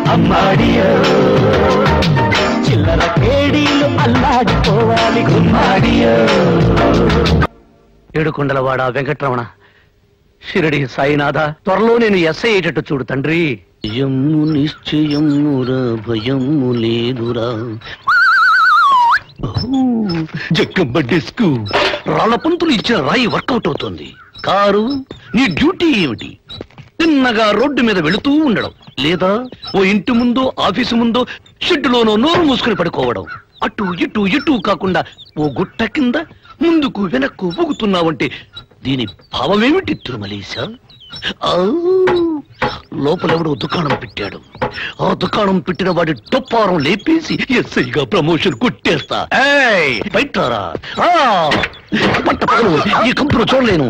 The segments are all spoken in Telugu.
అమ్మాడియో చిల్లర కేడీలు అల్లాడిపోవాలి గుమ్మాడియో. ఏడుకొండలవాడ వెంకటరమణ, షిరిడి సాయినాథ, త్వరలో నేను ఎస్ఐ అయ్యేటట్టు చూడు తండ్రి. యమ్ము నిశ్చయమురా భయము లేదురా. జగ్గంబడ్డేస్కు రాళ్ల పంతులు ఇచ్చిన రాయి వర్కౌట్ అవుతోంది. కారు, నీ డ్యూటీ ఏమిటి? తిన్నగా రోడ్డు మీద వెళుతూ ఉండడం, లేదా ఓ ఇంటి ముందో ఆఫీసు ముందో షెడ్డులోనో నోరు మూసుకుని పడుకోవడం. అటు ఇటు ఇటు కాకుండా ఓ గుట్ట కింద ముందుకు వెనక్కు ఊగుతున్నావంటే దీని భావమేమిటి తిరుమలేశ? లోపలెవడో దుకాణం పెట్టాడు. ఆ దుకాణం పెట్టిన వాడి టొప్పారం లేపేసి ఎస్ఐగా ప్రమోషన్ కొట్టేస్తా. బయటారా, పట్ట పగలు ఈ కంపెనీ చూడలేను.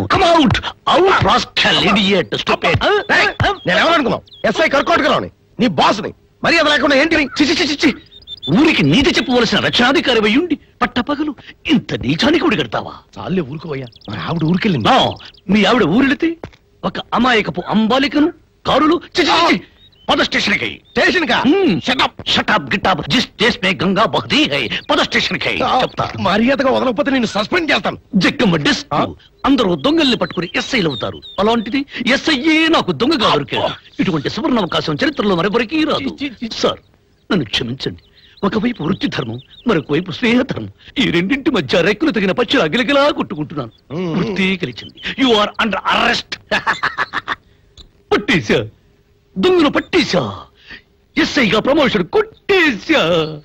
నేనేమనుకున్నావు? ఎస్ఐ కర్కోటకరావుని, నీ బాస్ని. మర్యాద లేకుండా ఏంటి? చిచి, ఊరికి నీతి చెప్పవలసిన రక్షణాధికారి అయ్యుండి పట్టపగలు ఇంత నీచానికి ఉడిగడతావా? చాలే ఊరుకోవయ్యా. మరి ఆవిడ ఊరికెళ్ళింది. మీ ఆవిడ ఊరెళితే ఒక అమాయకపు అంబాలికను కారులు పద స్టేషన్ కై. స్టేషన్ కా? షటప్ గిటాప్ జిస్ దేశ్ మే గంగా బహదీ హై. పద స్టేషన్ కై చెప్తా. మర్యాదగా వదలకపోతే నేను సస్పెండ్ చేస్తాను. జగ్గమ్మ డిస్క్. అందరూ దొంగల్ని పట్టుకుని ఎస్ఐలు అవుతారు. అలాంటిది ఎస్ఐయే నాకు దొంగగా దొరికాడు. ఇటువంటి సువర్ణ అవకాశం చరిత్రలో మరెవరికీ రాదు. సార్, నన్ను క్షమించండి. ఒకవైపు వృత్తి ధర్మం, మరొక వైపు స్నేహధర్మం, ఈ రెండింటి మధ్య రెక్కులు తగిన పచ్చిలా గిలగిలా కొట్టుకుంటున్నాను. వృత్తి గెలిచింది. You are under arrest. పట్టేశా, దొంగను పట్టేశా, ఎస్ఐగా ప్రమోషన్ కొట్టేశా.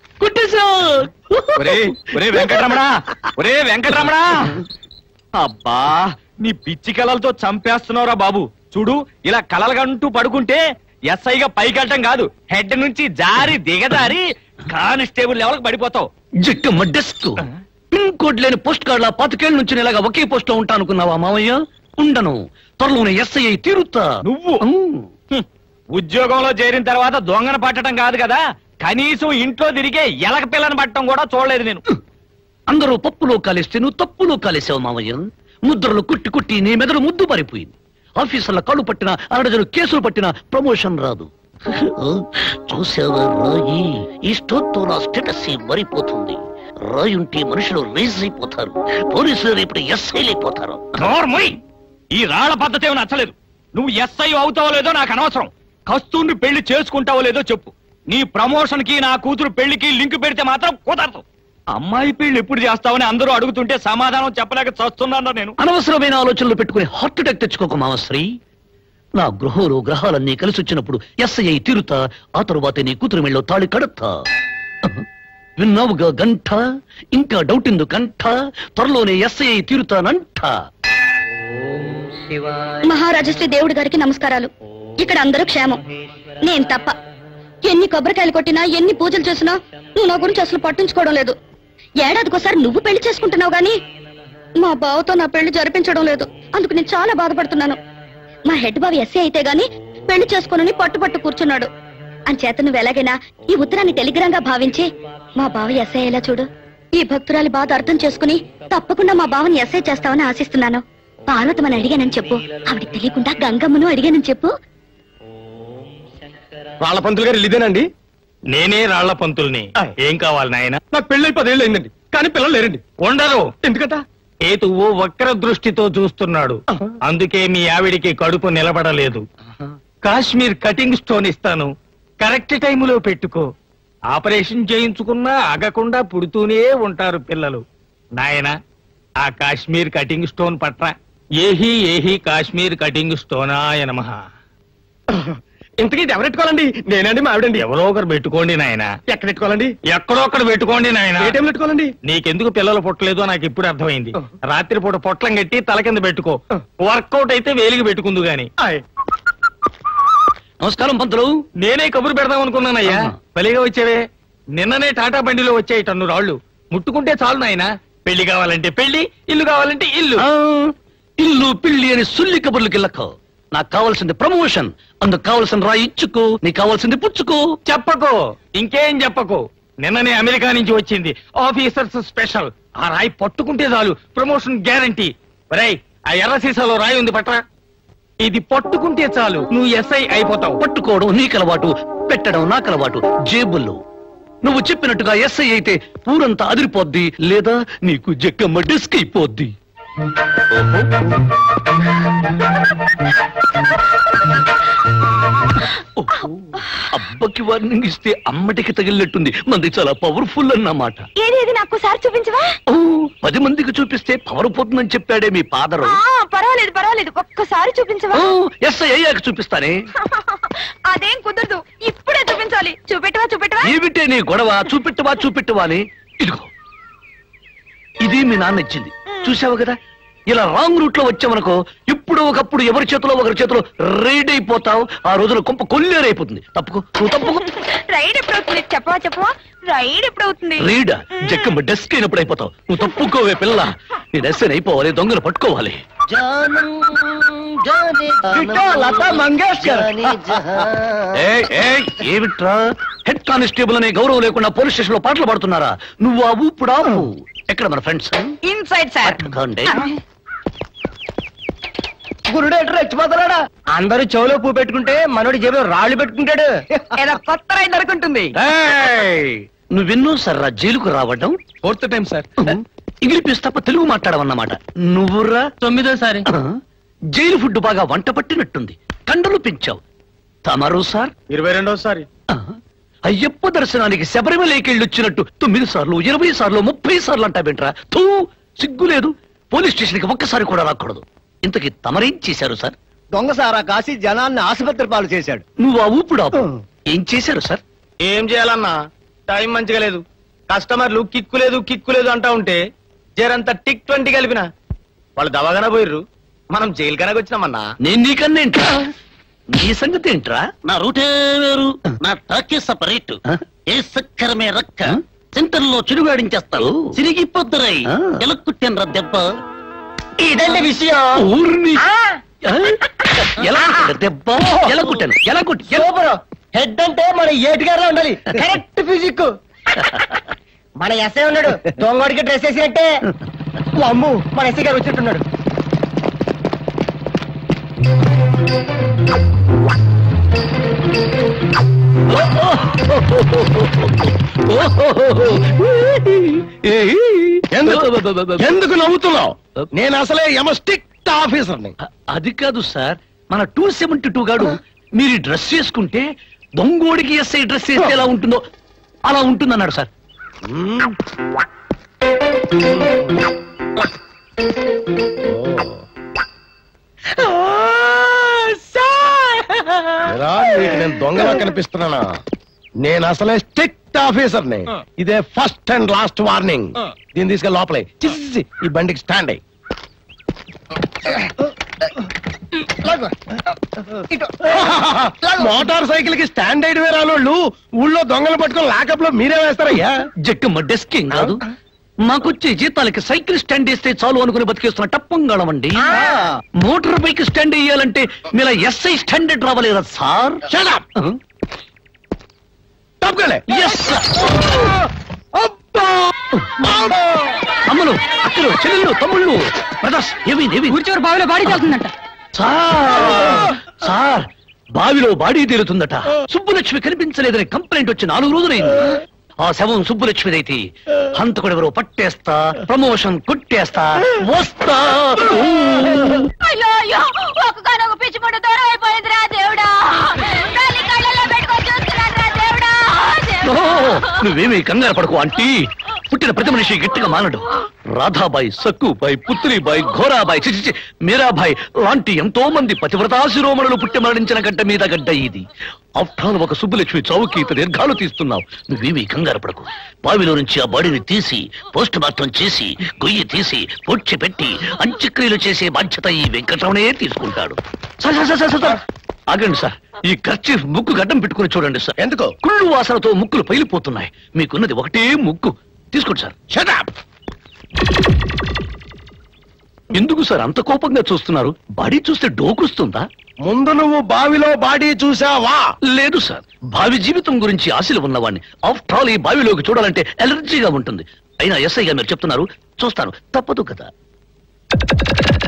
వెంకటరమణ, అబ్బా నీ పిచ్చి కలలతో చంపేస్తున్నావురా బాబు. చూడు, ఇలా కలలుగంటూ పడుకుంటే ఎస్ఐగా పైకెళ్ళటం కాదు, హెడ్ నుంచి జారి దిగదారి కానిస్టేబుల్ లెవెల్కి పడిపోతావు. జగ్గమ్మ డెస్క్. పిన్ కోడ్ లేని పోస్ట్ కార్డులా 25 ఏళ్ల నుంచి ఇలాగా ఒకే పోస్ట్ లో ఉంటా అనుకున్నావా మామయ్య? ఉండను. త్వరలోనే ఎస్ఐ అయి తీరుతా. నువ్వు ఉద్యోగంలో చేరిన తర్వాత దొంగను పట్టడం కాదు కదా, కనీసం ఇంట్లో తిరిగే ఎలక పిల్లని పట్టడం కూడా చూడలేదు నేను. అందరూ పప్పులో కాలేస్తే నువ్వు తప్పులో కాలేసావు మామయ్య. ముద్రలు కుట్టి కుట్టి నీ మెదడు ముద్దు పారిపోయింది. ఆఫీసర్ల కాళ్ళు పట్టినా, అరడజను కేసులు పట్టినా ప్రమోషన్ రాదు. చూసావా రాయి? ఈ స్టోర్తో నా స్టేటస్ మరిపోతుంది. రాయి ఉంటే మనుషులు రేజ్ అయిపోతారు, పోలీసులు ఇప్పుడు ఎస్ఐలు అయిపోతారు. ఈ రాళ్ల పద్ధతి ఏమో నచ్చలేదు. నువ్వు ఎస్ఐ అవుతావో లేదో నాకు అనవసరం. కస్తూర్ని పెళ్లి చేసుకుంటావో లేదో చెప్పు. నీ ప్రమోషన్ కి నా కూతురు పెళ్లికి లింక్ పెడితే మాత్రం కుదరదు. అమ్మాయి పెళ్లి ఎప్పుడు చేస్తావని అందరూ అడుగుతుంటే సమాధానం చెప్పలేక చస్తున్నాను నేను. అనవసరమైన ఆలోచనలు పెట్టుకుని హార్ట్ అటాక్ తెచ్చుకోక మామశ్రీ. నా గృహంలో గ్రహాలన్నీ కలిసి వచ్చినప్పుడు ఎస్ఐ అయి తీరుతా. ఆ తరువాత నీ కూతురు మెళ్ళో తాళి కడతా. విన్నావుగా గంట? ఇంకా డౌట్ ఎందుకంట? త్వరలోనే ఎస్ఐ అయి తీరుతానంట. మహారాజశ్రీ దేవుడి గారికి నమస్కారాలు. ఇక్కడ అందరూ క్షేమం, నేను తప్ప. ఎన్ని కొబ్బరికాయలు కొట్టినా, ఎన్ని పూజలు చేసినా నువ్వు నా గురించి అసలు పట్టించుకోవడం లేదు. ఏడాదికోసారి నువ్వు పెళ్లి చేసుకుంటున్నావు గానీ మా బావతో నా పెళ్లి జరిపించడం లేదు. అందుకు నేను చాలా బాధపడుతున్నాను. మా హెడ్ బావ ఎస్ఐ అయితే గాని పెళ్లి చేసుకోనని పట్టుపట్టు కూర్చున్నాడు. అంచేత నువ్వు ఎలాగైనా ఈ ఉత్తరాన్ని టెలిగ్రామ్ గా భావించి మా బావ ఎస్ఐ అయ్యేలా చూడు. ఈ భక్తురాలి బాధ అర్థం చేసుకుని తప్పకుండా మా బావని ఎస్ఐ చేస్తావని ఆశిస్తున్నాను. పార్వతమని అడిగానని చెప్పు. ఆవిడికి తెలియకుండా గంగమ్మను అడిగానని చెప్పు. రాళ్ల పంతులు గారు ఇదేనండి? నేనే రాళ్ల పంతుల్ని. ఏం కావాలి నాయన? నాకు పెళ్ళై 10 ఏళ్ళు అయిందండి, కానీ పిల్లలు లేరండి. ఉండరు. ఎందుకంట? కేతువు వక్ర దృష్టితో చూస్తున్నాడు, అందుకే మీ ఆవిడికి కడుపు నిలబడలేదు. కాశ్మీర్ కటింగ్ స్టోన్ ఇస్తాను, కరెక్ట్ టైములో పెట్టుకో. ఆపరేషన్ చేయించుకున్నా ఆగకుండా పుడుతూనే ఉంటారు పిల్లలు. నాయన, ఆ కాశ్మీర్ కటింగ్ స్టోన్ పట్ల. ఏహి ఏహి కాశ్మీర్ కటింగ్ స్టోనాయ నమః. ఇంతకీ ఎవరెట్టుకోవాలండి? నేనండి మా ఆవిడండి. ఎవరో ఒకరు పెట్టుకోండి నాయన. ఎక్కడ పెట్టుకోవాలండి? ఎక్కడో ఒకటి పెట్టుకోండి నాయన. ఏ టైంలో పెట్టుకోవాలండి? నీకెందుకు పిల్లలు పుట్టలేదో నాకు ఇప్పుడు అర్థమైంది. రాత్రిపూట పొట్లం కట్టి తల కింద పెట్టుకో. వర్కౌట్ అయితే వేలికి పెట్టుకుందు గాని. నమస్కారం పంతులు. నేనే కబురు పెడదాం అనుకున్నానయ్యా. పలిగా వచ్చావే. నిన్ననే టాటా బండిలో వచ్చాయి టన్ను రాళ్లు. ముట్టుకుంటే చాలు నాయన. పెళ్లి కావాలంటే పెళ్లి, ఇల్లు కావాలంటే ఇల్లు. ఇల్లు పిల్లి అని సుల్లి కబుర్లకి లెక్క. నాకు కావాల్సింది ప్రమోషన్. అందుకు కావాల్సిన రాయి ఇచ్చుకో, నీకు కావాల్సింది పుచ్చుకో. చెప్పకో, ఇంకేం చెప్పకో. నిన్ననే అమెరికా నుంచి వచ్చింది ఆఫీసర్స్ స్పెషల్. ఆ రాయి పట్టుకుంటే చాలు, ప్రమోషన్ గ్యారంటీ. రేయ్, ఆ ఎర్ర సీసాలో రాయి ఉంది పట్రా. ఇది పట్టుకుంటే చాలు, నువ్వు ఎస్ఐ అయిపోతావు. పట్టుకోవడం నీకు అలవాటు, పెట్టడం నాకు అలవాటు జేబుల్లో. నువ్వు చెప్పినట్టుగా ఎస్ఐ అయితే ఊరంతా అదిరిపోద్ది, లేదా నీకు జక్కమ్మ డిస్క్ అయిపోద్ది. అబ్బకి వార్నింగ్ ఇస్తే అమ్మటికి తగిలినట్టుంది. మంది చాలా పవర్ఫుల్ అన్నమాట. ఏది నాకు సార్ చూపించవా? 10 మందికి చూపిస్తే పవర్ పోతుందని చెప్పాడే మీ ఫాదరు. పర్వాలేదు పర్వాలేదు, ఒక్కసారి చూపించవా? ఎస్ఐ అయ్యాక చూపిస్తానే. అదేం కుదరదు, ఇప్పుడే చూపించాలి. చూపెట్టవా? ఏమిటే నీ గొడవ? చూపెట్టవా అని. ఇదిగో ఇది మీ నాన్న ఇచ్చింది, చూసావు కదా. ఇలా రాంగ్ రూట్ లో వచ్చామనుకో ఎప్పుడో ఒకప్పుడు ఒకరి చేతిలో రైడ్ అయిపోతావు. ఆ రోజున కొంప కొల్లేరైపోతుంది. నువ్వు తప్పుకో. రైడ్ ఎప్పుడవుతుంది చెప్పవా? రైడ్ ఎప్పుడవుతుంది? రైడా? జక్కమ్మ డెస్క్ అయినప్పుడు అయిపోతావు. నువ్వు తప్పుకోవే పిల్ల. నీ డెస్క్ అయిపోవాలి, దొంగలు పట్టుకోవాలి. లతా మంగేష్కర్. ఏమిట్రా హెడ్ కానిస్టేబుల్ అనే గౌరవం లేకుండా పోలీస్ స్టేషన్ లో పాటలు పాడుతున్నారా? నువ్వు ఆ ఊపుడా? ఎక్కడ మన ఫ్రెండ్స్? Inside sir. గురుడేటర్ రెచ్చిపోతున్నాడా? అందరూ చెవులో పువ్వు పెట్టుకుంటే మనోడి జేబులో రాళ్ళు పెట్టుకుంటాడు. ఏదో కొత్త రైడ్ అనుకుంటుంది. నువ్వెన్నో సర్రా జైలుకు రావడం? 4th time sir. ఇంగ్లీష్ తప్ప తెలుగు మాట్లాడవన్నమాట. నువ్వురా? 9వ సారి. జైలు ఫుడ్ బాగా వంట పట్టినట్టుంది. కండలు పెంచావు. తమరు సార్? 22వ సారి. అయ్యప్ప దర్శనానికి శబరిమలకెళ్ళొచ్చినట్టు 9 సార్లు 20 సార్లు 30 సార్లు అంటావేంట్రా? తూ సిగ్గులేదు. పోలీస్ స్టేషన్ కి ఒక్కసారి కూడా రాకూడదు. ఇంతకీ తమరేం చేశారు సార్? దొంగసారా కాసి జనాన్ని ఆసుపత్రి పాలు చేశాడు. నువ్వు ఆ ఊపుడా? ఏం చేశారు సార్? ఏం చేయాలన్నా, టైం మంచిగా లేదు. కస్టమర్లు కిక్కు లేదు అంటా ఉంటే జరంతా టిక్ 20 కలిపిన వాళ్ళు దవాగానే పోయిర్రు. మనం జైలు కనకు వచ్చినామన్నా. నేను నీకన్నేంట్రా? నీ సంగతి ఏంట్రా? నా రూటే వేరు, నా టాకే సపరేట్. ఏ సక్కరమే రక్క సెంటర్ లో చిరుగాడించేస్తారు. సిరిగిపోద్దురై ఎలక్కుట్టాను దెబ్బ. ఇదండి విషయం. ఊర్ని ఎలా కొట్టాడు దెబ్బ? ఎలా కొట్టాను? హెడ్ అంటే మన ఏటుగారులో ఉండాలి. Correct physique. మన ఎస్ఐ ఉన్నాడు, దొంగడికి డ్రెస్ వేసినట్టే. అమ్ము, మన ఎస్ఐ గారు వచ్చినట్టున్నాడు. ఎందుకు నవ్వుతున్నావు? నేను అసలే స్ట్రిక్ట్ ఆఫీసర్ని. అది కాదు సార్, మన 272 గాడు మీరు డ్రెస్ చేసుకుంటే దొంగోడికి ఎస్ఐ డ్రెస్ వేస్తే ఎలా ఉంటుందో అలా ఉంటుందన్నాడు సార్. నేను దొంగలా కనిపిస్తున్నానా? నేను అసలే స్ట్రిక్ట్ ఆఫీసర్ని. ఇదే ఫస్ట్ అండ్ లాస్ట్ వార్నింగ్. దీన్ని తీసుకెళ్ళి లోపలే ఈ బండికి స్టాండ్ అయ్యి. మోటార్ సైకిల్ కి స్టాండ్ అయ్యి రానోళ్ళు ఊళ్ళో దొంగలు పట్టుకొని లాకప్ లో మీరే వేస్తారయ్యా. జక్కమ్మ డెస్కింగ్ కాదు, మాకొచ్చే జీతాలకి సైకిల్ స్టాండ్ వేస్తే చాలు అనుకుని బతికేస్తున్న టప్పంగాళం అండి. మోటార్ బైక్ స్టాండ్ వేయాలంటే మీరు ఎస్ఐ స్టాండర్డ్ రావలేదా సార్? అమ్మలు, అక్కలు, చెల్లెళ్ళు, తమ్ముళ్ళు, బ్రదర్స్, ఏమి కూర్చోరు బావిలో బాడీ తేలుతుందంట సార్. బావిలో బాడీ తేలుతుందట. సుబ్బులక్ష్మి కనిపించలేదని కంప్లైంట్ వచ్చి 4 రోజులైంది. ఆ శవం సుబ్బులక్ష్మిదైతే హంతకుడెవరో పట్టేస్తా, ప్రమోషన్ కొట్టేస్తా వస్తా. ఒక్కగానొక పిచ్చి పట్టు దూరం అయిపోయిందిరా దేవుడా. నువ్వేమీ కంగారు పడకు ఆంటీ. పుట్టిన ప్రతి మనిషి గట్టిగా మానడు. రాధాబాయి, సక్కుబాయి, పుత్రిబాయి, ఘోరాబాయి, చిచి మీరాబాయి లాంటి ఎంతో మంది పతివ్రతాశిరోమణులు పుట్టి మరణించిన గడ్డ మీద గడ్డ ఇది. ఆఫ్టర్ ఒక సుబ్బులక్ష్మి చావుకి దీర్ఘాలు తీస్తున్నావు. నువ్వేమీ కంగారు పడకు. బావిలో నుంచి ఆ బాడీని తీసి పోస్ట్ మార్టం చేసి గొయ్యి తీసి పొడ్చి పెట్టి అంత్యక్రియలు చేసే బాధ్యత ఈ వెంకటరమణే తీసుకుంటాడు. సార్ ఆగండి సార్. ఈ ఖర్చు ముక్కు గడ్డం పెట్టుకుని చూడండి సార్. ఎందుకో? కుళ్ళు వాసనతో ముక్కులు పైలిపోతున్నాయి. మీకున్నది ఒకటే ముక్కు. తీసుకోండి సార్. Shut up. ఎందుకు సార్ అంత కోపంగా చూస్తున్నారు? బాడీ చూస్తే డోకొస్తుందా? ముందు నువ్వు బావిలో బాడీ చూసావా? లేదు సార్, భావి జీవితం గురించి ఆశలు ఉన్నవాడిని. ఆఫ్టర్ ఆల్ ఈ బావిలోకి చూడాలంటే ఎలర్జీగా ఉంటుంది. అయినా ఎస్ఐగా మీరు చెప్తున్నారు, చూస్తాను, తప్పదు కదా.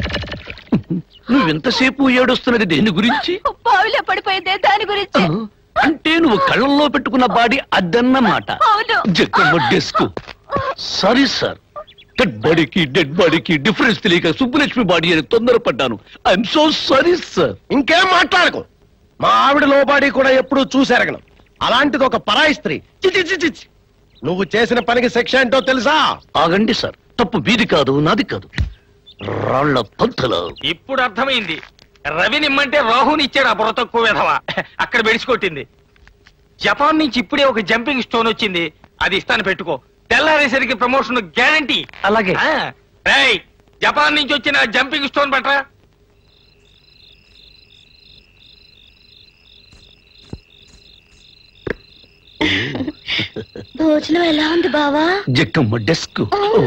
నువ్వెంతసేపు ఏడుస్తున్నది దేని గురించి? బావిలో పడిపోయిందే దాని గురించి. అంటే నువ్వు కళ్ళల్లో పెట్టుకున్న బాడీ అదన్నమాట. అవును. Jakkamma desk. Sorry sir, dead బాడీకి డిఫరెన్స్ తెలియక సుబ్బలక్ష్మి బాడీ అని తొందరపడ్డాను. I'm so sorry sir. ఇంకేం మాట్లాడకు. మా ఆవిడ లో బాడీ కూడా ఎప్పుడూ చూసెరగను. అలాంటిది ఒక పరాయి స్త్రీ. చి, చి, చి, చి, చి. నువ్వు చేసిన పనికి శిక్ష ఏంటో తెలుసా? ఆగండి సార్, తప్పు మీది కాదు నాది కాదు. రాళ్ల పంతలు. ఇప్పుడు అర్థమైంది. రవినిమ్మంటే రాహుని ఇచ్చాడు ఆ బుర్ర తక్కువ విధవ. అక్కడ బెడిసికొట్టింది. జపాన్ నుంచి ఇప్పుడే ఒక జంపింగ్ స్టోన్ వచ్చింది, అది ఇస్తాను పెట్టుకో. తెల్లారేసరికి ప్రమోషన్ గ్యారంటీ. అలాగే. జపాన్ నుంచి వచ్చిన జంపింగ్ స్టోన్ పట్రా. భోజనం ఎలా ఉంది బావా? జక్కమ్మ డెస్క్.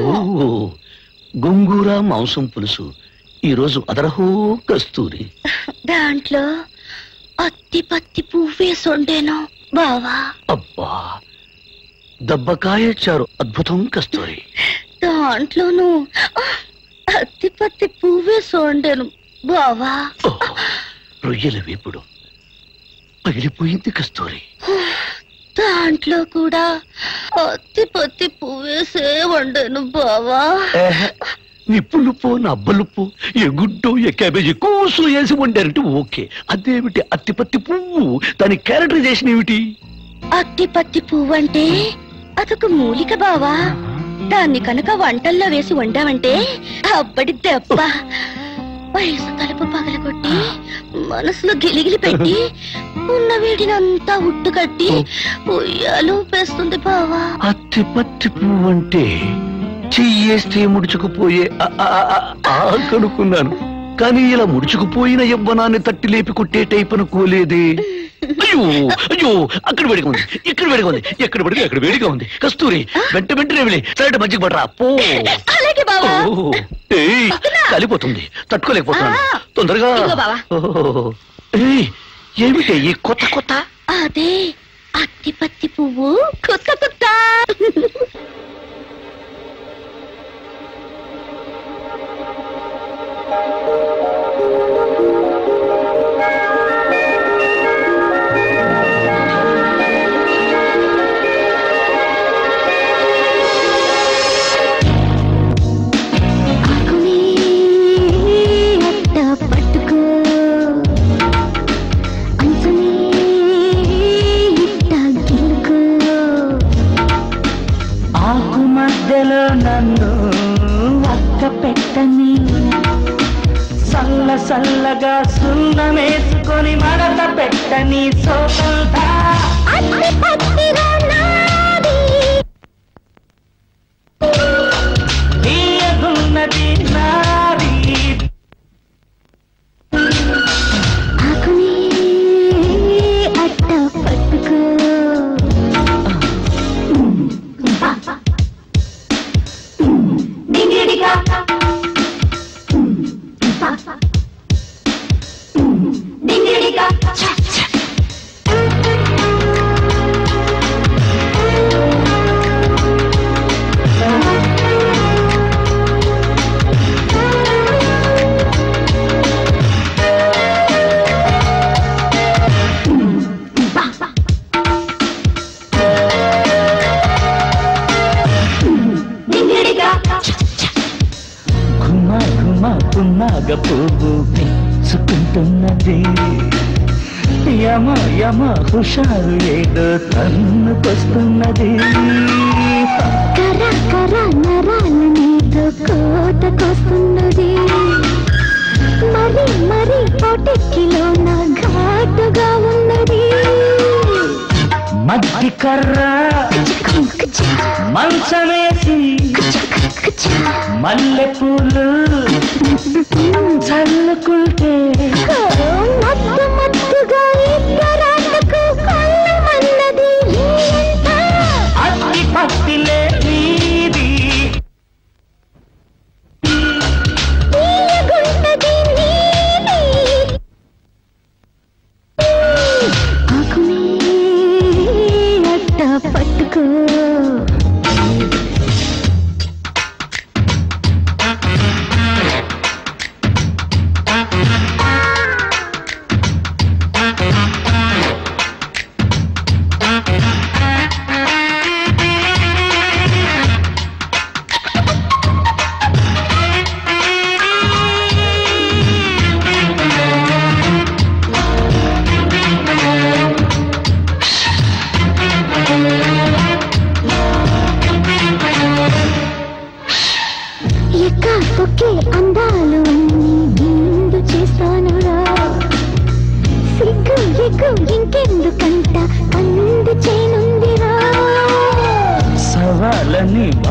గోంగూర మాంసం పులుసు. ఈ రోజు అదరహో కస్తూరి. దాంట్లో అత్తి పత్తి పువ్వేసొండేను బావా. అబ్బా, దబ్బకాయ చారు అద్భుతం కస్తూరి. దాంట్లోనూ అత్తి పత్తి పువ్వేసొండేను బావా. రొయ్యల వేపుడు పగిలిపోయింది కస్తూరి. దాంట్లో కూడా అత్తి పత్తి పువ్వేసే వండాను బావా. నిప్పులుపో నబ్బలుపో ఏ గుడ్డో ఏ క్యాబేజీ కోసు వేసి వండారంటే ఓకే. అదేమిటి అత్తిపత్తి పువ్వు? దాని క్యారెక్టరైజేషన్ ఏమిటి? అత్తి పత్తి పువ్వు అంటే అదొక మూలిక బావా. దాన్ని కనుక వంటల్లో వేసి వండావంటే అబ్బడి దెబ్బ. వయసు తలుపు పగలగొట్టి మనసులో గిలిగిలి పెట్టి ఉన్న వేడినంతా ఉట్టు కట్టి ఉయ్యాలు పేస్తుంది బావా. అత్తిపత్తి పువ్వు అంటే చెయ్యేస్తే ముడుచుకుపోయే కనుక్కున్నాను, కానీ ఇలా ముడుచుకుపోయిన యవ్వనాన్ని తట్టి లేపి కొట్టే టైప్ అనుకోలేదే. అయ్యో అయ్యో, అక్కడ వేడిగా ఉంది, ఇక్కడ వేడిగా ఉంది, ఎక్కడ పడితే అక్కడ వేడిగా ఉంది. కస్తూరి వెంటనే వెళ్ళి సరైన మజ్జిగ పడరా పో. అలాగే బావా. కాలిపోతుంది, తట్టుకోలేకపోతున్నాను. తొందరగా. ఏమిటి ఈ కొత్త కొత్త? అదే అత్తి పత్తి పువ్వు కొత్త కొత్త. చల్లగా సున్నమేసుకొని మడత పెట్టని సోకంతా తీయగున్నది నాది. అట్ట పట్టుకో. పున్నాగ పువ్వు పెంచుకుంటున్నది. యమ యమ హుషారు ఏదో తన్నుకొస్తున్నది. కర కర నరాల మీద కోతకొస్తున్నది. మరి మరి పొటికిలో నా ఘాటుగా ఉన్నది. మధ్య కర్ర మంచమేసి మల్లె పూలు చల్లుకుంటే మత్తు మత్తుగా ఇద్దరాటకు కొల్లమన్నది. అతి పత్తిలే నీది. తీయగుంటది నీది. ఆకునే అట్ట పట్టుకో.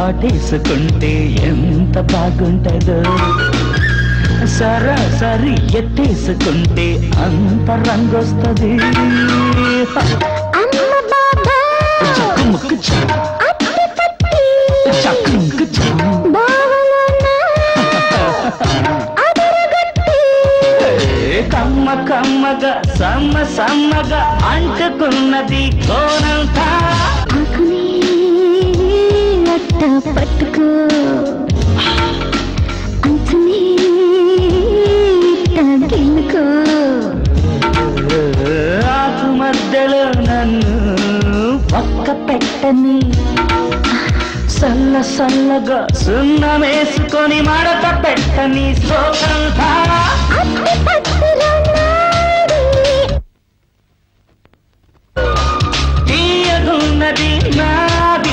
వాటేసుకుంటే ఎంత బాగుంటదో, సరాసరి ఎత్తేసుకుంటే అంత రంగొస్తుంది. చక్కుముక్కు చక్కుముక్కు కమ్మ కమ్మగా సమ్మ సమ్మగా అంటుకున్నది కోనంతా. పట్టుకో ఆకు మధ్యలో నన్ను పక్క పెట్టని, సల్ల సల్లగా సున్నమేసుకొని మడత పెట్టని సోకంతా. తీయగున్నది నాది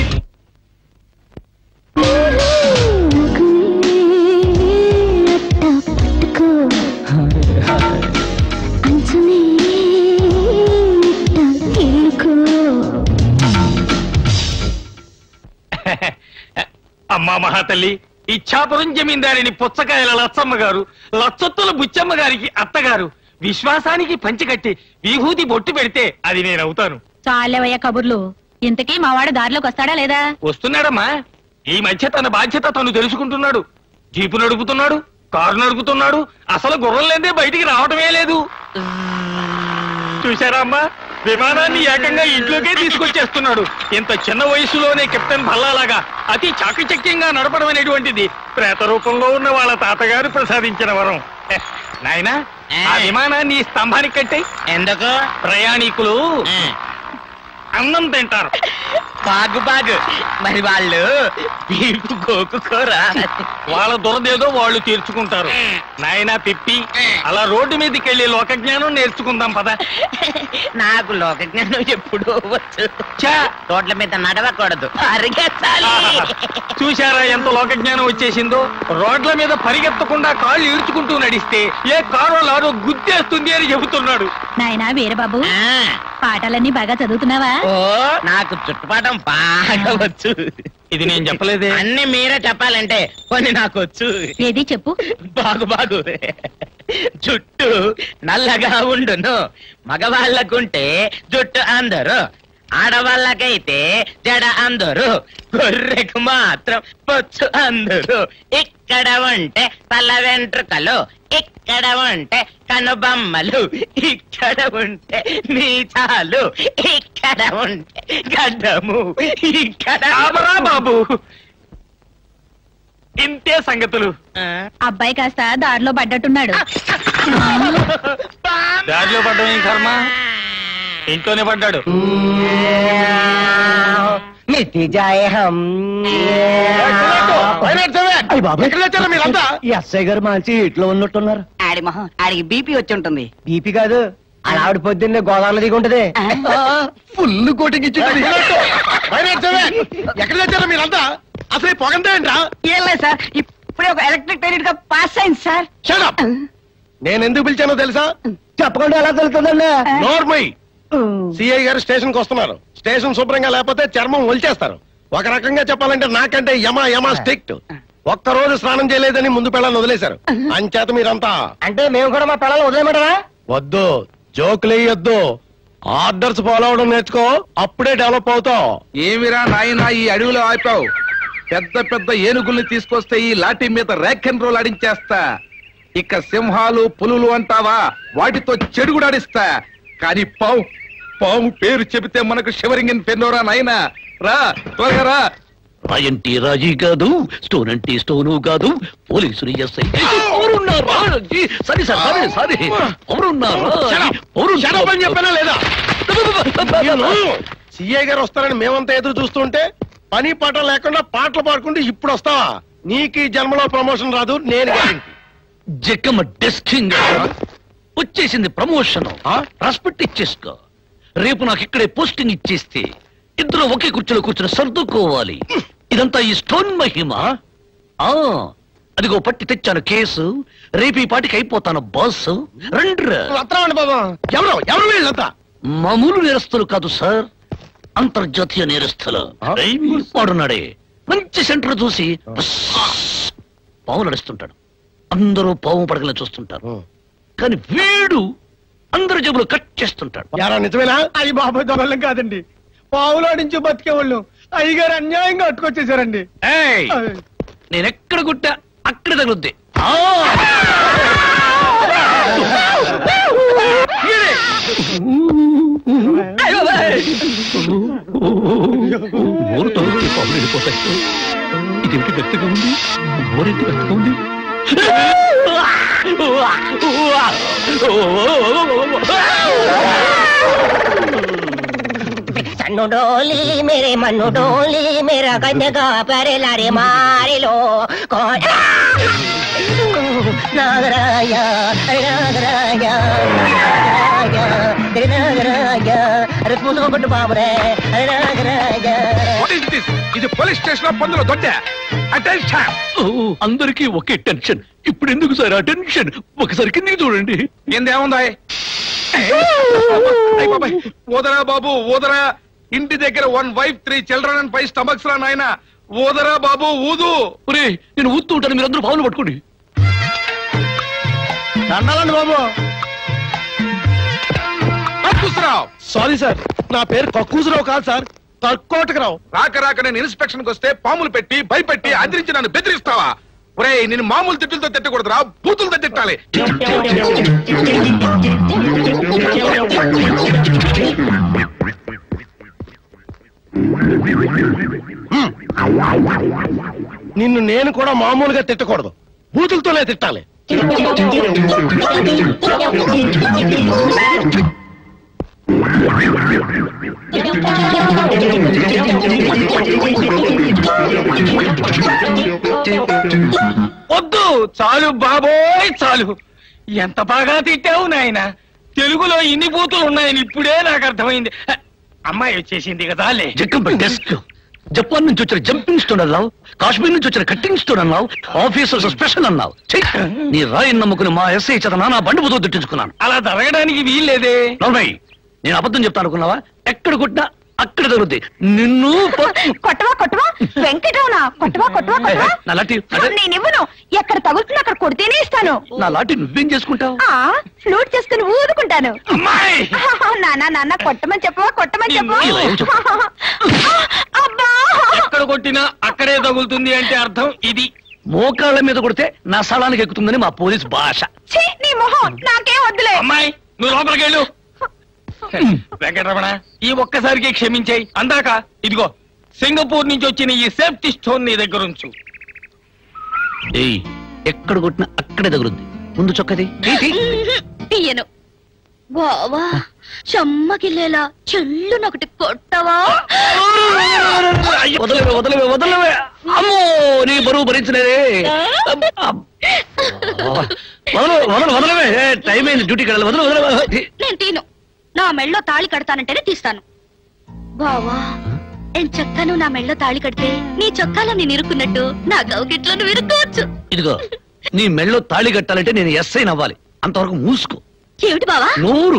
అమ్మా మహాతల్లి, ఇచ్చాపురం జమీందారిని పుచ్చకాయల లచ్చమ్మ గారు, లచ్చొత్తుల బుచ్చమ్మ గారికి అత్తగారు విశ్వాసానికి పంచికట్టి విభూతి బొట్టు పెడితే అది నేనవుతాను. చాలేవయ్య కబుర్లు. ఇంతకీ మావాడు దారిలోకి వస్తాడా లేదా? వస్తున్నాడమ్మా. ఈ మధ్య తన బాధ్యత తను తెలుసుకుంటున్నాడు. జీపు నడుపుతున్నాడు, కారు నడుపుతున్నాడు. అసలు గుర్రం లేదే బయటికి రావటమే లేదు. చూశారా అమ్మా, విమానాన్ని ఏకంగా ఇంట్లోకే తీసుకొచ్చేస్తున్నాడు. ఇంత చిన్న వయసులోనే కెప్టెన్ భల్లాలాగా అతి చాకచక్యంగా నడపడం అనేటువంటిది ప్రేత రూపంలో ఉన్న వాళ్ళ తాతగారు ప్రసాదించిన వరం. నాయనా, ఆ విమానాన్ని స్తంభానికి కట్టి. ఎందుకు? ప్రయాణికులు అన్నం తింటారు. బాగు బాగు. మరి వాళ్ళు బీపు గోకుకోరా? వాళ్ళ దురదేదో వాళ్ళు తీర్చుకుంటారు. నాయనా పిప్పి, అలా రోడ్డు మీదకి వెళ్ళి లోకజ్ఞానం నేర్చుకుందాం పద. నాకు లోకజ్ఞానం ఎప్పుడూ వచ్చు. రోడ్ల మీద నడవకూడదు, పరిగెత్తాలి. చూశారా ఎంత లోకజ్ఞానం వచ్చేసిందో? రోడ్ల మీద పరిగెత్తకుండా కాళ్ళు ఈడ్చుకుంటూ నడిస్తే ఏ కారో లారో గుద్దేస్తుంది అని చెబుతున్నాడు. నాయనా వీరబాబు, పాఠాలన్నీ బాగా చదువుతున్నావా? ఓ, నాకు చుట్టుపాఠం బాగా వచ్చు. ఇది నేను చెప్పలేదే. అన్ని మీరే చెప్పాలంటే కొన్ని నాకు వచ్చు. ఏది చెప్పు. బాగు బాగు. జుట్టు నల్లగా ఉండును, మగవాళ్ళకుంటే జుట్టు అందరు, ఆడవాళ్ళకైతే జడ అందరు, గొర్రెకు మాత్రం పొచ్చు అందరు. ఇక్కడ ఉంటే తల వెంట్రుకలు, ఇక్కడ ఉంటే కనుబొమ్మలు, ఇక్కడ ఉంటే మీసాలు, ఇక్కడ ఉంటే గడ్డము, ఇక్కడ. బాబు, ఇంతే సంగతులు. అబ్బాయి కాస్త దారిలో పడ్డట్టున్నాడు. దారిలో పడ్డం ఏం కర్మ, ఇంట్లోనే పడ్డాడు. ఎస్ఐ గారు మంచి ఇట్లో ఉన్నట్టున్నారు. ఆడి మొహం ఆడికి బీపీ వచ్చి ఉంటుంది. బీపీ కాదు, అలా ఆవిడ పొద్దున్నే గోదావరి దిగి ఉంటది. ఫుల్ కోటింగ్ ఇచ్చింది. ఎక్కడ తెచ్చారా మీరంతా? అసలు ఈ పొగంతా ఏంట్రా? ఏం లేదు సార్, ఇప్పుడే ఒక ఎలక్ట్రిక్ ట్రైన్ గా పాస్ అయింది సార్. నేను ఎందుకు పిలిచానో తెలుసా? చెప్పకుండా ఎలా తెలుస్తుందండి? నోర్మై. సిఐ గారు స్టేషన్ కి వస్తున్నారు. స్టేషన్ శుభ్రంగా లేకపోతే చర్మం ఒలిచేస్తారు. ఒక రకంగా చెప్పాలంటే నాకంటే యమా స్ట్రిక్ట్. ఒక్కరోజు స్నానం చేయలేదని ముందు పిల్లల్ని వదిలేశారు. అంచేత మీరంతా. అంటే మేము కూడా మా పిల్లలు వదిలేయమంటారా? వద్దు, జోకులేయొద్దు. ఆర్డర్స్ ఫాలో అవడం నేర్చుకో, అప్పుడే డెవలప్ అవుతావు. ఏమిరా నాయనా ఈ అడవిలో ఆపావు? పెద్ద పెద్ద ఏనుగుల్ని తీసుకొస్తే ఈ లాఠీ మీద ర్యాక్ అండ్ రోల్ ఆడించేస్తా. ఇక సింహాలు పులులు అంటావా, వాటితో చెడుగుడాడిస్తా. కానీ పాము పేరు చెబితే మనకు షివరింగ్ పెన్నోరా నాయనా. రా త్వరగా రా. రాయంటే రాజీ కాదు, స్టోన్ అంటే స్టోను కాదు, పోలీసులు ఎస్ఐ చెప్పానా లేదా? సిఐ గారు వస్తారని మేమంతా ఎదురు చూస్తుంటే పని పాట లేకుండా పాటలు పాడుకుంటూ ఇప్పుడు వస్తావా? నీకు ఈ జన్మలో ప్రమోషన్ రాదు. నేను జక్కమ్మ డెస్కింగ్ వచ్చేసింది ప్రమోషన్. రెస్పెక్ట్ ఇచ్చేసుకో. రేపు నాకు ఇక్కడే పోస్టింగ్ ఇచ్చేస్తే ఇద్దరు ఒకే కుర్చీలో కూర్చొని సర్దుకోవాలి. ఇదంతా ఈ స్టోన్ మహిమ. అదిగో పట్టి తెచ్చాను కేసు. రేపు ఈ పాటికి అయిపోతాను బాస్. రండి బాబా. ఎవరు వీళ్ళంతా? మామూలు నేరస్తులు కాదు సార్, అంతర్జాతీయ నేరస్తులు. వాడున్నాడే మంచి సెంటర్ చూసి పావు నడుస్తుంటాడు. అందరూ పావు పడగల చూస్తుంటారు. కానీ వీడు అందరు జేబులు కట్ చేస్తుంటాడు. నిజమేనా? అయ్యి బాబాయ్ దొరలం కాదండి, పావులో నుంచి బతికేవాళ్ళు అయ్యగారు అన్యాయంగా అట్టుకొచ్చేసారండి. నేనెక్కడ గుట్టా అక్కడ తగులుద్ది. మోరు తొలగి పావులు వెళ్ళిపోతాయి. ఇదేంటి గట్టిగా ఉంది, మోరేంటి గట్టిగా ఉంది. सन्नु डोली मेरे मन्नु डोली मेरा गजगा प्यारे लारे मारे लो कौन नागराया नागराया नागराया अरे तू तो बट बाबरे नागराया. ఇది పోలీస్ స్టేషన్ లో పందులో దొడ్డ. అటెన్షన్. అందరికీ ఒకే టెన్షన్. ఇప్పుడు ఎందుకు సార్ ఆ టెన్షన్? ఒకసారి కిందికి చూడండి. ఏందేముందా? ఓదరా బాబు ఓదరా. ఇంటి దగ్గర 1 wife 3 children and 5 stomachs రా నాయన. ఓదరా బాబు ఊదు. ఒరే నేను ఊదుతూ ఉంటాను, మీరు అందరూ పావులు పట్టుకోండి. దండాలండి బాబు. కక్కుసరావు. సారీ సార్, నా పేరు కక్కూసరావు కాదు సార్, కర్కోటకరావు. రాక రాక నేను ఇన్స్పెక్షన్ వస్తే పాములు పెట్టి భయపెట్టి అదిరించి నన్ను బెదిరిస్తావా? ఒరే నేను మామూలు తిట్టులతో తిట్టకూడదురా, బూతులతో తిట్టాలి. నిన్ను నేను కూడా మామూలుగా తిట్టకూడదు, బూతులతోనే తిట్టాలి. వద్దు, చాలు బాబోయ్ చాలు. ఎంత బాగా తిట్టావు నాయన. తెలుగులో ఇన్ని బూతులు ఉన్నాయని ఇప్పుడే నాకు అర్థమైంది. అమ్మాయి వచ్చేసింది కదా. జపాన్ నుంచి వచ్చిన జంపింగ్ స్టోన్ అన్నావు, కాశ్మీర్ నుంచి వచ్చిన కట్టింగ్ స్టోన్ అన్నావు, ఆఫీసర్స్ స్పెషల్ అన్నావు. నీ రాయిని నమ్ముకుని మా ఎస్ఐ చేత నానా బండిబుతో తిట్టించుకున్నాను. అలా జరగడానికి వీల్లేదే. నేను అబద్ధం చెప్తాను అనుకున్నావా? ఎక్కడ కొట్టినా అక్కడ తగులుద్ది. నిన్ను కొట్టవా కొట్టవా వెంకటరావునా, కొట్టవా కొట్టవా కొట్టవా. నా లాఠీ నేనివ్వను. ఎక్కడ తగులుతున్నా అక్కడ కొడితేనే ఇస్తాను. నా లాఠీ నువ్వేం చేసుకుంటావు? ఫ్లూట్ చేసుకుని ఊదుకుంటాను. అమ్మాయి నాన్న నాన్న కొట్టమని చెప్పవా, కొట్టమని చెప్పవా. అబ్బా, ఎక్కడ కొట్టినా అక్కడే తగులుతుంది అంటే అర్థం ఇది. మోకాళ్ళ మీద కొడితే నా స్థలానికి ఎక్కుతుందని మా పోలీస్ భాష. నీ మొహం నాకేం వద్దులే. అమ్మాయి నువ్వు లోపలికి వెళ్ళు. వెంకటరమణ ఈ ఒక్కసారికి క్షమించాయి. అందాక ఇదిగో సింగపూర్ నుంచి వచ్చిన ఈ సేఫ్టీ స్టోన్ నీ దగ్గర ఉంచు. ఎక్కడ కొట్టినా అక్కడే తగులుద్ది. ముందు చొక్కది తీయను. బావా చెమ్మకిల్లేలా చెల్లునొకటి కొట్టవా. వదలవే వదలవే వదలవే. అమ్మో నీ బరువు భరించలేదే. వదలవే, టైం అయింది, డ్యూటీకి వెళ్ళాలి. వదల వదల. నేను తీను. నా మెళ్ళో తాళి కడతానంటేనే తీస్తాను. బావా ఎంచక్క నువ్వు నా మెళ్ళో తాళి కడితే నీ చొక్కాలో నేను ఇరుక్కున్నట్టు నా గౌగిట్లో నువ్వు ఇరుక్కోవచ్చు. ఇదిగో నీ మెళ్ళో తాళి కట్టాలంటే నేను ఎస్ఐ నవ్వాలి. అంతవరకు మూసుకో. ఏమిటి బావా నోరు?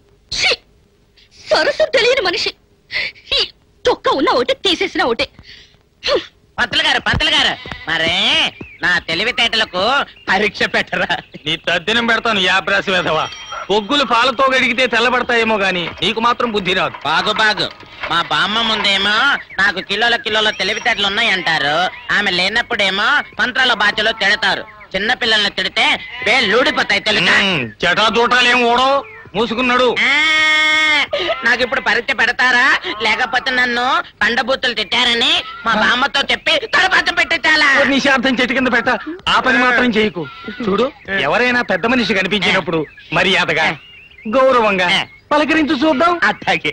సరసం తెలియని మనిషి. ఈ చొక్కా ఉన్న ఒకటి తీసేసిన ఒకటే. పంతులు గారు మరే నా తెలివితేటలకు పరీక్ష పెట్టరా? నీ తద్దినం పెడతాను యాబ్రాసి వేధవా. పొగ్గులు పాలతో గడిగితే తెల్లబడతాయేమో గాని నీకు మాత్రం బుద్ధి రాదు. బాగు మా బామ్మ ముందేమో నాకు కిలోల తెలివితేటలు ఉన్నాయంటారు. ఆమె లేనప్పుడేమో మంత్రాల బాధ్యలో తిడతారు. చిన్న పిల్లల్ని తిడితే వేళ్ళూడిపోతాయి తెలుసా? చెటా చూటాలేం ఓడో మూసుకున్నాడు. నాకు ఇప్పుడు పరీక్ష పెడతారా? లేకపోతే నన్ను కండబూతులు తిట్టారని మా బామ్మతో చెప్పి తలపాత పెట్టాలా? నిశార్థం చెట్టు కింద పెట్ట. ఆ పని మాత్రం చేయకు. చూడు, ఎవరైనా పెద్ద మనిషి కనిపించినప్పుడు మర్యాదగా గౌరవంగా పలకరించి చూద్దాం. అట్లాగే.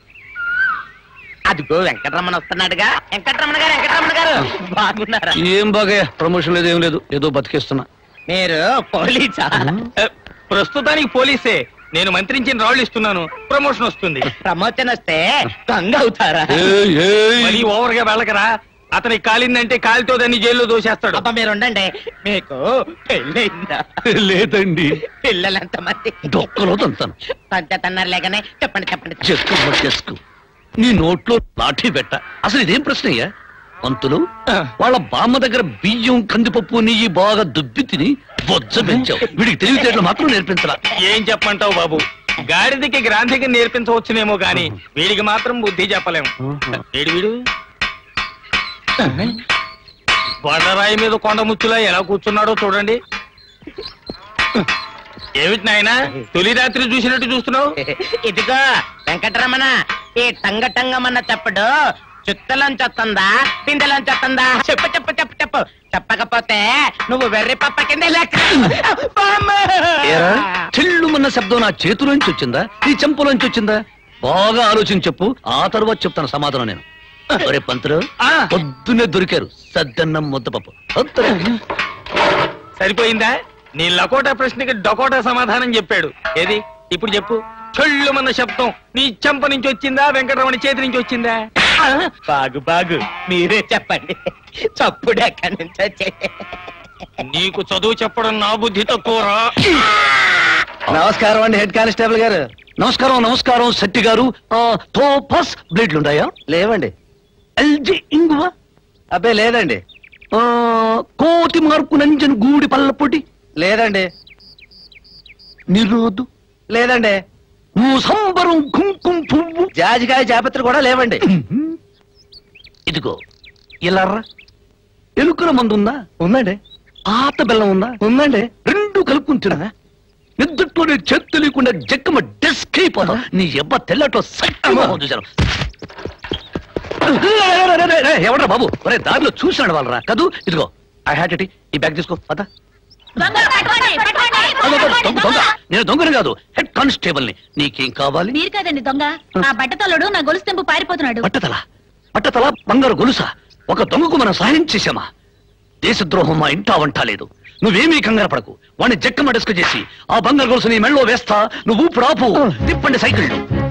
అదిగో వెంకటరమణ వస్తున్నాడుగా. వెంకటరమణ గారు బాగున్నారా? ఏం బాగా ప్రమోషన్ లేదు, ఏం లేదు, ఏదో బతికేస్తున్నా. మీరు పోలీసా? ప్రస్తుతానికి పోలీసే. నేను మంత్రించిన రాళ్ళు ఇస్తున్నాను, ప్రమోషన్ వస్తుంది. ప్రమోషన్ వస్తే దొంగ అవుతారా? మరీ ఓవర్ గా వెళ్ళకరా. అతనికి కాలిందంటే కాలితో దాన్ని జైల్లో దోసేస్తాడు. అబ్బా మీరు ఉండండి. మీకు పెళ్ళయిందా? లేదండి. పిల్లలంత మంది డొక్కలో తంతాను. పంచతన్నారు లేకనే. చెప్పండి. చేసుకో నీ నోట్లో లాఠీ పెట్ట. అసలు ఇదేం ప్రశ్న అయ్యా? పంతులు వాళ్ళ బామ్మ దగ్గర బియ్యం కందిపప్పు నెయ్యి బాగా దుబ్బి తిని బొజ్జ పెంచావు. వీడికి తెలివితేటలు మాత్రం నేర్పించరా? ఏం చెప్పంటావు బాబు, గాడిదకి గ్రాంధికి నేర్పించవచ్చునేమో గాని వీడికి మాత్రం బుద్ధి చెప్పలేము. వీడు బండరాయి మీద కొండ ముచ్చులా ఎలా కూర్చున్నాడో చూడండి. ఏమిటి నాయనా తొలి రాత్రి చూసినట్టు చూస్తున్నావు? ఇదిగో వెంకటరమణ, ఈ టంగ టంగమన్న చెప్పడు చుత్తలోంచొస్తుందా పిందెలోంచొస్తుందా? చెప్పు చెప్పు చెప్పు చెప్పు. చెప్పకపోతే నువ్వు వెర్రి పప్ప కింద లెక్క. చెల్లుమన్న శబ్దం నా చేతిలోంచి వచ్చిందా నీ చెంపలోంచి వచ్చిందా? బాగా ఆలోచించి చెప్పు, ఆ తర్వాత చెప్తాను సమాధానం నేను. ఒరే పంతులు, పొద్దున్నే దొరికారు సద్దన్నం ముద్దపప్పు. సరిపోయిందా? నీ లకోటా ప్రశ్నకి డకోటా సమాధానం చెప్పాడు. ఏది ఇప్పుడు చెప్పు. చెల్లుమన్న శబ్దం నీ చెంప నుంచి వచ్చిందా వెంకటరమణ చేతి నుంచి వచ్చిందా? బాగు బాగు మీరే చెప్పండి, చప్పుడు ఎక్కడి నుంచి వచ్చేది? నీకు చదువు చెప్పడం నా బుద్ధి తక్కువరా. నమస్కారం అండి హెడ్ కానిస్టేబుల్ గారు. నమస్కారం నమస్కారం శెట్టి గారు. టోపస్ బ్లేడ్లున్నాయా? లేవండి. ఎల్జీ ఇంగువ? అబ్బే లేదండి. కోతి మార్పు నంజన్ గూడి పల్లపొడి? లేదండి. నిరోధు? లేదండి. సంబరం కుంకుమ పువ్వు జాజికాయ జాపత్రి కూడా లేవండి. ఇదిగో ఇలారా. ఎలుకల మందు ఉందా? ఉందండి. ఆత బెల్లం ఉందా? ఉందండి. రెండు కలుపుకుంటున్నా. నిద్రలోనే చేతి తెలియకుండా జక్కమ డెస్క్ అయిపోతా. నీ ఎబ్బ తెల్లటో చూశాను. ఎవడ్రా బాబు? ఒరే దారిలో చూసినాడు వాళ్ళరా కదూ. ఇదిగో ఐ హ్యాడ్ ఇట్. ఈ బ్యాగ్ తీసుకో. పద. నేను దొంగని కాదు, హెడ్ కానిస్టేబుల్ ని. నీకేం కావాలి? మీరు కాదండి దొంగ. ఆ బట్టతలుడు నా గొలుసు తెంపు పారిపోతున్నాడు. బట్టతల? బట్టతల బంగారు గొలుసా? ఒక దొంగకు మనం సహాయం చేశామా? దేశద్రోహం మా ఇంటా వంట లేదు. నువ్వేమీ కంగారు పడకు. వాడిని జక్కమ డెస్క్ చేసి ఆ బంగారు గొలుసు నీ మెళ్ళో వేస్తా. నువ్వు ప్రాపు తిప్పండి సైకిల్.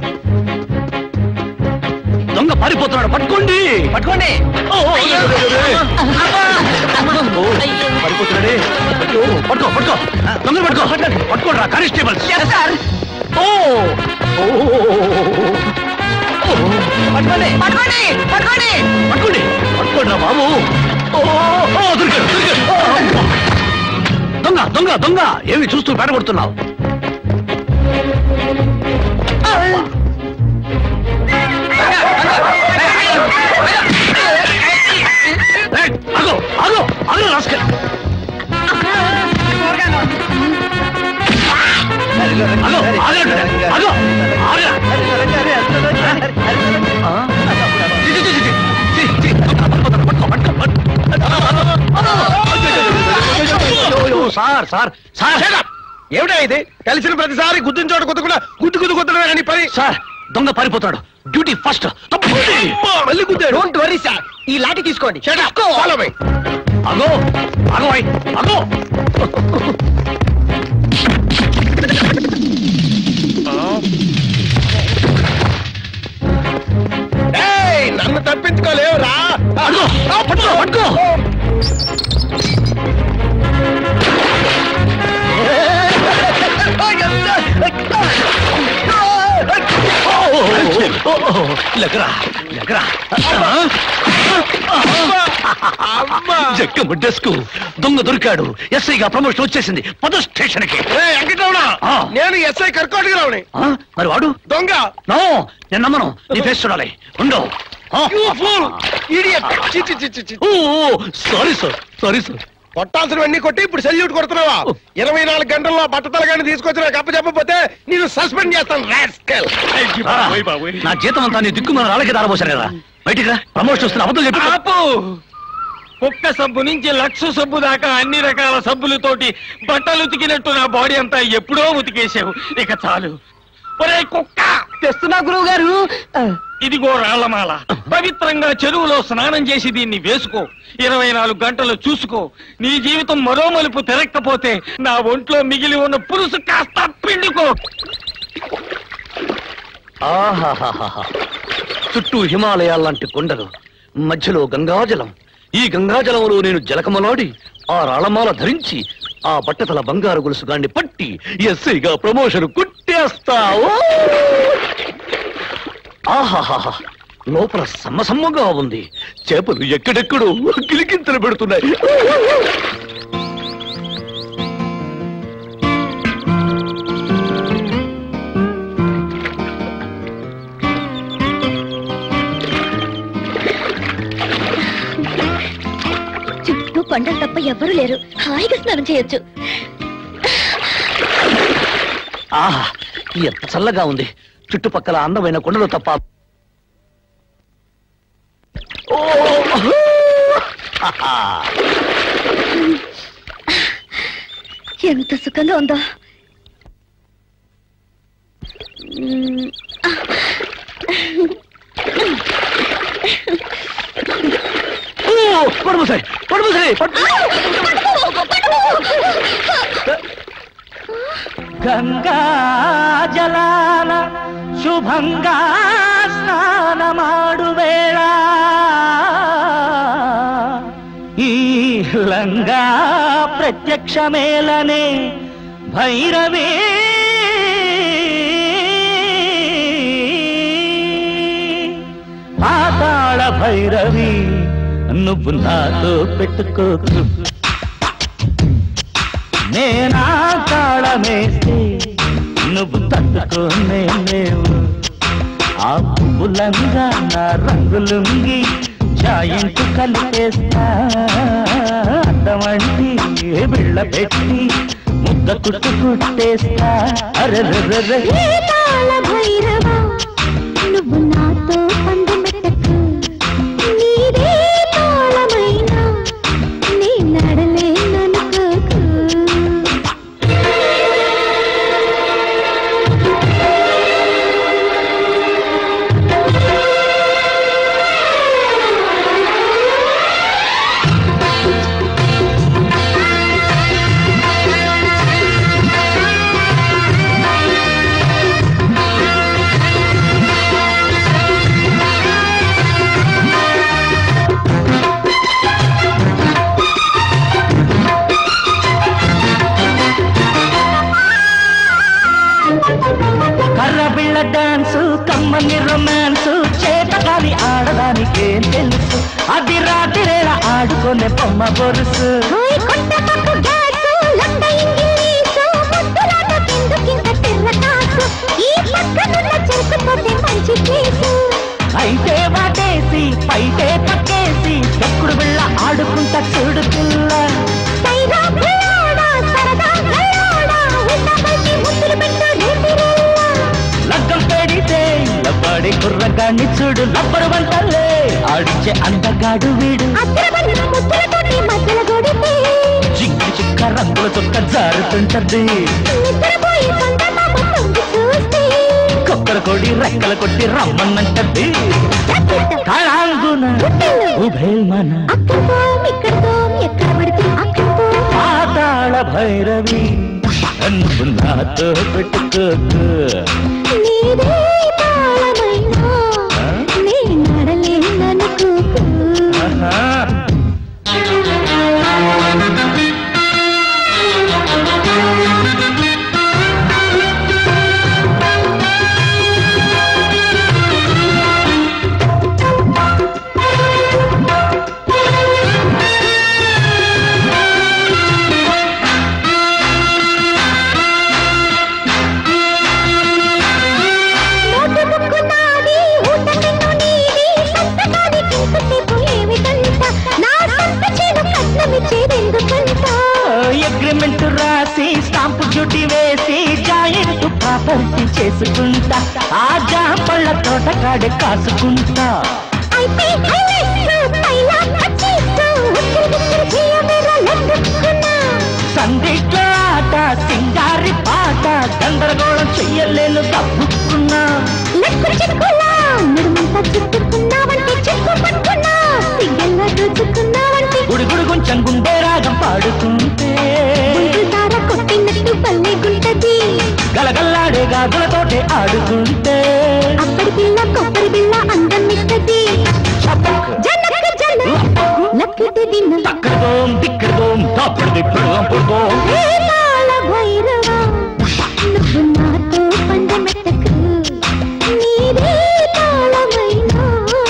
దొంగ పారిపోతున్నాడు. పట్టుకోండి పట్టుకోండి. పడిపోతున్నాడే. పట్టుకో పట్టుకో. దొంగ పట్టుకో. పట్టుకోండి కానిస్టేబుల్. పట్టుకోండి పట్టుకోండి పట్టుకోండి పట్టుకోండి పట్టుకోండి రా బాబు. దొరికాడు దొరికాడు. దొంగ దొంగ దొంగ. ఏమి చూస్తూ పేడ కొడుతున్నావు? ఆగో ఆగో ఆగో రాస్కల్. సార్ సార్ సార్ ఏమిటా ఇది? కలిసిన ప్రతిసారి గుద్దిన చోట గుద్దకుండా గుద్దు గుద్దు గుద్దడమే అని పని. సార్ దొంగ పారిపోతాడు. Duty first. మళ్ళీ గుద్దాడు. డోంట్ వరీ సార్, ఈ లాఠీ తీసుకోండి. అగో అగో అగో. నన్ను తప్పించుకోలేవురా. పట్టుకో పట్టుకో. లగరా లగరా. జక్కమ్మ డెస్క్. దొంగ దొరికాడు. ఎస్ఐగా ప్రమోషన్ వచ్చేసింది. పద స్టేషన్ కి. వెంకటరమణ, నేను ఎస్ఐ కర్కోటకి రావుని. మరి వాడు దొంగ. నో నేను నమ్మను. నీ ఫేస్ చూడాలి. ఉండు. Sorry sir sorry sir. కొట్టాల్సినవన్నీ కొట్టి ఇప్పుడు సెల్యూట్ కొడుతున్నావా? 24 గంటల్లో బట్టతలగాని తీసుకొచ్చి నాకు అప్పచెప్పకపోతే నేను సస్పెండ్ చేస్తాను. నా జీతం అంతా నీ దిక్కు మన రాళ్ళకి దారబోసారు కదా. బయటికి రా. ప్రమోషన్ వస్తున్న అబద్ధం చెప్పు. కుక్క సబ్బు నుంచి లక్ష సబ్బు దాకా అన్ని రకాల సబ్బులతోటి బట్టలు ఉతికినట్టు నా బాడీ అంతా ఎప్పుడో ఉతికేసావు. ఇక చాలు. ఒరే కుక్క, తెస్తున్నా గురువు గారు. ఇదిగో రాళ్లమాల. పవిత్రంగా చెరువులో స్నానం చేసి దీన్ని వేసుకో. 24 గంటలు చూసుకో. నీ జీవితం మరో మలుపు తిరగకపోతే నా ఒంట్లో మిగిలి ఉన్న పులుసు కాస్త పిండుకో. ఆహాహాహా. చుట్టూ హిమాలయాల్లాంటి కొండలు, మధ్యలో గంగాజలం. ఈ గంగాజలంలో నేను జలకమలాడి ఆ రాళమాల ధరించి ఆ బట్టతల బంగారు గొలుసుగాన్ని పట్టి ఎస్ఐగా ప్రమోషన్ కుట్టేస్తావు. ఆహాహా. లోపల సమ్మసమ్మగా ఉంది. చేపలు ఎక్కడెక్కడో కిలికింతలు పెడుతున్నాయి. చుట్టూ కొండలు తప్ప ఎవ్వరూ లేరు. హాయిగా స్నానం చేయొచ్చు. ఆహా, ఎంత చల్లగా ఉంది. చుట్టుపక్కల అందమైన కొండలు తప్ప. ఎంత సుఖంగా ఉందో. పడుముసాయి పడుముసాయి గంగా జలాల శుభంగా స్నానమాడు వేళ ఈ లంగా ప్రత్యక్షమేలనే భైరవే పాతాళ భైరవి నువ్వు నాతో పెట్టుకోకు. నేనా తాళమేస్తే నువ్వు తట్టుకోనే లేవు. ఆ పువ్వులంగా నా రంగులుంగి జాయింట్ కలిపేస్తా. అద్దమంటి బిళ్ళ పెట్టి ముద్ద కుట్టు కుట్టేస్తా. అరెరెరె భైరవా నువ్వు నాతో పందెమెట్టకు. నీదే తాళమైనా నీ నడలేననుకోకు. కర్రబిళ్ళ డాన్సు కమ్మని రొమాన్సు చేతగాని ఆడదానికేం తెలుసు. అది రాత్రివేళ ఆడుకునే బొమ్మ బొరుసు. అయితే వాటేసి పైటే పక్కేసి ఎప్పుడు బిళ్ళ ఆడుకుంటా చూడు పిల్ల. లగ్గం పెడితే లబ్బాడి కుర్రగాన్ని చూడు. లబ్బరు వంటలే ఆడించే అందగాడు వీడు. జింకి చుక్క రంగుల చుక్క జారుతుంటది. కొక్కర కొడి రెక్కల కొట్టి రమ్మన్నంటది. కళాంగున ఉభయమన పాతాళ భైరవి నువ్వు నాతో పెట్టుకోకు. అగ్రిమెంట్ రాసి స్టాంపు డ్యూటీ వేసి జాయింట్ ప్రాపర్టీ చేసుకుంటా. ఆ జాపళ్ళ తోట కాడే కాసుకుంటా. సందిగ్ధ ఆట సింగారి పాట గందరగోళం చెయ్యలేను తప్పుకున్నా. గుడిగుడు కొంచెం గుండె రాగం పాడుతుంటే గలగల్లాడే గాజులతోటే ఆడుతుంటే అప్పటి పిల్ల కొబ్బరి బిళ్ళ అందం ఇస్తది. తక్కడదోం దిక్కడదోం తప్పుడు దిప్పుడు పొడుదోం. భైరవా నువ్వు నాతో పందెమెట్టకు. నీదే తాళమైనా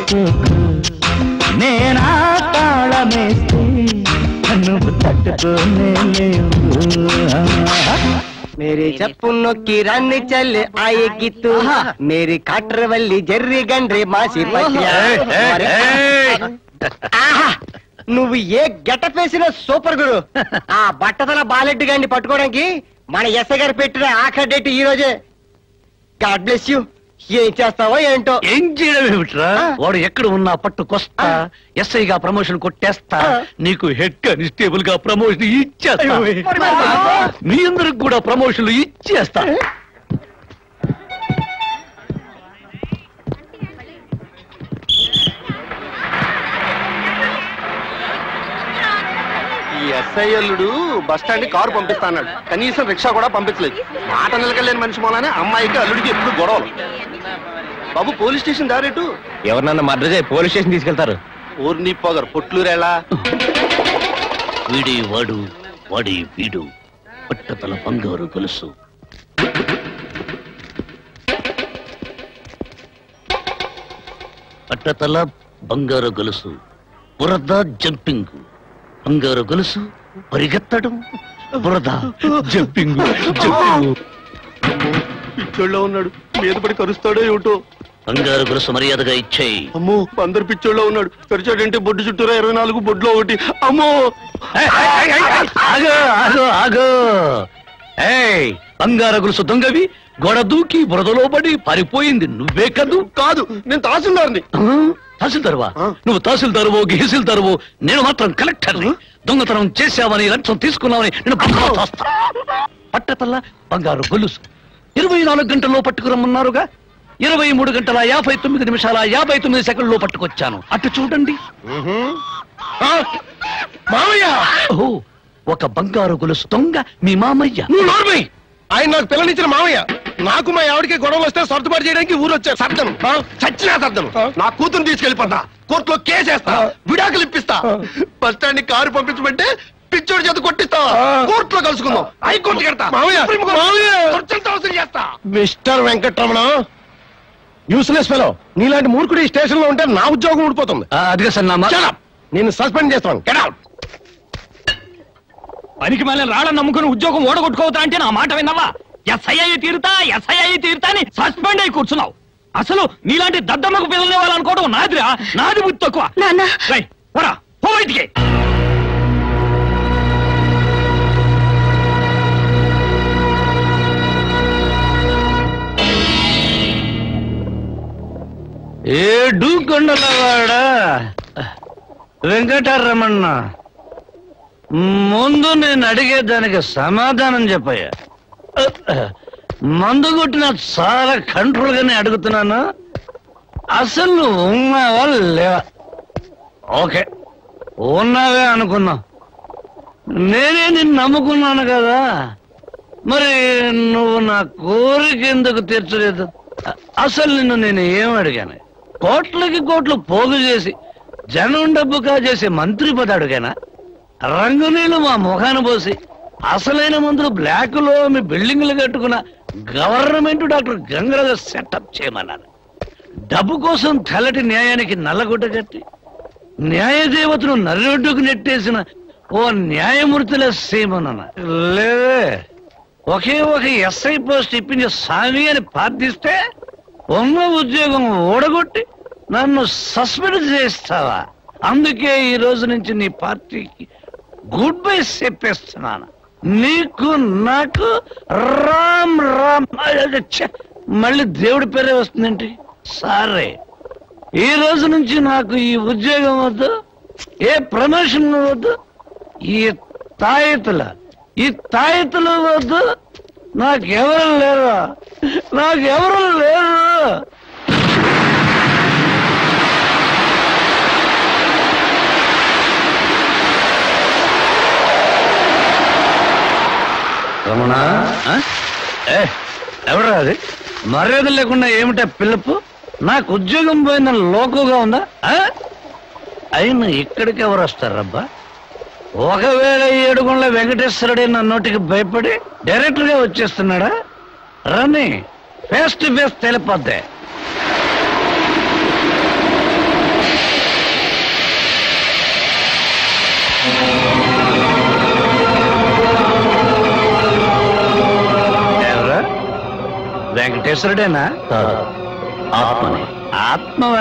తట్టుకోకు, నేనా తాళమేస్తే నువ్వు తట్టుకోలేవు. मेरी चप्पू नोकी रानी चले आएगी तू, मेरी काटर वल्ली जर्री गंड्रे मासी पट्टिया. నువ్వు ఏ గెటప్ వేసినా సూపర్ గురు. ఆ బట్టతల బాలెడ్డి గారిని పట్టుకోవడానికి మన ఎస్ఐ గారు పెట్టిన ఆఖరి డేట్ ఈ రోజే. God bless you. ఏం చేస్తావో ఏంటో. ఏం చేయడం ఏమిట్రా, వాడు ఎక్కడ ఉన్నా పట్టుకొస్తా, ఎస్ఐగా ప్రమోషన్ కొట్టేస్తా, నీకు హెడ్ కానిస్టేబుల్ గా ప్రమోషన్ ఇచ్చేస్తా, మీ అందరికి కూడా ప్రమోషన్లు ఇచ్చేస్తా. ఈ ఎస్ఐ అల్లుడు బస్ స్టాండ్ కారు పంపిస్తా అన్నాడు, కనీసం రిక్షా కూడా పంపించలేదు. మాట నిలకలేని మనిషి మూలానే అమ్మాయికి అల్లుడికి ఎప్పుడు గొడవలు. బాబు పోలీస్ స్టేషన్ దారేటు. ఎవరినన్నా మర్డర్ చేసి పోలీస్ స్టేషన్ తీసుకెళ్తారు. ఊరిని పోగారు పొట్లూరేలా. వీడి వాడు, వాడి వీడు, పట్టతల బంగారు గొలుసు. పట్టతల బంగారు గొలుసు, బురద జంపింగ్, బంగారు గొలుసు పరిగెత్తడం, బురద జంపింగ్ జంపింగ్. పిచ్చోళ్ళలో ఉన్నాడు, మీద పడి కరుస్తాడో ఏమిటో. బంగారు గొలుసు మర్యాదగా ఇచ్చేయి. అమ్మో అందరు పిచ్చోళ్ళలో ఉన్నాడు, తెరిచాడంటే బొడ్డు చుట్టూరా 24 బొడ్లో ఒకటి. అమ్మో ఆగో ఆగో ఆగో. ఏయ్, బంగారు గొలుసు దొంగవి, గోడ దూకి బురదలో పడి పారిపోయింది నువ్వే కదూ? కాదు, నేను తహసీల్దార్ని. తహసీల్దారువా? నువ్వు తహసీల్దారువో గిహసీల్దారువో, నేను మాత్రం కలెక్టర్ని. దొంగతనం చేశావని, లంచం తీసుకున్నావని నేను పట్టతల్ల బంగారు గొలుసు 24 గంటల్లో పట్టుకురమ్మన్నారుగా. 23 గంటల 59 నిమిషాల 59 సెకండ్లో పట్టుకొచ్చాను. అటు చూడండి. మామయ్య, ఓహో, ఒక బంగారు గొలుసు దొంగ మీ మామయ్య. నువ్వు నోర్మై. ఆయన నాకు పిల్లనిచ్చిన మామయ్య. నాకు మా ఆవిడకి గొడవలు వస్తే సర్దుబాటు చేయడానికి ఊరు వచ్చారు. సర్దను, చచ్చినా సర్దను. నా కూతురు తీసుకెళ్లిపోతా, కోర్టులో కేసేస్తా, విడాకులు ఇప్పిస్తా. బస్ స్టాండ్ కారు పంపించమంటే పిచ్చోడి చేత కొట్టిస్తావా? కోర్టులో కలుసుకుందాం, హైకోర్టు కడతా, చేస్తా. మిస్టర్ వెంకటరమణ, యూస్లెస్ ఫెలో, నీలాంటి మూర్ఖుడు ఈ స్టేషన్ లో ఉంటే నా ఉద్యోగం ఊడిపోతుంది. అదిగా సన్నామా, నేను సస్పెండ్ చేస్తాను. Get out. పనికి మళ్ళీ రాళ్ళని నమ్ముకుని ఉద్యోగం ఓడగొట్టుకోవతా అంటే నా మాట విన్నావా? ఎస్ఐ తీరుతా అని సస్పెండ్ అయి కూర్చున్నావు. అసలు నీలాంటి దద్దమ్మకు పిల్లలు వాళ్ళనుకోవడం నాదిరా, నాది బుద్ధి తక్కువ. పో బయటికి. ఏడు కొండలవాడ వెంకటరమణ, ముందు నేను అడిగేదానికి సమాధానం చెప్పయ్యా. మందు కొట్టిన చాలా కంట్రోల్ గానే అడుగుతున్నాను. అసలు నువ్వు ఉన్నావా లేవా? ఓకే, ఉన్నావే అనుకున్నావు. నేనే నిన్ను నమ్ముకున్నాను కదా, మరి నువ్వు నా కోరిక ఎందుకు తీర్చలేదు? అసలు నిన్ను నేను ఏం అడిగాను? కోట్లకి కోట్లు పోగు చేసి జనం డబ్బు కాజేసి మంత్రి పద అడిగానా? రంగు నీళ్లు మా ముఖాన్ని పోసి అసలైన మందులు బ్లాక్ లో మీ బిల్డింగ్లు కట్టుకున్న గవర్నమెంట్ డాక్టర్ గంగరాజ సెటప్ చేయమన్నాను. డబ్బు కోసం తెల్లటి న్యాయానికి నల్లగుడ్డ కట్టి న్యాయదేవతను నర్రొడ్డుకు నెట్టేసిన ఓ న్యాయమూర్తిలా చేయమన్నాను. లేదే, ఒకే ఒక ఎస్ఐ పోస్ట్ ఇప్పించి స్వామి అని ప్రార్థిస్తే ఉన్న ఉద్యోగం ఓడగొట్టి నన్ను సస్పెండ్ చేస్తావా? అందుకే ఈ రోజు నుంచి నీ పార్టీకి గుడ్ బై చెప్పేస్తున్నాను. నీకు నాకు రామ్ రామ్. మళ్ళీ దేవుడి పేరే వస్తుందేంటి? సరే, ఈ రోజు నుంచి నాకు ఈ ఉద్యోగం వద్దు, ఏ ప్రమోషన్ వద్దు, ఈ తాయితులు వద్దు, నాకెవరు లేరు. రమణ, ఎవరా అది? మర్యాద లేకుండా ఏమిటా పిలుపు? నాకు ఉద్యోగం పోయిందని లోకుగా ఉందా? అయినా ఇక్కడికి ఎవరు వస్తారబ్బా? ఒకవేళ 7 వెంకటేశ్వరుడే నా నోటికి భయపడి డైరెక్టర్ గా వచ్చేస్తున్నాడా? రని ఫేస్ టు ఫేస్ తెలిపోద్దే. వెంకటేశ్వరుడేనా? ఆత్మని. ఆత్మవా?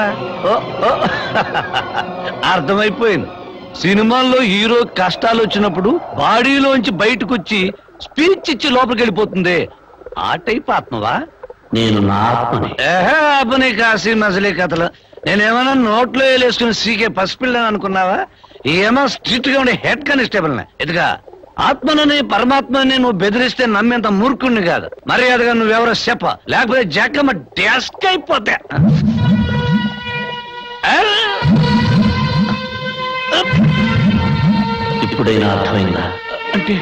అర్థమైపోయింది. సినిమాల్లో హీరో కష్టాలు వచ్చినప్పుడు బాడీలోంచి బయటకు వచ్చి స్పీచ్ ఇచ్చి లోపలికి వెళ్ళిపోతుంది. ఆ టైప్ ఆత్మవా? నేను నా ఆత్మని. ఆత్మని కాసి మసలే కథలు. నేనేమన్నా నోట్లో వేలేసుకుని సీకే పసిపిల్లని అనుకున్నావా? ఏమో స్ట్రిక్ట్ గా ఉండే హెడ్ కానిస్టేబుల్ ఎదుగా. ఆత్మనని పరమాత్మని నువ్వు బెదిరిస్తే నమ్మేంత మూర్ఖుణ్ణి కాదు. మర్యాదగా నువ్వెవరో చెప్ప, లేకపోతే జక్కమ్మ డెస్క్ అయిపోతా. ఇప్పుడైనా అర్థమైందా? అంటే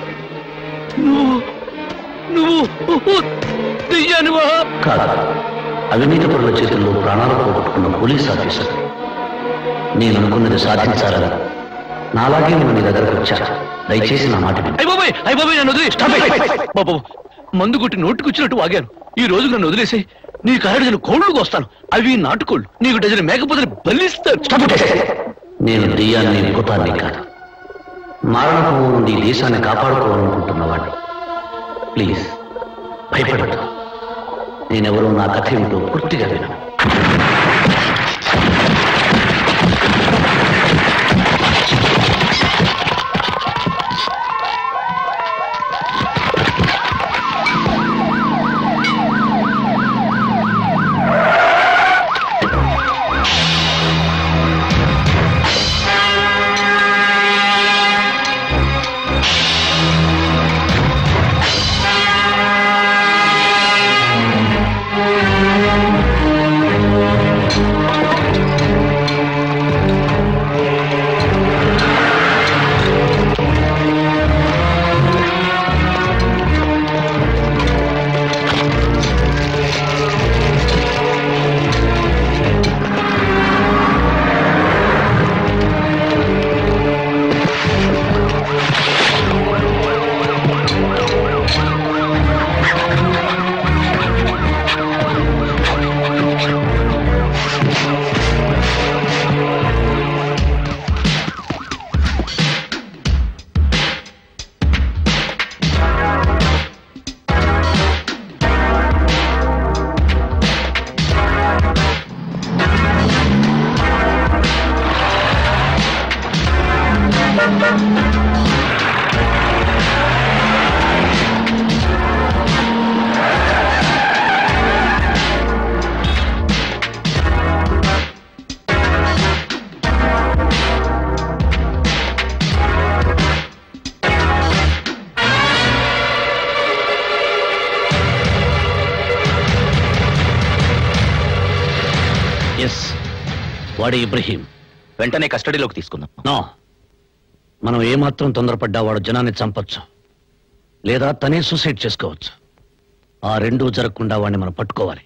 నువ్వు దెయ్యానివా? కాదు, అవినీతి పరుల చేతుల్లో ప్రాణాలు పోగొట్టుకున్న పోలీస్ ఆఫీసర్. నేను అనుకున్నది సాధించాలని నాలాగే నువ్వు నీ దగ్గరకు వచ్చా. దయచేసి నా మాట మందు కొట్టి నోటుకొచ్చినట్టు వాగాను. ఈ రోజు నన్ను వదిలేసి నీకు 6 డజన్ కోళ్లు వస్తాను. అవి నాటుకోళ్ళు. నీకు డజన్ మేకపోతే బలిస్తాను. నేను దెయ్యాన్ని భూతాన్ని కాదు, మారణపు నుండి దేశాన్ని కాపాడుకోవాలనుకుంటున్నవాడిని. ప్లీజ్ భయపడద్దు. నేనెవరో నా కథ ఏమిటో పూర్తిగా విను. వాడే ఇబ్రహీం. వెంటనే కస్టడీలోకి తీసుకుందాం. నో, మనం ఏమాత్రం తొందరపడ్డా వాడు జనాన్ని చంపొచ్చు, లేదా తనే సూసైడ్ చేసుకోవచ్చు. ఆ రెండూ జరగకుండా వాడిని మనం పట్టుకోవాలి.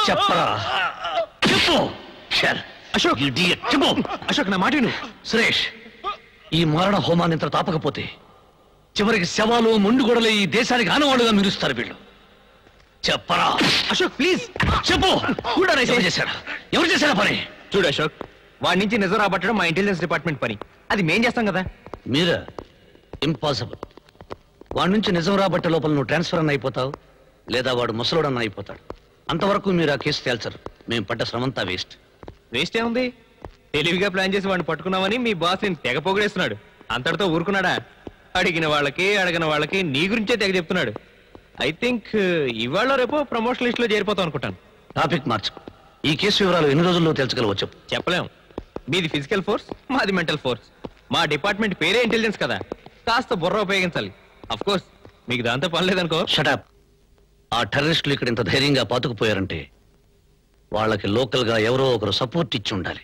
చెప్పరా చెప్పు అశోక్ చెప్పు అశోక్ నా మాట విను. సురేష్ ఈ మరణ హోమాన్ని ఇంత తాపకపోతే చివరికి శవాలు మొండుగొడలు ఈ దేశానికి ఆనవాళ్ళుగా మిరుస్తారు వీళ్ళు. చెప్పరా అశోక్ ప్లీజ్ చెప్పు కూడా ఎవరు చేశారా పని? చూడు అశోక్, వాడి నుంచి నిజం రాబట్టడం మా ఇంటెలిజెన్స్ డిపార్ట్మెంట్ పని. అది మేం చేస్తాం కదా. మీరా? ఇంపాసిబుల్. వాడి నుంచి నిజం రాబట్టే లోపల నువ్వు ట్రాన్స్ఫర్ అన్న అయిపోతావు, లేదా వాడు ముసలోడన్న అయిపోతాడు. అంతవరకు మీరు ఆ కేసు తేల్చరు. మేము పడ్డ శ్రమంతా వేస్ట్. వేస్ట్ ఏముంది? తెలివిగా ప్లాన్ చేసి వాడిని పట్టుకున్నామని మీ బాస్ నేను తెగ పొగిడేస్తున్నాడు. అంతటితో ఊరుకున్నాడా? అడిగిన వాళ్ళకి నీ గురించే తెగ చెప్తున్నాడు. ఐ థింక్ ఇవాళ రేపు ప్రమోషన్ లిస్ట్ లో చేరిపోతాం అనుకుంటాను. టాపిక్ మార్చుకో. ఈ కేసు వివరాలు ఎన్ని రోజుల్లో తెలుసుకోగలవో చెప్పు. చెప్పలేం. మీది ఫిజికల్ ఫోర్స్, మాది మెంటల్ ఫోర్స్. మా డిపార్ట్మెంట్ పేరే ఇంటెలిజెన్స్ కదా, కాస్త బుర్ర ఉపయోగించాలి. అఫ్ కోర్స్ మీకు దాంతో పని లేదనుకో. షటప్. ఆ టెర్రరిస్టులు ఇక్కడ ఇంత ధైర్యంగా పాతుకుపోయారంటే వాళ్ళకి లోకల్ గా ఎవరో ఒకరు సపోర్ట్ ఇచ్చి ఉండాలి.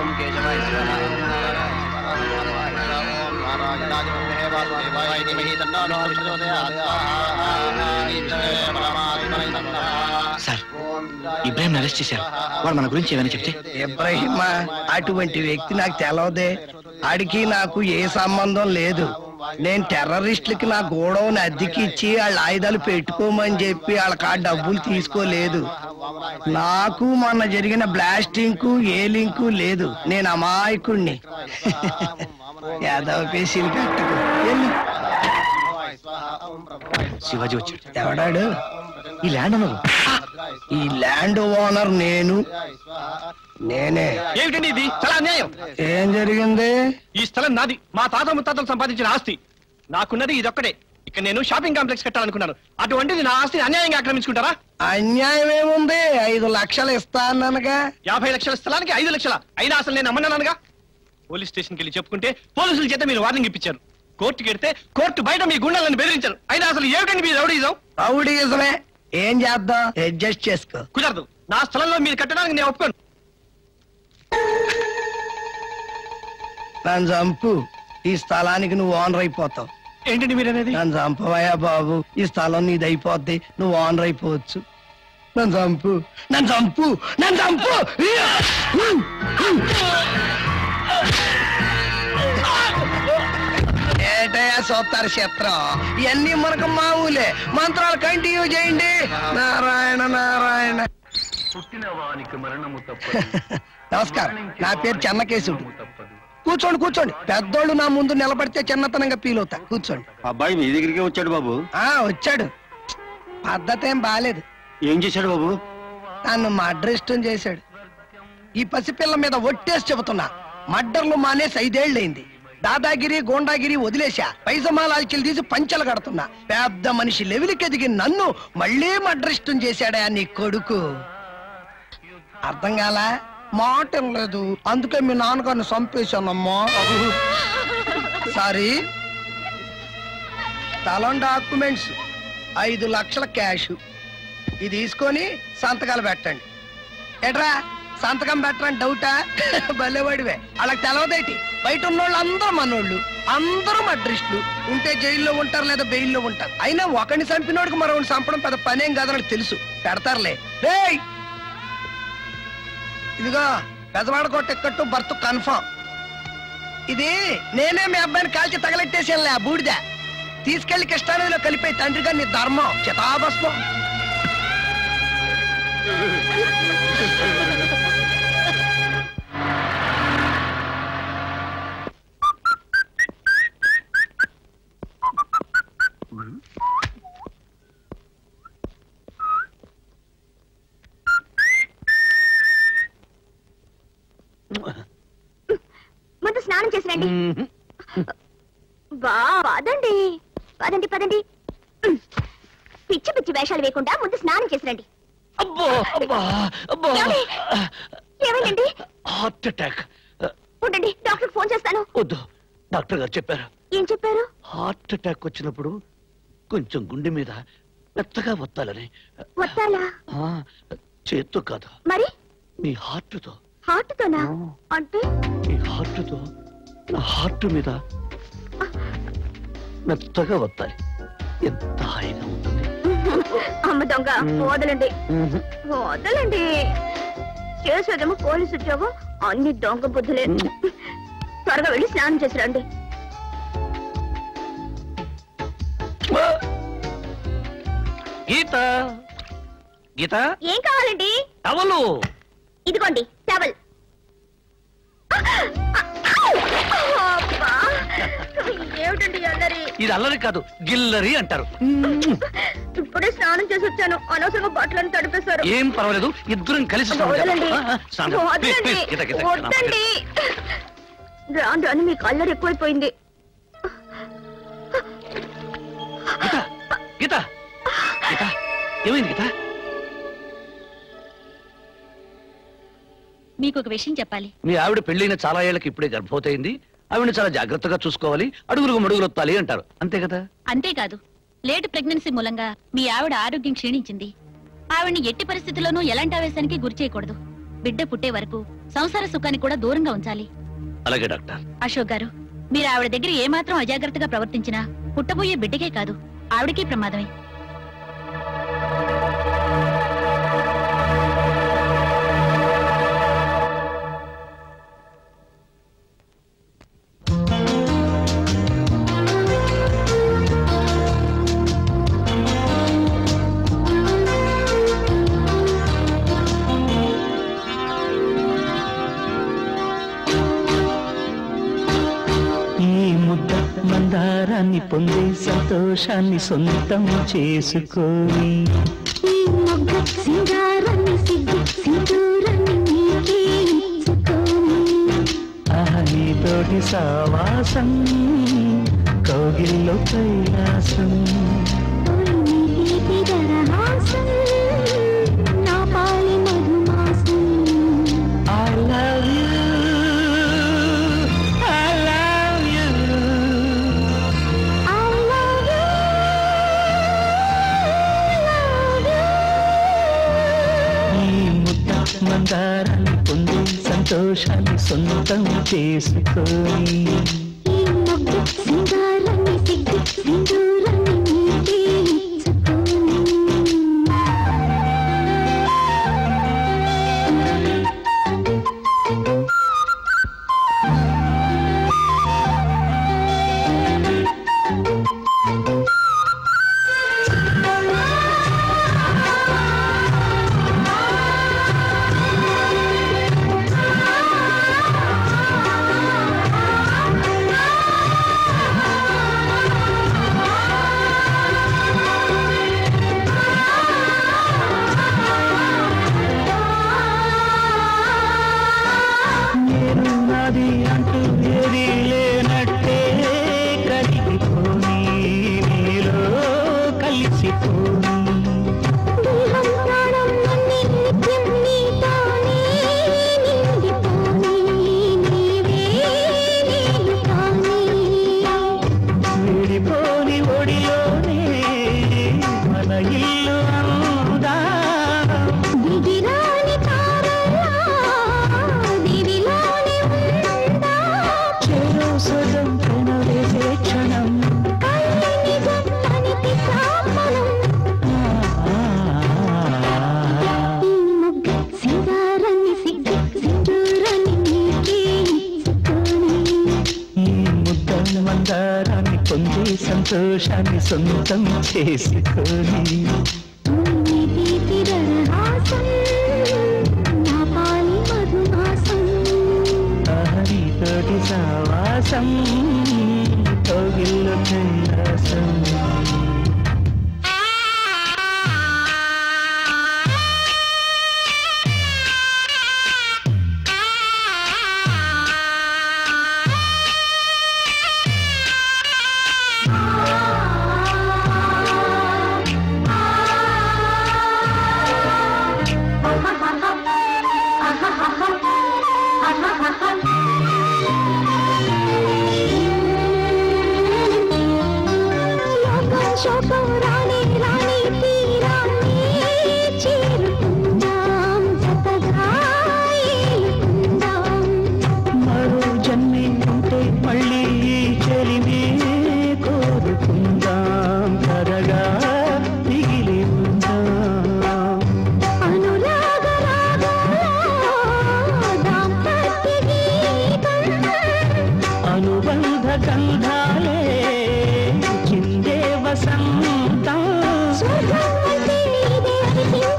సార్, ఇబ్రాహిం అరెస్ట్ చేశారు. వాడు మన గురించి ఏమైనా చెప్తే? ఇబ్రాహిమా అటువంటి వ్యక్తి నాకు తెలవదే. ఆడికి నాకు ఏ సంబంధం లేదు. నేను టెర్రరిస్టులకి నా గోడౌన్ అద్దెకి ఇచ్చి వాళ్ళ ఆయుధాలు పెట్టుకోమని చెప్పి వాళ్ళకి ఆ డబ్బులు తీసుకోలేదు. నాకు మొన్న జరిగిన బ్లాస్టింగ్ కు ఏ లింకు లేదు. నేను అమాయకుణ్ణి. యాదవ పేసీలు కట్టుకు శివాజీ వచ్చాడు. ఎవడాడు? ఈ ల్యాండ్ ఓనర్. ఈ ల్యాండ్ ఓనర్ నేనే. ఏమిటండి ఇది? చాలా అన్యాయం. ఏం జరిగింది? ఈ స్థలం నాది. మా తాత ముత్తాతలు సంపాదించిన ఆస్తి. నాకున్నది ఇదొక్కడే. ఇక్కడ నేను షాపింగ్ కాంప్లెక్స్ కట్టాలనుకున్నాను. అటువంటిది నా ఆస్తిని అన్యాయంగా ఆక్రమించుకుంటారా? అన్యాయం ఏముంది? 5 లక్షలు ఇస్తా అన్నానుగా. 50 లక్షల స్థలానికి 5 లక్షల అయినా అసలు నేను అమ్మన్నానుగా. పోలీస్ స్టేషన్కి వెళ్ళి చెప్పుకుంటే పోలీసుల చేత మీరు వార్నింగ్ ఇప్పించారు. కోర్టుకి వెళ్తే కోర్టు బయట మీ గుండాలను బెదిరించారు. అయినా అసలు ఏమిటండి మీ రౌడీజం? రౌడీజమే. ఏం చేద్దాం? అడ్జస్ట్ చేసుకో. కుదరదు. నా స్థలంలో మీరు కట్టడానికి నేను ఒప్పుకోను. నన్ను చంపు. ఈ స్థలానికి నువ్వు ఓనర్ అయిపోతావు. ఏంటండి మీరు అనేది? నన్ను చంపవయ్యా బాబు. ఈ స్థలం నీది అయిపోద్ది. నువ్వు ఓనర్ అయిపోవచ్చు. నన్ను చంపు, నన్ను చంపు, నన్ను చంపు. ఏటయ్యా సోత్తారు చిత్రం. ఇవన్నీ మనకు మామూలే. మంత్రాలు కంటిన్యూ చేయండి. నారాయణ నారాయణ. నమస్కారం. నా పేరు చెన్నకేశుడు. కూర్చోండి కూర్చోండి. పెద్దోళ్ళు నా ముందు నిలబడితే చిన్నతనంగా ఫీల్ అవుతా. కూర్చోండి. అబ్బాయి మీ దగ్గరికి వచ్చాడు బాబు. వచ్చాడు. పద్ధతి ఏం బాలేదు. ఏం చేశాడు బాబు? నన్ను మర్డరిస్టం చేశాడు. ఈ పసిపిల్ల మీద ఒట్టేసి చెబుతున్నా, మర్డర్లు మానేసి 5 ఏళ్ళైంది. దాదాగిరి గోండాగిరి వదిలేశా. పైజమాలాల్కిలు తీసి పంచలు కడుతున్నా. పెద్ద మనిషి లెవెలికి ఎదిగి నన్ను మళ్ళీ మర్డరిస్టం చేశాడా నీ కొడుకు. అర్థం కాలా? మాట లేదు. అందుకే మీ నాన్నగారిని చంపేశానమ్మా. సారీ. స్థలం డాక్యుమెంట్స్ 5 లక్షల క్యాష్. ఇది తీసుకొని సంతకాలు పెట్టండి. ఎట్రా సంతకం పెట్టరని డౌటా? భలేవాడివే. వాళ్ళకి తెలవదేటి. బయట ఉన్నోళ్ళు అందరూ మనోళ్ళు, అందరూ మడ్రిస్టులు. ఉంటే జైల్లో ఉంటారు, లేదా బెయిల్లో ఉంటారు. అయినా ఒకరిని చంపినోడికి మరొకరిని చంపడం పెద్ద పనేం కాదని తెలుసు. పెడతారులే. ఇదిగో పెదవాడకో టిక్కెట్టు బర్త్ కన్ఫర్మ్. ఇది నేనే మీ అబ్బాయిని కాల్చి తగలెట్టేసానులే. ఆ బూడిద తీసుకెళ్లి కృష్ణానదిలో కలిపే తండ్రిగా నీ ధర్మం. చితాభస్మం. ముందు స్నానం చేసి రండి. పదండి పదండి పదండి. పిచ్చి పిచ్చి వేషాలు వేయకుండా ముందు స్నానం చేసి రండి. ఏమైందండి? Heart attack. ఉండండి, డాక్టర్ ఫోన్ చేస్తాను. వద్దు, డాక్టర్ గారు చెప్పారు. ఏం చెప్పారు? హార్ట్ అటాక్ వచ్చినప్పుడు కొంచెం గుండె మీద మెత్తగా వత్తాలని. వత్తాలా? చేత్తో కాదు, మరి మీ హార్ట్ తో. హార్ట్ తోనా? అంటే మీ హార్ట్ తో నా హార్ట్ మీద మెత్తగా వత్తాలి. ఎంత హాయిగా ఉంటుంది. అమ్మ దొంగ వదలండి వదలండి. చేసేదేమో పోలీసు ఉద్యోగం, అన్ని దొంగ బుద్ధులే. త్వరగా వెళ్ళి స్నానం చేసి రండి. గీత గీత ఏం కావాలండి? టవలు. ఇదిగోండి టవల్. ఏమిటండి అల్లరి? ఇది అల్లరి కాదు, గిల్లరి అంటారు. ఇప్పుడే స్నానం చేసి వచ్చాను, అనవసరంగా బట్టలను తడిపేశారు. ఏం పర్వాలేదు, ఇద్దరం కలిసి వదలండి స్నానం వదలండి వద్దండి. రాను రాను మీకు అల్లరి ఎక్కువైపోయింది. గీత గీత గీత ఏమైంది గీత? మీకు ఒక విషయం చెప్పాలి. మీ ఆవిడ పెళ్ళైన చాలా ఏళ్ళకి ఇప్పుడే గర్భవతి అయింది. ఆవిడని చాలా జాగ్రత్తగా చూసుకోవాలి, అడుగులకు మడుగులొత్తాలి అంటారు, అంతే కదా? అంతేకాదు, లేట్ ప్రెగ్నెన్సీ మూలంగా మీ ఆవిడ ఆరోగ్యం క్షీణించింది. ఆవిడ్ని ఎట్టి పరిస్థితుల్లోనూ ఎలాంటి ఆవేశానికి గురి చేయకూడదు. బిడ్డ పుట్టే వరకు సంసార సుఖాన్ని కూడా దూరంగా ఉంచాలి. అలాగే డాక్టర్. అశోక్ గారు, మీరు ఆవిడ దగ్గర ఏమాత్రం అజాగ్రత్తగా ప్రవర్తించినా పుట్టబోయే బిడ్డకే కాదు, ఆవిడకి ప్రమాదమే. మందారాన్ని పొందే సంతోషాన్ని సొంతం చేసుకోని, ఈ మొగ్గ సింగారాన్ని సిగ్గు సింధూరాన్ని నీకే ఇచ్చుకోని, నీతోటి సావాసం కౌగిల్లో కైలాసం, నా పాలి మధుమాసం. I love you. మందారాన్ని పొంది సంతోషాన్ని సొంతం చేసుకొని, ఈ మొగ్గ సింగారాన్ని సిగ్గు సింధూరాన్ని నీకే ఇచ్చుకొని. మందారాన్ని పొంది సంతోషాన్ని సొంతం చేసుకొని, నీతోటి సావాసం కౌగిల్లో కైలాసం.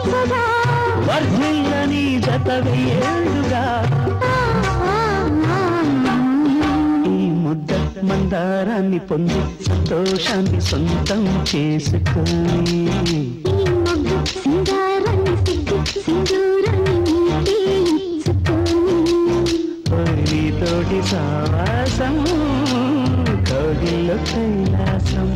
వర్ధిల్లని జత వెయ్యేళ్ళుగా ఈ ముద్ద మందారాన్ని పొంది సంతోషాన్ని సొంతం చేసుకొని తోటి సావాసం కౌగిల్లో కైలాసం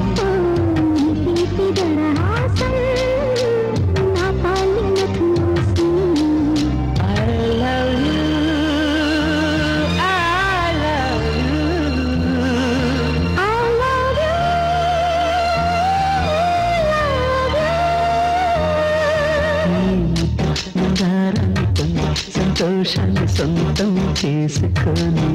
సంతోషాన్ని సొంతం చేసుకొని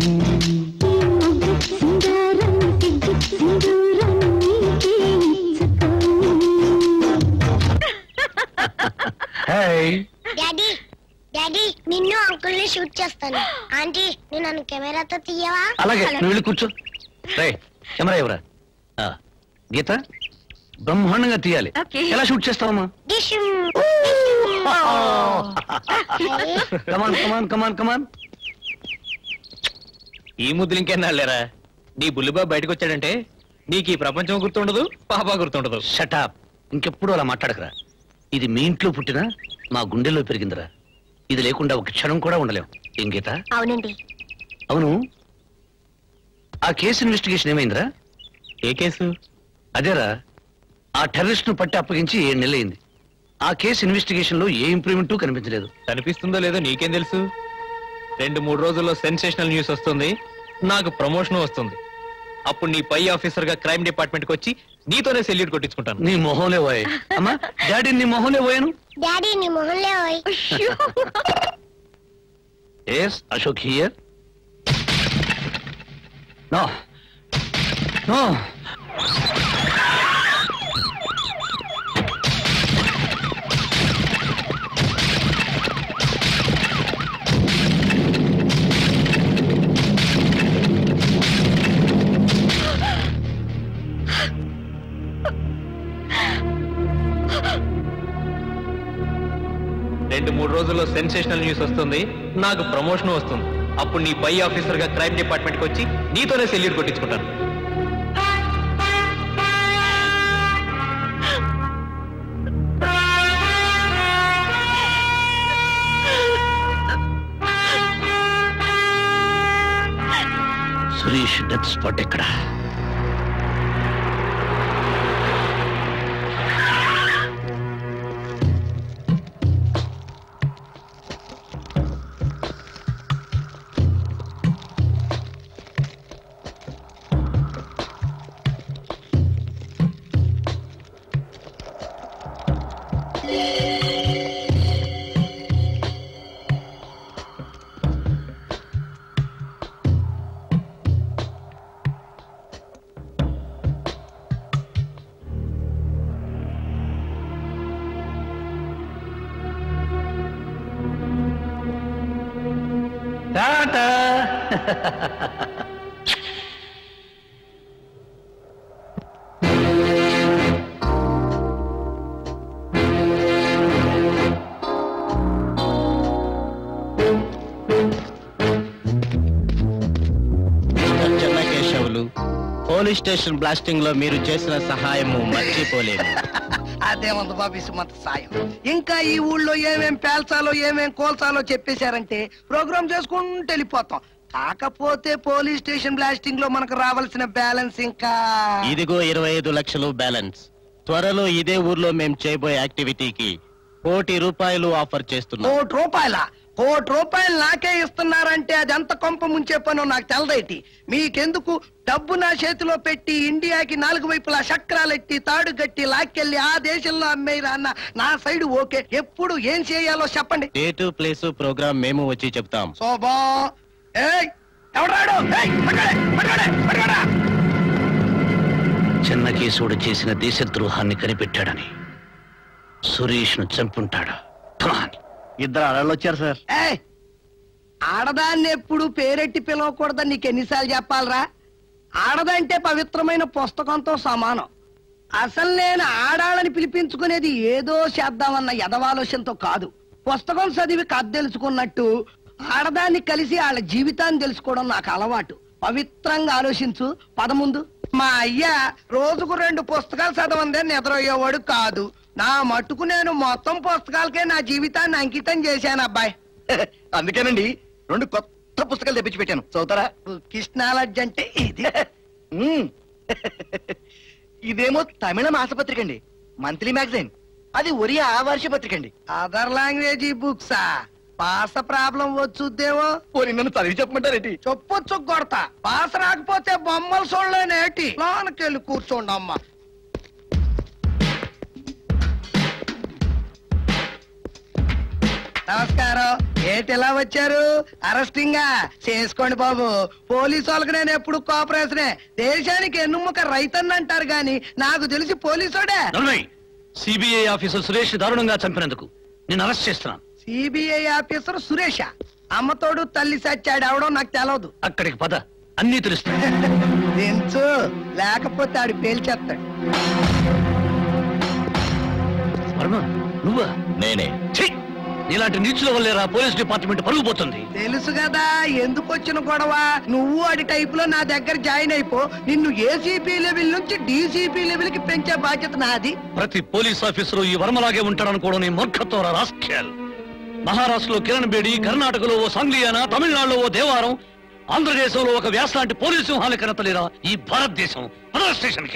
డాడీ డాడీ నిన్ను అంకుల్ ని షూట్ చేస్తాను. ఆంటీ నువ్వు నన్ను కెమెరాతో తీయవా? అలాగే నువ్వు వెళ్ళి కూర్చో. కెమెరా ఎవరా? గీత బ్రహ్మాండంగా తీయాలి. ఎలా షూట్ చేస్తావమ్మా? కమాన్ కమాన్ కమాన్ కమాన్. ఈ ముద్దులు ఇంకెన్నాళ్ళేరా? నీ బుల్లిబా బయటకు వచ్చాడంటే నీకు ఈ ప్రపంచం గుర్తుండదు, పాపా గుర్తుండదు. షటాప్. ఇంకెప్పుడు అలా మాట్లాడకరా. ఇది మీ ఇంట్లో పుట్టినా మా గుండెల్లో పెరిగిందిరా. ఇది లేకుండా ఒక క్షణం కూడా ఉండలేం. ఏం గీత? అవునండి. అవును, ఆ కేసు ఇన్వెస్టిగేషన్ ఏమైందిరా? ఏ కేసు? అదేరా, ఆ టెర్రరిస్ట్ ను పట్టి అప్పగించి 7 నెలలైంది. ఆ కేసు ఇన్వెస్టిగేషన్ లో ఏ ఇంప్రూవ్మెంట్ కనిపించలేదు. కనిపిస్తుందో లేదో నీకేం తెలుసు? 2-3 రోజుల్లో సెన్సేషనల్ న్యూస్ వస్తుంది, నాకు ప్రమోషన్ వస్తుంది. అప్పుడు నీ పై ఆఫీసర్ గా క్రైమ్ డిపార్ట్మెంట్ కి వచ్చి నీతోనే సెల్యూట్ కొట్టించుకుంటాను. నీ మొహంలే పోయే అమ్మా. డాడీ నీ మొహంలే పోయాను. డాడీ నీ మొహంలే పోయి. Yes Ashok here. No no. రెండు 3 రోజుల్లో సెన్సేషనల్ న్యూస్ వస్తుంది, నాకు ప్రమోషన్ వస్తుంది. అప్పుడు నీ పై ఆఫీసర్ గా క్రైమ్ డిపార్ట్మెంట్ కి వచ్చి నీతోనే సెల్యూట్ కొట్టించుకుంటాను. సురేష్ డెత్ స్పాట్ ఎక్కడ? Tata. Chennakesavulu, police station blasting లో మీరు చేసిన సహాయము మర్చిపోలేము. అదేమంది బాబు సుమంత సాయం. ఇంకా ఈ ఊళ్ళో ఏమేం పేల్చాలో ఏమేం కోల్చాలో చెప్పేశారంటే ప్రోగ్రామ్ చేసుకుంటూ వెళ్ళిపోతాం. కాకపోతే పోలీస్ స్టేషన్ బ్లాస్టింగ్ లో మనకు రావాల్సిన బ్యాలెన్స్ ఇంకా ఇదిగో 25 లక్షలు బ్యాలెన్స్. త్వరలో ఇదే ఊర్లో మేము చేయబోయే యాక్టివిటీకి ₹1 కోటి ఆఫర్ చేస్తున్నాం. ₹1 కోటి నాకే ఇస్తున్నారంటే అది ఎంత కొంప ముంచే పనో నాకు తెలదేటి. మీకెందుకు? డబ్బు నా చేతిలో పెట్టి ఇండియాకి 4 వైపులా చక్రాలెట్టి తాడు గట్టి లాక్కెళ్ళి ఆ దేశంలో అమ్మేరా అన్న నా సైడ్ ఓకే. ఎప్పుడు ఏం చేయాలో చెప్పండి. డేటు ప్లేసు ప్రోగ్రామ్ మేము వచ్చి చెప్తాం. శోభా ఎవడాడు? చెన్నకేశవుడు చేసిన దేశద్రోహాన్ని కనిపెట్టాడని సురేష్ ను చంపుంటాడు. ఇద్దరు ఆడవాళ్ళు వచ్చారు సార్. ఆడదాన్ని ఎప్పుడు పేరెట్టి పిలవకూడదని నీకు ఎన్నిసార్లు చెప్పాలరా? ఆడదంటే పవిత్రమైన పుస్తకంతో సమానం. అసలు నేను ఆడాలని పిలిపించుకునేది ఏదో చేద్దామన్న యదవాలోచనతో కాదు. పుస్తకం చదివి కథ తెలుసుకున్నట్టు ఆడదాన్ని కలిసి వాళ్ళ జీవితాన్ని తెలుసుకోవడం నాకు అలవాటు. పవిత్రంగా ఆలోచించు. పదముందు. మా అయ్య రోజుకు 2 పుస్తకాలు చదవందే నిద్రపోయేవాడు కాదు. నా మట్టుకు నేను మొత్తం పుస్తకాలకే నా జీవితాన్ని అంకితం చేశాను అబ్బాయి. అందుకేనండి 2 కొత్త పుస్తకాలు తెప్పించి పెట్టాను, చదువుతారా? కృష్ణాలజ్జ అంటే ఇది. ఇదేమో తమిళ మాసపత్రిక అండి, మంత్లీ మ్యాగజైన్. అది ఒరియా వార్షిక అండి. అదర్ లాంగ్వేజ్ బుక్సా? భాష ప్రాబ్లం వచ్చుద్దేమో. నన్ను చదివి చెప్పమంటారేటి? చెప్పొచ్చు కొడతా. భాష రాకపోతే బొమ్మలు చూడలేనేటి. లోనకెళ్ళి కూర్చోండి అమ్మా. నమస్కారం. ఏటి ఎలా వచ్చారు? అరెస్టింగా? చేసుకోండి బాబు. పోలీసు వాళ్ళకి నేను ఎప్పుడు కోఆపరేషనే. దేశానికి ఎన్నుముక రైతన్న అంటారు గాని నాకు తెలిసి పోలీసోడే. సిబిఐ ఆఫీసర్ సురేష్ దారుణంగా చంపినందుకు నేను అరెస్ట్ చేస్తున్నాను. CBI officer సురేష? అమ్మతోడు తల్లి సచ్చాడు అవడో నాకు తెలవదు. అక్కడికి పద, అన్నీ తెలుస్తాయి. దించు, లేకపోతే ఆడు పేల్చేస్తాడు. నువ్వా? నేనే. ఇలాంటి నీచుల వల్లేరా పోలీస్ డిపార్ట్మెంట్ పరుగు పోతుంది. తెలుసు కదా ఎందుకు వచ్చిన గొడవ. నువ్వు అడి టైప్ లో నా దగ్గర జాయిన్ అయిపో. నిన్ను ఏసీపీ లెవెల్ నుంచి డీసీపీ లెవెల్ కి పెంచే బాధ్యత నాది. ప్రతి పోలీస్ ఆఫీసరు ఈ వర్మలాగే ఉంటాడనుకోవడం నీ మూర్ఖత్వం రాస్కెల్. మహారాష్ట్రలో కిరణ్ బేడి, కర్ణాటకలో ఓ సంగ్లియానా, తమిళనాడులో ఓ దేవారం, ఆంధ్రదేశంలో ఒక వ్యాస లాంటి పోలీసు సింహాల కనతలేరా ఈ భారతదేశం. పదవ స్టేషన్ కి.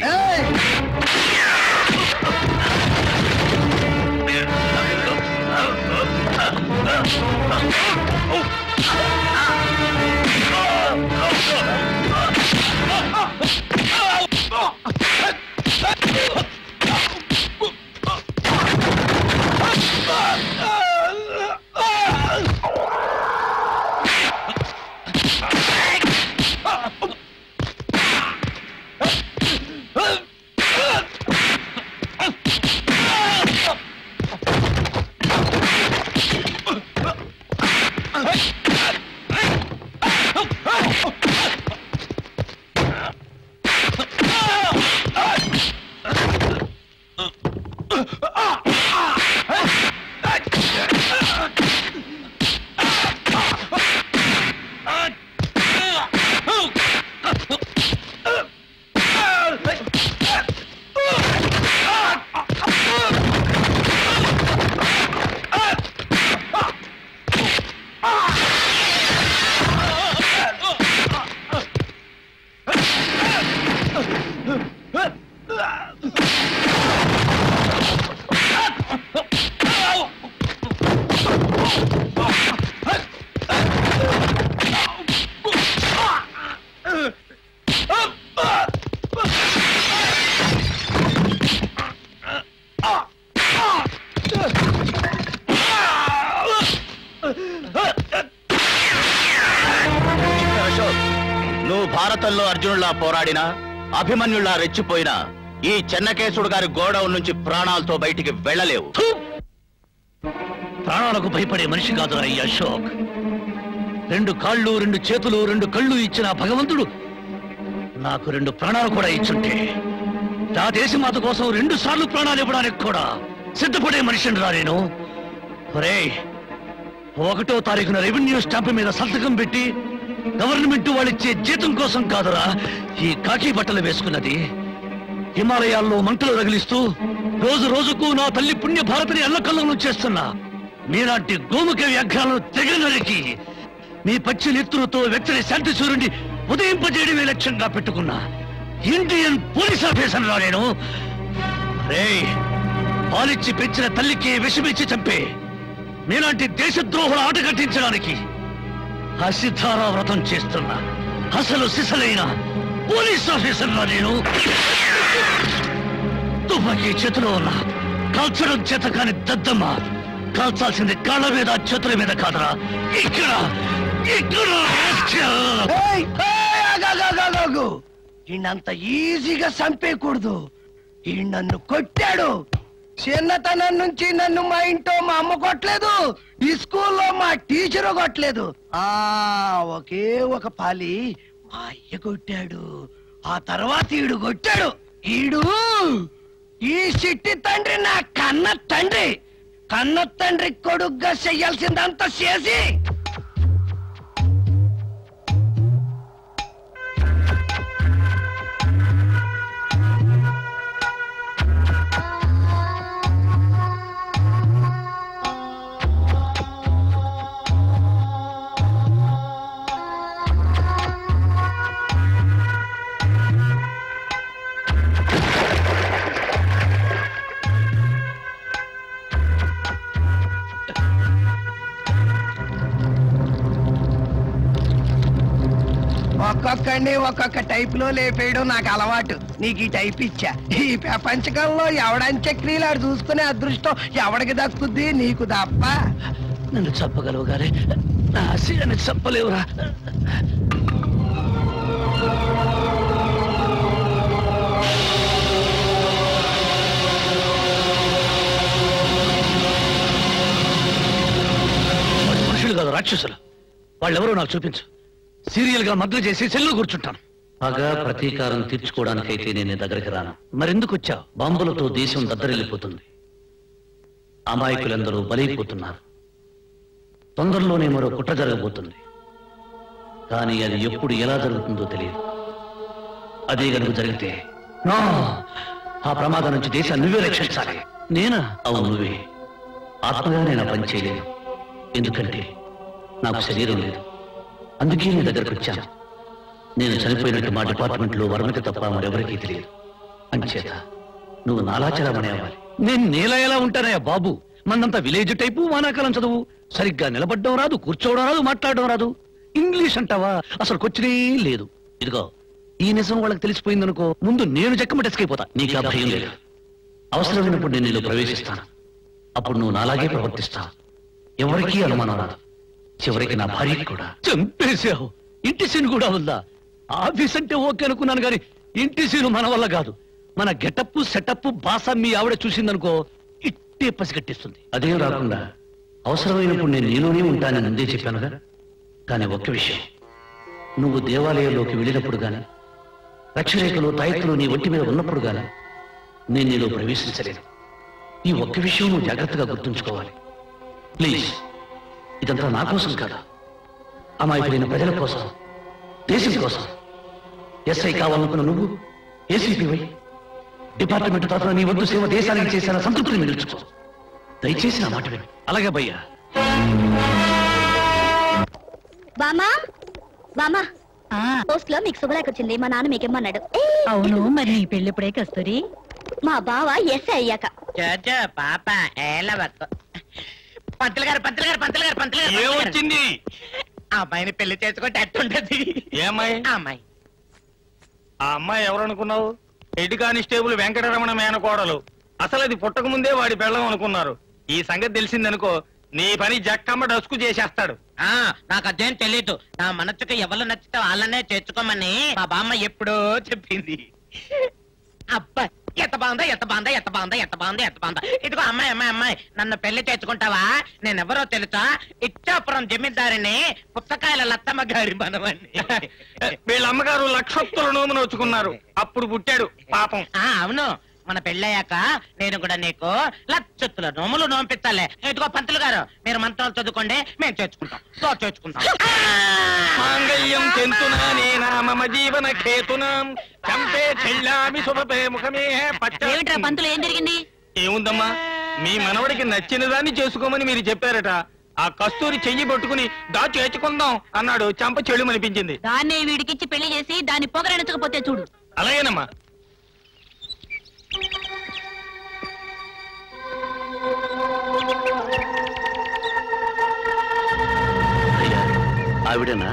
నువ్వు భారతంలో అర్జునులా పోరాడినా, అభిమన్యుల్లా రెచ్చిపోయినా ఈ చెన్నకేశుడు గారి గోడౌన్ నుంచి ప్రాణాలతో బయటికి వెళ్ళలేవు. ప్రాణాలకు భయపడే మనిషి కాదురా ఈ అశోక్. 2 కాళ్ళు, 2 చేతులు, 2 కళ్ళు ఇచ్చిన భగవంతుడు నాకు 2 ప్రాణాలు కూడా ఇచ్చుంటే నా దేశమాత కోసం 2 సార్లు ప్రాణాలు ఇవ్వడానికి కూడా సిద్ధపడే మనిషిని రా నేను. ఒరేయ్, 1వ తారీఖున రెవెన్యూ స్టాంప్ మీద సంతకం పెట్టి గవర్నమెంట్ వాళ్ళిచ్చే జీతం కోసం కాదురా ఈ కాకి బట్టలు వేసుకున్నది. హిమాలయాల్లో మంటలు రగిలిస్తూ రోజు రోజుకు నా తల్లి పుణ్య భారతిని అల్లకల్లం చేస్తున్నా మీలాంటి గోముఖ వ్యాఘ్రాలను తెగ నరికి మీ పచ్చి నెత్తులతో వెచ్చని శాంతి సూర్యుడిని ఉదయింపజేయడమే లక్ష్యంగా పెట్టుకున్నా ఇండియన్ పోలీస్ ఆఫీసర్ రా నేను. రేయ్, పాలిచ్చి పెంచిన తల్లికి విషమిచ్చి చంపే మీలాంటి దేశద్రోహుల ఆట కట్టించడానికి అసిద్ధారా వ్రతం చేస్తున్నా అసలు సిసలైన పోలీస్ ఆఫీసర్ రా నేను. తుపాకీ చేతిలో ఉన్నా కాల్చడం చేత కాని దద్దమ్మ కాల్చాల్సింది కాళ్ళ మీద చేతుల మీద కాదరా ఇక్కడ ఇక్కడ. ఈయనంత ఈజీగా చంపేయకూడదు. ఈ నన్ను కొట్టాడు. చిన్నతనం నుంచి నన్ను మా ఇంట్లో మా అమ్మ కొట్టలేదు, ఈ స్కూల్లో మా టీచరు కొట్టలేదు. ఒకే ఒక పాలి మా అయ్య కొట్టాడు. ఆ తర్వాత ఈడు కొట్టాడు. ఈడు ఈ చిట్టి తండ్రి నా కన్న తండ్రి. కన్న తండ్రి కొడుగ్గా చెయ్యాల్సిందంతా చేసి ఒక్కొక్కడిని ఒక్కొక్క టైప్ లో లేపేయడం నాకు అలవాటు. నీకు ఈ టైప్ ఇచ్చా. ఈ ప్రపంచకంలో ఎవడంచక్రీలాడు చూసుకునే అదృష్టం ఎవడికి దక్కుద్ది? నీకు తప్ప. నన్ను చంపగలవు గారే నా ఆశయాన్ని చంపలేవురా. మనుషులు కాదు, రాక్షసులు. వాళ్ళెవరో నాకు చూపించు. సీరియల్ గా మద్దతు చేసి సెల్లు కూర్చుంటాను. పగ ప్రతీకారం తీర్చుకోవడానికైతే నేను దగ్గరికి రాను. మరెందుకు వచ్చా? బాంబులతో దేశం దద్దరిల్లిపోతుంది. అమాయకులందరూ బలైపోతున్నారు. తొందరలోనే మరో కుట్ర జరగబోతుంది. కానీ అది ఎప్పుడు ఎలా జరుగుతుందో తెలియదు. అదే గనుక జరిగితే ఆ ప్రమాదం నుంచి దేశాన్ని నువ్వే రక్షించాలి. నేనా? అవును, నువ్వే. ఆత్మగా నేను పని చేయలేను. ఎందుకంటే నాకు శరీరం లేదు. అందుకే నీ దగ్గరకు వచ్చాను. నేను చనిపోయినట్టు మా డిపార్ట్మెంట్ లో వర్మకి తప్ప మరెవరికీ తెలియదు. అంచేత నువ్వు నాలాచరమనే అవ్వాలి. నేను నీలా ఎలా ఉంటానయ్యా బాబు? మనంతా విలేజ్ టైపు, వానాకాలం చదువు. సరిగ్గా నిలబడ్డం రాదు, కూర్చోవడం రాదు, మాట్లాడడం రాదు. ఇంగ్లీష్ అంటావా? అసలు కొచ్చినే లేదు. ఇదిగో, ఈ నిజం వాళ్ళకి తెలిసిపోయిందనుకో, ముందు నేను చెక్కమటెస్కైపోతా. నీకు ఆ భయం లేదు. అవసరమైనప్పుడు నేను నీలో ప్రవేశిస్తాను. అప్పుడు నువ్వు నాలాగే ప్రవర్తిస్తావు. ఎవరికీ అనుమానం రాదు. చివరికి నా భార్యకి కూడా. చంపేశావు. ఇంటి సీన్ కూడా ఉందా? ఆఫీస్ అంటే ఓకే అనుకున్నాను, కానీ ఇంటి సీను మన వల్ల కాదు. మన గెటప్ సెటప్ బాస మీ ఆవిడ చూసిందనుకో, ఇట్టే పసిగట్టిస్తుంది. అదేం రాకుండా అవసరమైనప్పుడు నేను నీలోనే ఉంటానని ముందే చెప్పానుగా. కానీ ఒక్క విషయం, నువ్వు దేవాలయంలోకి వెళ్ళినప్పుడు గాని, రక్షరేఖలు తాయెత్తులు నీ ఒంటి మీద ఉన్నప్పుడు గాని నేను నీలో ప్రవేశించలేను. ఈ ఒక్క విషయం నువ్వు జాగ్రత్తగా గుర్తుంచుకోవాలి. ప్లీజ్. ఇదంతా నా కోసం కాదు, అమాయకులైన ప్రజల కోసం, దేశం కోసం. ఎస్ఐ కావాలనుకున్న నువ్వు ఏసీపీవై డిపార్ట్మెంట్ తరఫున నీ వద్దు సేవ దేశానికి చేసిన సంతృప్తిని మిగుల్చుకో. దయచేసి నా మాట విను. అలాగే భయ్యా. బామా బామా, పోస్ట్ లో మీకు శుభలేఖ వచ్చింది. మా నాన్న మీకేమన్నాడు? అవును, మరి నీ పెళ్ళిప్పుడే కస్తూరి? మా బావ ఎస్ఐ అయ్యాక. పాప పంతులు గారు పంతులు గారు పంతులు గారు పంతులు గారు ఏమొచ్చింది? ఆ అమ్మాయిని పెళ్లి చేసుకుంటే ఎట్టుంటది? ఏమ్మాయి? ఆ అమ్మాయి. ఆ అమ్మాయి ఎవరనుకున్నావు? హెడ్ కానిస్టేబుల్ వెంకటరమణ మేనకోడలు. అసలు అది పుట్టక ముందే వాడి పెళ్ళం అనుకున్నారు. ఈ సంగతి తెలిసిందనుకో, నీ పని జక్కమ్మ డస్కు చేసేస్తాడు. నాకు అదేం తెలీదు. నా మనసుకు ఎవరు నచ్చితే వాళ్ళనే చేర్చుకోమని మా బామ్మ ఎప్పుడో చెప్పింది. అబ్బా, ఎంత బాగుందా ఎంత బాగుందా ఎంత బాగుందా ఎంత బాగుందా ఎంత బాగుందా. ఇదిగో అమ్మాయి అమ్మాయి అమ్మాయి, నన్ను పెళ్లి చేసుకుంటావా? నేనెవరో తెలుసా? ఇచ్చాపురం జమీందారిని, పుస్తకాయల లత్తమ్మ గారి మనవన్ని. వీళ్ళ అమ్మగారు లక్షత్తుల నోము నోచుకున్నారు. అప్పుడు పుట్టాడు పాపం. అవును, మన పెళ్ళయ్యాక నేను కూడా నీకు లక్షత్తుల నోములు నోంపిస్తాలే. ఇదిగో పంతులు గారు, మీరు మంత్రాలు చదువుకోండి, మేము చేర్చుకుంటాం. చేర్చుకుంటాం. మాంగళ్యం తెంతునానే నామ జీవన ఖేతునాం చంపే చెల్లామి శుభపే ముఖమే ఏమిట్రా పంతులు, ఏం జరిగింది? ఏముందమ్మా, మీ మనవడికి నచ్చిన దాన్ని చేసుకోమని మీరు చెప్పారట. ఆ కస్తూరి చెయ్యి పట్టుకుని దా చేర్చుకుందాం అన్నాడు. చంప చెడు అనిపించింది. దాన్ని వీడికిచ్చి పెళ్లి చేసి దాన్ని పొగరెనచకపోతే చూడు. అలాగేనమ్మా. ఆవిడనా?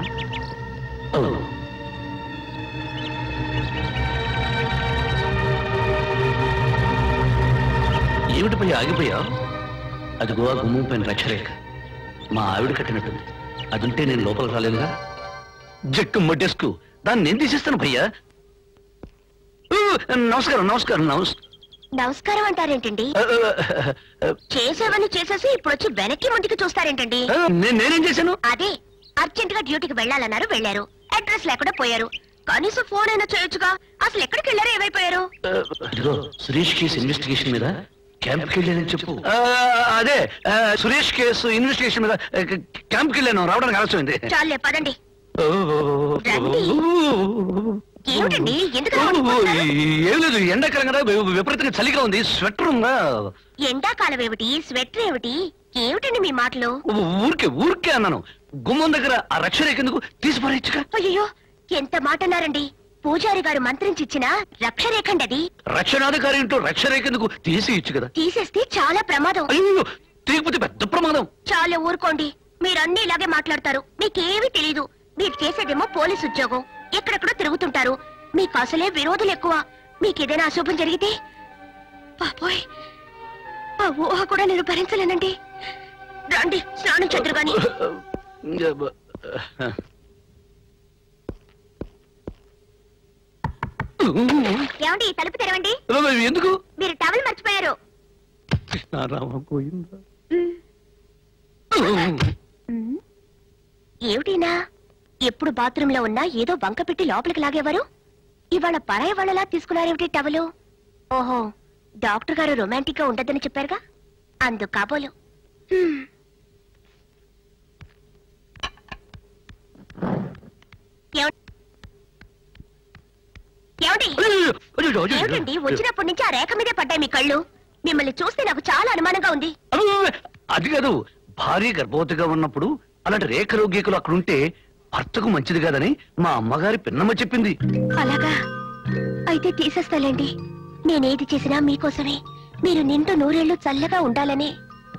ఏమిటి పోయి ఆగిపోయా? అదిగో ఆ గుమ్మం పైన రక్షరేఖ మా ఆవిడ కట్టినట్టుంది. అది ఉంటే నేను లోపలికి రాలేదుగా. జక్కు మొడ్డెస్కు దాన్ని నేను తీసేస్తాను భయ్యా. నమస్కారం నమస్కారం నమస్కారం అంటారేంటండి? చేసేవన్నీ చేసేసి ఇప్పుడు వచ్చి వెనక్కి ముందుకు చూస్తారేంటండి? నేనేం చేశాను? అదే, అర్జెంట్ గా డ్యూటీకి వెళ్ళాలన్నారు, వెళ్ళారు. అడ్రస్ లేకుండా పోయారు. కనీసం ఫోన్ అయినా చేయొచ్చుగా. అసలు ఎక్కడికి వెళ్ళారో ఏమైపోయారు? ఇదిగో సురేష్ కేసు ఇన్వెస్టిగేషన్ మీద క్యాంప్కి వెళ్ళానని చెప్పు. అదే సురేష్ కేసు ఇన్వెస్టిగేషన్ మీద క్యాంప్కి వెళ్ళాను, రావడానికి ఆలస్యమైంది. చాలే పదండి. ఏమిటండి ఎందుకు ఏం లేదు, ఎండాకాలం కదా, విపరీతంగా చలిగా ఉంది, స్వెటర్ ఉందా? ఎండాకాలం ఏమిటి, స్వెటర్ ఏమిటి, ఏమిటండి మీ మాటలు? ఊరికే అన్నాను. గుమ్మం దగ్గర ఆ రక్షరేఖ ఎందుకు తీసిపారేచ్చుగా. అయ్యో ఎంత మాట అన్నారండి. పూజారి గారు మంత్రించిచ్చిన రక్షరేఖండి అది. రక్షణాధికారి ఇంటూ రక్షరేఖ ఎందుకు తీసి ఇచ్చు కదా. తీసేస్తే చాలా ప్రమాదం. అయ్యో తీయకపోతే పెద్ద ప్రమాదం. చాలా ఊరుకోండి, మీరన్నీ ఇలాగే మాట్లాడతారు. మీకేమీ తెలీదు. మీరు చేసేదేమో పోలీసు ఉద్యోగం, ఎక్కడెక్కడో తిరుగుతుంటారు. మీకు అసలే విరోధులు ఎక్కువ. మీకేదైనా అశుభం జరిగితే పాపోయ్ ఆ ఊహ కూడా నేను భరించలేనండి. రండి స్నానం చేద్దరు గాని. ఏమండి తలుపు తెరవండి. ఎందుకు? మీరు టవల్ మర్చిపోయారు. ఏమిటినా ఎప్పుడు బాత్రూమ్ లో ఉన్నా ఏదో వంక పెట్టి లోపలికి లాగేవారు. ఇవాళ పరాయి వాళ్ళలా తీసుకున్నారేమిటి టవలు? ఓహో, డాక్టర్ గారు రొమాంటిక్ గా ఉండద్దని చెప్పారుగా, అందుకు కాబోలు. ఏమిటండి వచ్చినప్పటి నుంచి ఆ రేఖ మీదే పడ్డాయి మీ కళ్ళు. మిమ్మల్ని చూస్తే నాకు చాలా అనుమానంగా ఉంది. అది కాదు, భార్య గర్భవతిగా ఉన్నప్పుడు అలాంటి రేఖలు గీకలు అక్కడుంటే భర్తకు మంచిది కాదని మా అమ్మగారి పిన్నమ్మ చెప్పింది. అలాగా అయితే తీసేస్తాలేండి. నేనేది చేసినా మీకోసమే, మీరు నిండు నూరేళ్లు చల్లగా ఉండాలని.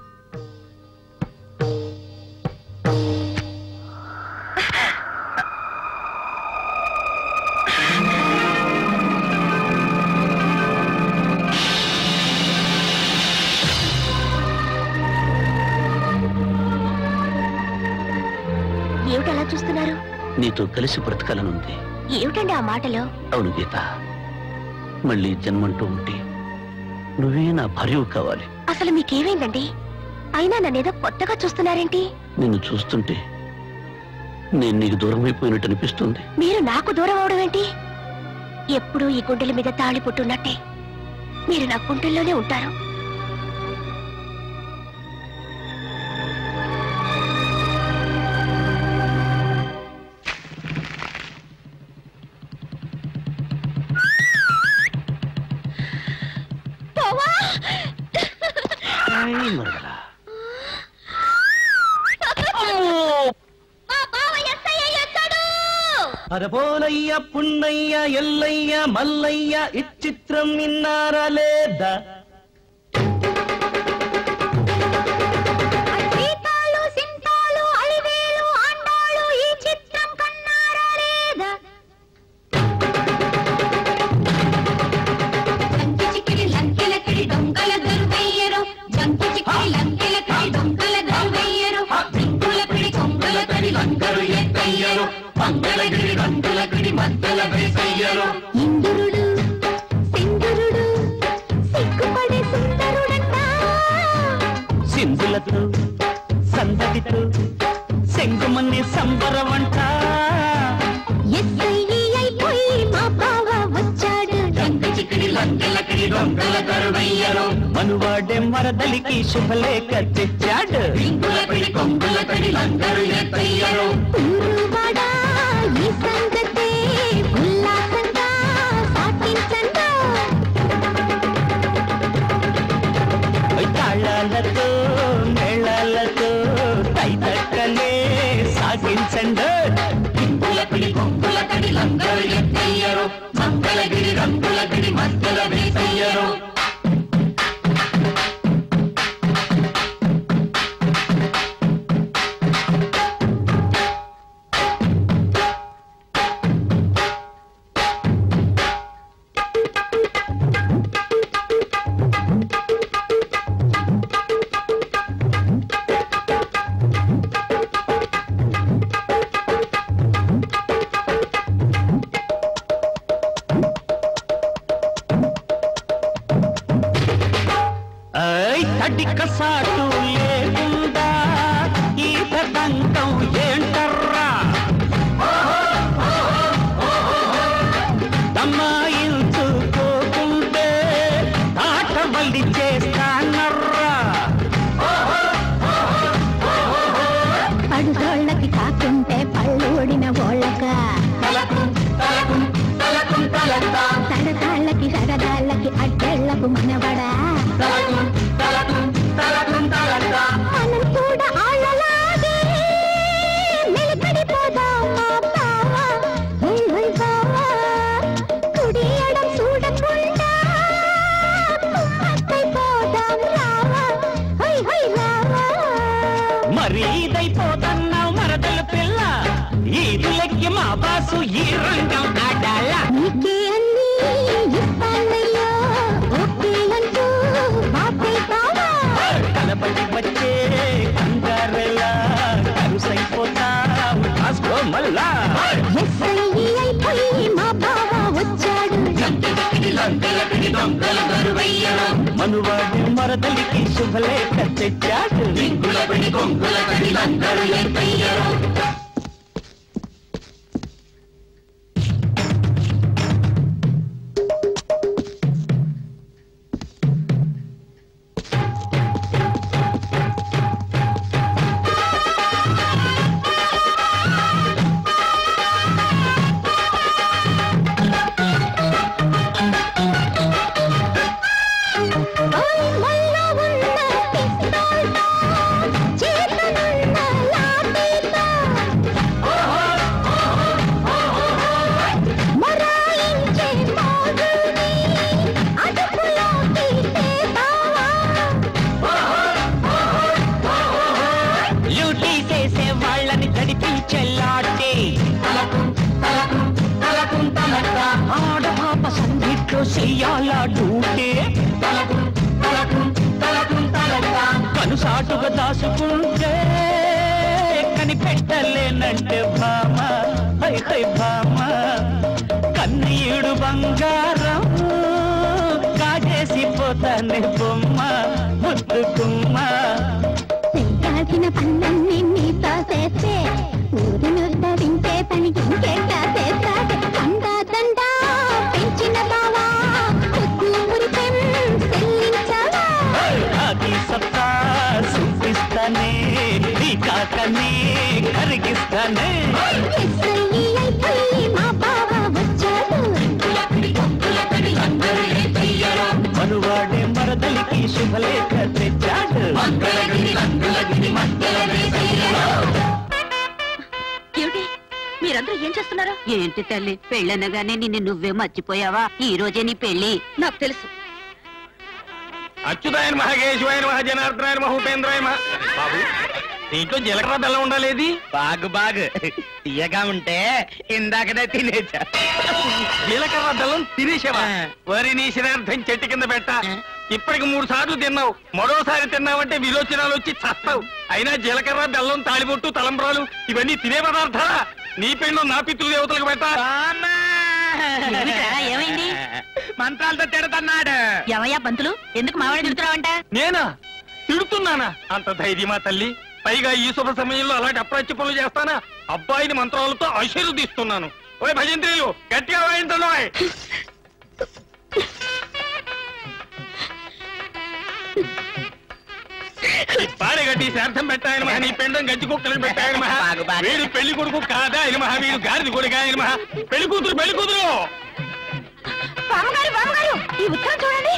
ఏమిటలా చూస్తున్నారు? నీతో కలిసి బ్రతకాలనుంది. ఏమిటండి ఆ మాటలో? అవును గీత, మళ్ళీ జన్మంటూ ఉంటే నువ్వే నా భార్యవు కావాలి. అసలు మీకేమైందండి? అయినా నన్నేదో కొత్తగా చూస్తున్నారేంటి? నిన్ను చూస్తుంటే నేను నీకు దూరం అయిపోయినట్టు అనిపిస్తుంది. మీరు నాకు దూరం అవడం ఏంటి? ఎప్పుడూ ఈ గుండెల మీద తాళి పుట్టున్నట్టే మీరు నా గుండెల్లోనే ఉంటారు. పరపోలయ్య పున్నయ్య ఎల్లయ్య మల్లయ్య ఇచ్చిత్రం విన్నారా లేదా? ఇంద్రుడు సింధురుడు సిగ్గుపడే సుందరుడంట. సింధులతో సందడితో సెంగుమన్ని సంబరవంట. ఎస్ఐ అయిపోయి మా బావ వచ్చాడు. మనువాడేం వరదలికి శుభలేఖ తెచ్చాడు. ఊరువాడా ఈ సంగతే ఉల్లాసంగా సాటించండా. తాళాలతో మేళాలతో తైతక్కలే సాగించండు. మంగళగిరి రంగులగిరి మధ్యల వేసయ్యరు. పడుగోళ్ళకి కాకుంటే పళ్ళూడిన ఓళ్ళక సరదాళ్ళకి సరదాళ్ళకి అడ్డేళ్లకు మనవడా మనం కూడా ఆళ్ళలాగే మెలికడిపోదామా బావా బావా కుడియడం చూడకుండా కుమ్మక్కైపోదాం రావా హై హై రావా మరీదైపోతున్నావు మరదలు పిల్ల ఈదులకి మా బాసు ఈ రంగం ఆడాల నీకే అన్ని ఇస్తానయ్యా ఓకే అంటూ మాటైతావా కలబడి వచ్చే కంగారెలా కరుసైపోతావు కాసుకో మళ్ళా ఎస్ఐ అయిపోయి మా బావ వచ్చాడు మనువాడి మరదలికి శుభలేఖ తెచ్చాడు డ్యూటీ చేసే వాళ్ళని గడిపించెల్లాటే ఆడపాప సంగీట్లో చెయ్యాలా డ్యూటీ కనుసాటుగా దాచుకుంటే కనిపెట్టలేనంటే భామ హై హై భామ కన్నీడు బంగారం కాజేసిపోతానే బొమ్మ ముద్దుకుమ్మ కాల్చిన పన్నన్ని నీతో చేస్తే ఊరిని ఉద్ధరించే పనికి ఇంకెట్టా చేస్తాడు దండా దండా పెంచిన బావా మురిపెం చెల్లించవా అది సత్తా చూపిస్తానే నీ కాకనే కరిగిస్తానే ఎస్ఐ అయిపోయి మా బావ వచ్చాడు మనువాడే మరదలికి శుభలేఖ తెచ్చాడు ఏమిటి మీరందరూ ఏం చేస్తున్నారు? ఏంటి తల్లి పెళ్ళనగానే నిన్ను నువ్వే మర్చిపోయావా? ఈ రోజే నీ పెళ్లి. నాకు తెలుసు. అచ్యుతాయన మహేశ్వరాయన మహ జనార్దనాయన మహ ఉపేంద్రాయ బాబు దీంట్లో జీలకర్ర బెల్లం ఉండాలేది బాగు బాగు తీయగా ఉంటే ఇందాకనే తినేచా. జీలకర్ర బెల్లం తినేసావా? వరి నీ శ్రార్థం చెట్టు కింద పెట్ట. ఇప్పటికి 3 సార్లు తిన్నావు, మరోసారి తిన్నావంటే విరోచనాలు వచ్చి చస్తావు. అయినా జీలకర్ర బెల్లం తాళిబొట్టు తలంబ్రాలు ఇవన్నీ తినే పదార్థాలా? నీ పెండు నా పితృదేవతలకు పెట్ట. ఏమైంది? మంత్రాలతో తిడతన్నాడు. ఎవయ్యా పంతులు, ఎందుకు మావాడిని తిడుతున్నావంట? నేనా తిడుతున్నానా? అంత ధైర్యమా తల్లి? పైగా ఈ శుభ సమయంలో అలాంటి అప్రాచ్య పనులు చేస్తానా? అబ్బాయిని మంత్రాలతో ఆశీర్వదిస్తున్నాను. ఓయ్ భజంత్రీలు గట్టిగా వాయించండి. పాడే గట్టి శార్థం పెట్టాయన మహా, నీ పెండం గట్టి కుక్కలను పెట్టాయన మహా. వీడు పెళ్లి కొడుకు కాదా ఆయన మహా, వీడు గారిది కొడుకు ఆయన మహా. పెళ్లి కూతురు పెళ్లి కూతురు. ఈ ఉత్తరం చూడండి.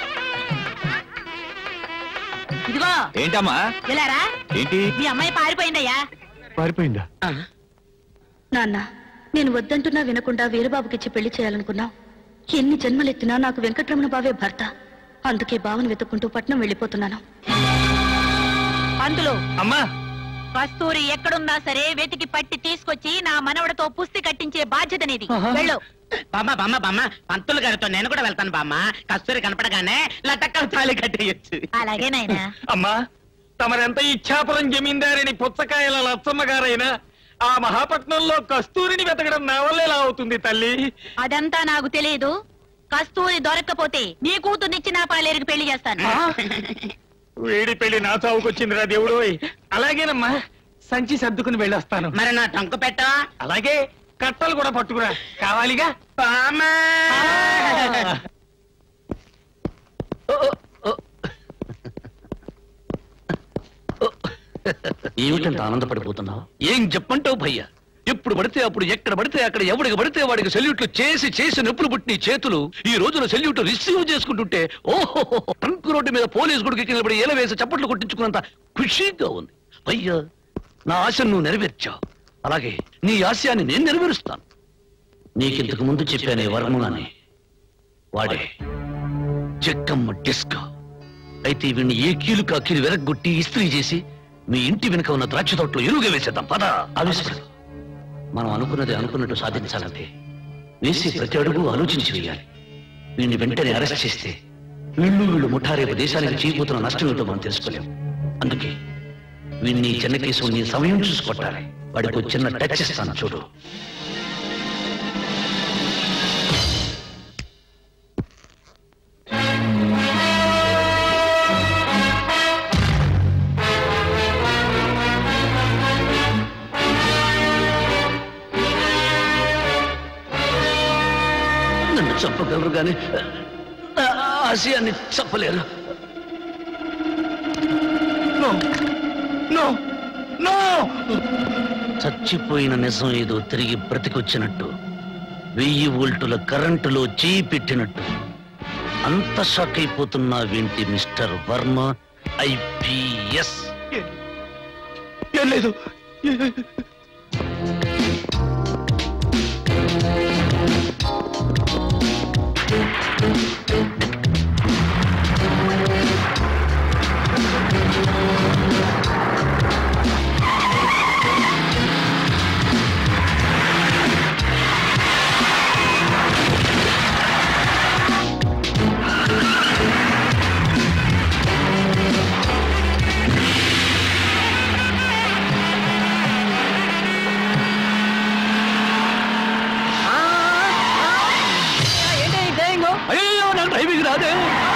ఇదిగో ఏంటమ్మా? ఇలారా. ఏంటి? మీ అమ్మాయి పారిపోయిందయ్యా. పారిపోయిందా? నాన్న, నేను వద్దంటున్నా వినకుండా వీరబాబుకిచ్చి పెళ్లి చేయాలనుకున్నావు. ఎన్ని జన్మలెత్తినా నాకు వెంకటరమణ బావే భర్త. అందుకే బావను వెతుక్కుంటూ పట్నం వెళ్ళిపోతున్నాను. పంతులు అమ్మా, కస్తూరి ఎక్కడున్నా సరే వెతికి పట్టి తీసుకొచ్చి నా మనవడితో పుస్తి కట్టించే బాధ్యత నీది. వెళ్ళు. బామ్మ బామ్మ బామ్మ పంతులు గారితో నేను కూడా వెళ్తాను బామ్మ. కస్తూరి కనపడగానే లటక్కలు తాళి కట్టేయచ్చు. అలాగే నాయనా. అమ్మా, తమరెంత ఇచ్చాపురం జమీందారిని పుచ్చకాయల లచ్చమ్మ గారైనా ఆ మహాపట్నంలో కస్తూరిని వెతకడం నా వల్ల ఎలా అవుతుంది తల్లి? అదంతా నాకు తెలియదు. కస్తూరి దొరక్కపోతే నీ కూతుర్నిచ్చి నా పాలేరుకి పెళ్లి చేస్తాను. వేడి పెళ్లి నా చావుకొచ్చిందిరా దేవుడు. అలాగేనమ్మా, సంచి సర్దుకుని వెళ్ళొస్తాను. మరి నా టంకు పెట్ట. అలాగే, కట్టలు కూడా పట్టుకురా. కావాలిగా? ఏమిటంత ఆనందపడిపోతున్నావు? ఏం చెప్పంటావు భయ్యా? ఎప్పుడు పడితే అప్పుడు, ఎక్కడ పడితే అక్కడ, ఎవడికి పడితే వాడికి సెల్యూట్లు చేసి చేసి నొప్పులు పుట్టిన చేతులు ఈ రోజున సెల్యూట్ రిసీవ్ చేసుకుంటుంటే ఓహో, ట్రంక్ రోడ్డు మీద పోలీసు గుడికి నిలబడి ఏల వేసి చప్పట్లు కొట్టించుకున్నంత ఖుషీగా ఉంది. భయ్యా, నా ఆశను నువ్వు నెరవేర్చావు, అలాగే నీ ఆశయాన్ని నేను నెరవేరుస్తాను. నీకింతకు ముందు చెప్పానే వర్మగానే, వాడే చెక్కమ్మ డిస్కా. అయితే వీడిని ఏ కీలు కాకీలు వెరగొట్టి ఇస్త్రీ చేసి మీ ఇంటి వెనుక ఉన్న ద్రాక్ష తోటలో ఎరువుగా వేసేద్దాం. పద. ఆవేశపడదు. మనం అనుకున్నది అనుకున్నట్టు సాధించాలంటే వేసే ప్రతి అడుగు ఆలోచించి వేయాలి. వీడిని వెంటనే అరెస్ట్ చేస్తే వీళ్ళు ముఠా రేపు దేశానికి చేయబోతున్న నష్టం ఏంటో మనం తెలుసుకోలేం. అందుకే వీడిని చెన్నకేశవుని సమయం చూసుకొట్టాలి. వాడికి చిన్న టచ్ ఇస్తాను, చూడు. నన్ను చంపగలరు కానీ ఆశయాన్ని చంపలేరు. చచ్చిపోయిన నిజం ఏదో తిరిగి బ్రతికొచ్చినట్టు, 1000 వోల్టుల కరెంటులో చేయి పెట్టినట్టు అంత షాక్ అయిపోతున్నా వింటి మిస్టర్ వర్మ ఐపీఎస్. లేదు, అయ్యో, నాకు డ్రైవింగ్ రాదే.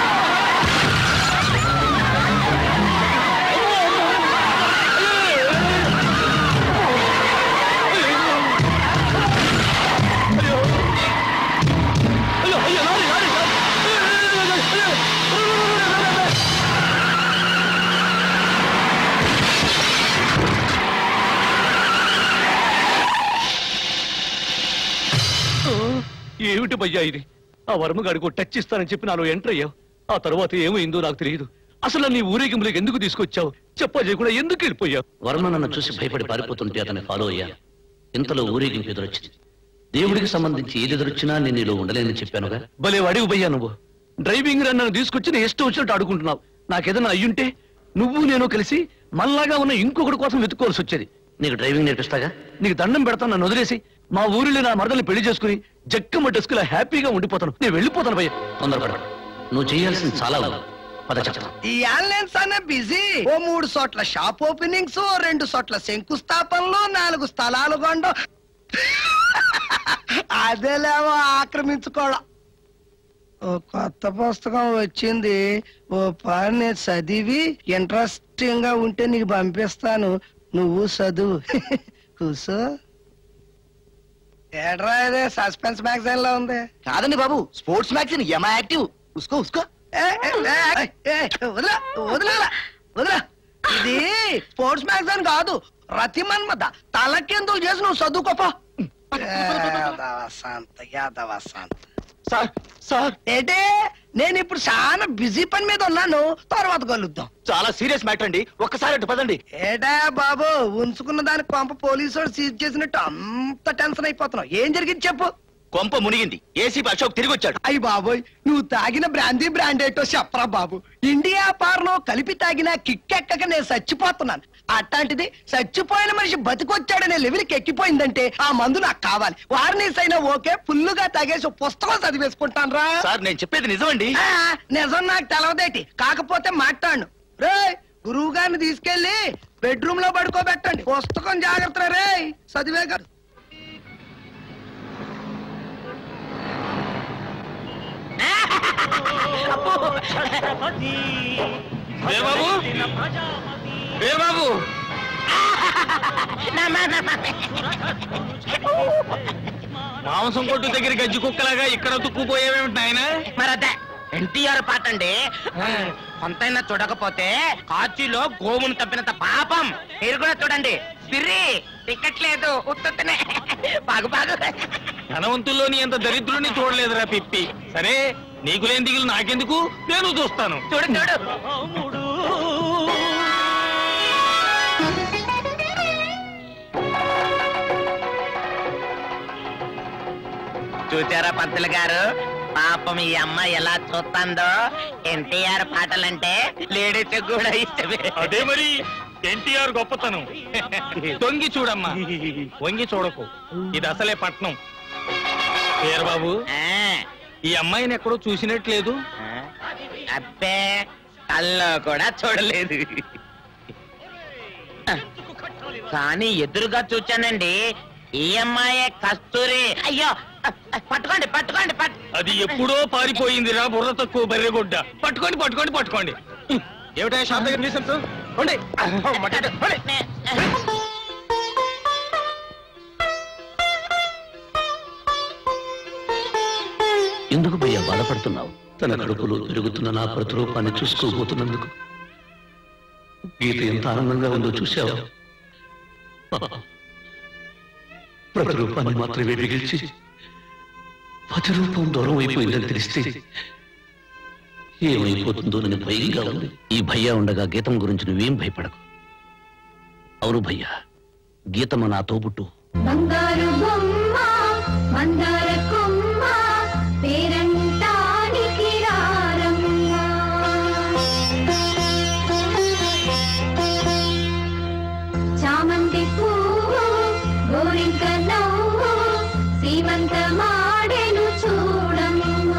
ఏమిటి భయ్యా ఇది? ఆ వర్మగాడికి టచ్ ఇస్తానని చెప్పి నాలో ఎంటర్ అయ్యావు. ఆ తర్వాత ఏమైందో నాకు తెలియదు. అసలు నీ ఊరేగింపులకు ఎందుకు తీసుకొచ్చావు? చెప్పా చేయకుండా ఎందుకు వెళ్ళిపోయావు? వర్మ నన్ను చూసి భయపడి పారిపోతుంటే అతన్ని ఫాలో అయ్యాను. ఇంతలో ఊరేగింపు ఎదురొచ్చింది. దేవుడికి సంబంధించి ఏది ఎదురొచ్చినా నేను నీలో ఉండలేనని చెప్పానుగా. భలే అడిగి పోయా నువ్వు. డ్రైవింగ్ రన్ నన్ను తీసుకొచ్చి నీ ఇష్టం వచ్చినట్టు అడుగుంటున్నావు. నాకేదన్నా అయ్యుంటే నువ్వు నేను కలిసి మళ్ళాగా ఉన్న ఇంకొకటి కోసం వెతుక్కోవాల్సి వచ్చేది. నీకు డ్రైవింగ్ నేర్పిస్తాగా. నీకు దండం పెడతాను, నన్ను వదిలేసి మా ఊరిలో నా మరదల్ని పెళ్లి చేసుకుని జక్కమ్మ డెస్కులా హ్యాపీగా ఉండిపోతాను. నేను వెళ్ళిపోతాను భయ్య. తొందరపడ, నువ్వు చేయాల్సింది చాలా ఉంది. పద చెప్తాను. ఈ ఆన్లైన్స్ అనే బిజీ. ఓ 3 చోట్ల షాప్ ఓపెనింగ్స్, 2 చోట్ల శంకుస్థాపనలు, 4 స్థలాలు కొండం, అదేలేమో ఆక్రమించుకోవడం. ఓ కొత్త పుస్తకం వచ్చింది, ఓ పాడు నేను చదివి ఇంట్రెస్టింగ్ గా ఉంటే నీకు పంపిస్తాను, నువ్వు చదువు. కూసో. ఏడ్రా ఇదే సస్పెన్స్ మ్యాగజైన్ లో ఉంది. కాదండి బాబు, స్పోర్ట్స్ మ్యాగజైన్ యమా యాక్టివ్. ఉస్కో ఉస్కో. వదిలా వదిలా వదిలా. ఇది స్పోర్ట్స్ మ్యాగజైన్ కాదు, రతిమన్మద. తలకిందులు చేసి నువ్వు చదువుకోపా. సార్ సార్ ఏంటే, నేను ఇప్పుడు చాలా బిజీ పని మీద ఉన్నాను, తర్వాత కలుద్దాం. చాలా సీరియస్ మ్యాటర్ అండి, ఒక్కసారి అటు పదండి. ఏటా బాబు, ఉంచుకున్న దానికి కొంప పోలీసు వాడు సీజ్ చేసినట్టు అంత టెన్షన్ అయిపోతున్నావు. ఏం జరిగింది చెప్పు. కొంప మునిగింది. ఏసీపీ అశోక్ తిరిగి వచ్చాడు. అయ్యి బాబోయ్, నువ్వు తాగిన బ్రాందీ బ్రాండ్ ఏంటో చెప్పరా బాబు. ఇండియా పార్లో కలిపి తాగిన కిక్కెక్కక నేను చచ్చిపోతున్నాను. అట్లాంటిది చచ్చిపోయిన మనిషి బతికొచ్చాడనే లెవెల్కి ఎక్కిపోయిందంటే ఆ మందు నాకు కావాలి. వార్నిస్ అయినా ఓకే, ఫుల్లుగా తాగేసి పుస్తకం చదివేసుకుంటాను రా. సార్ నేను చెప్పేది నిజమండి. నిజం నాకు తెలవదేటి, కాకపోతే మాట్లాడు. రే, గురువు గారిని తీసుకెళ్లి బెడ్రూమ్ లో పడుకోబెట్టండి. పుస్తకం జాగ్రత్త రే, చదివే కాదు. బాబు మాంసం కొట్టు దగ్గర గజ్జి కుక్కలాగా ఇక్కడ తుక్కుపోయేవేమిటి ఆయన? మరదే ఎన్టీఆర్ పాట అండి. కొంతైనా చూడకపోతే కాశీలో గోవును తప్పినంత పాపం. మీరు కూడా చూడండి. బిర్రి టికెట్ లేదు, ఉత్తనే బాగు బాగు. ధనవంతుల్లోని ఎంత దరిద్రుని చూడలేదురా పిప్పి. సరే నీకు లేని దిగులు నాకెందుకు, నేను చూస్తాను. చూడు చూడు. చూచారా పంతులు గారు, పాపం ఈ అమ్మాయి ఎలా చూస్తాందో. ఎన్టీఆర్ పాటలంటే లేడీస్ కూడా ఇష్టమే. అదే మరి ఎన్టీఆర్ గొప్పతనం. తొంగి చూడమ్మా, వంగి చూడకు. ఇది అసలే పట్నం. బాబు, ఈ అమ్మాయిని ఎక్కడో చూసినట్లేదు. అబ్బే, కల్లో కూడా చూడలేదు. కానీ ఎదురుగా చూచానండి. ఈ అమ్మాయే కస్తూరి. అయ్యో, పట్టుకోండి పట్టుకోండి. అది ఎప్పుడో పారిపోయిందిరా బుర్ర తక్కువ బర్రెగొడ్డ. పట్టుకోండి పట్టుకోండి పట్టుకోండి. ఏమిటా షాప్ దగ్గర న్యూసెన్స్? ఎందుకు భయ్యా బాధపడుతున్నావు? తన కడుపులో పెరుగుతున్న నా ప్రతిరూపాన్ని చూసుకోబోతున్నందుకు. గీత ఎంత ఆనందంగా ఉందో చూశావు. ప్రతిరూపాన్ని మాత్రమే మిగిల్చి ప్రతిరూపం దూరం అయిపోయిందని తెలిస్తే ఏమైపోతుందో నేను భయంగా ఉంది. ఈ భయ్యా ఉండగా గీతం గురించి నువ్వేం భయపడకు. అవును భయ్యా, గీతమ్మ నా తోబుట్టు. బంగారు బొమ్మ మందార కొమ్మ పేరంటానికి రారమ్మ. చామంతి పువ్వు గోరింక నవ్వు సీమంతమాడెను చూడమ్మ.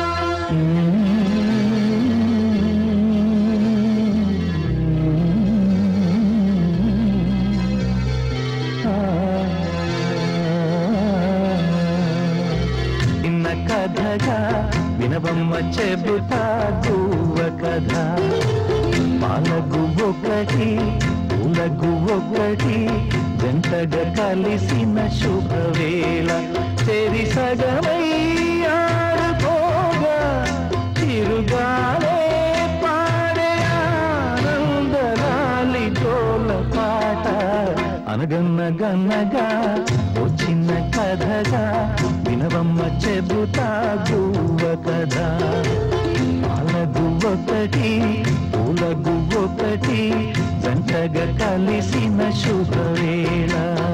కథగా వినవమ్మ చెబుతా గువ్వ కథ. పాలకు ఒకటి పూలకు ఒకటి జంటగా కలిసిన శుభవేళ. చెరి సగమై ఆడుకోగా తిరుగానే పాడే ఆనందరాలి తోల పాట. అనగన్నగన్నగా వచ్చిన కథగా వినవమ్మ చెబుతా గువ్వ కథ. పాల గువ్వొకటి పూల గువ్వొకటి జంటగా కలిసిన శుభవేళ.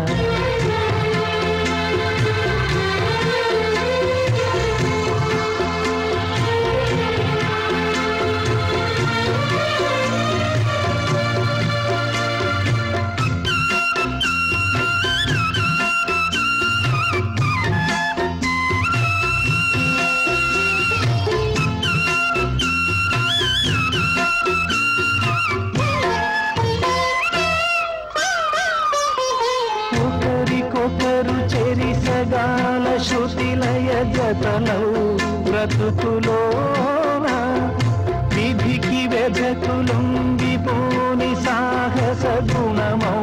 ఒకరికొకరు చెరిసగాల శృతిలయ జతలౌ బ్రతుకులోన. విధికి వెజకులుంగిపోని సాహస గుణమౌ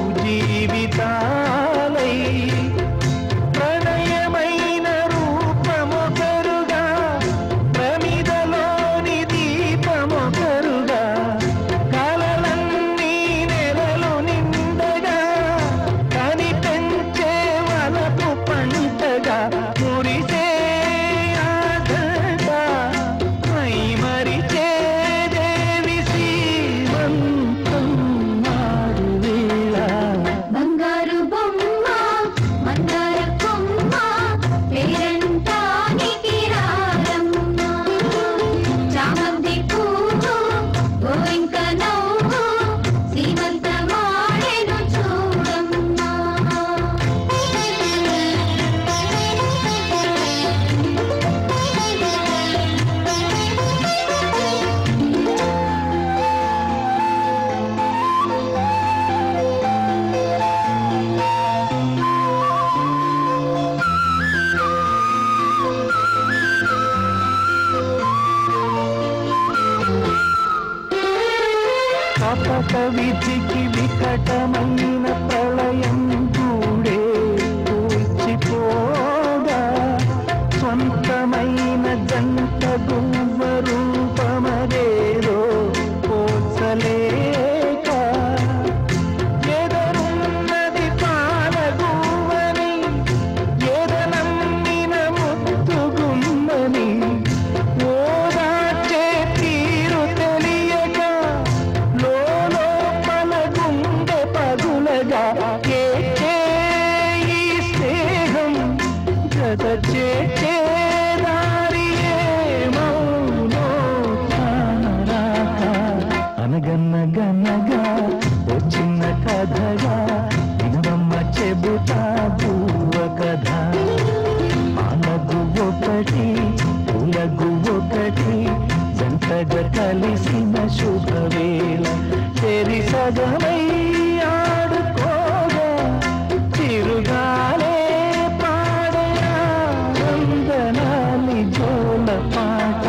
జీవితాలై. ప్రణయమైన రూపమొకరుగా ప్రమిదలోని దీపమొకరుగా. కలలన్నీ నెలలు నిండగా కనిపెంచే వలపు పంటగా. మురిసే ఆజంట మై మరిచే దేవి శ్రీమంతం నాడు వేళ. బంగారు బొమ్మ మందార కొమ్మ పేరంటానికి రారమ్మ. చామంతి పువ్వు గోరింక నవ్వు సీమంతమాడెను చూడమ్మ. కపట విధికి వికటమైన ప్రళయం గూడే కూర్చిపోగా. స్వంతమైన జంట గువ్వ కథగా వినమ్మ చెబుతా పూవ కథ పాలగు ఒకటి పూలగు ఒకటి జంటగా కలిసిన శుభవేళ తెరి సగమై ఆడుకోగా తిరుగాలే పాడయా వందనాలి జోల పాట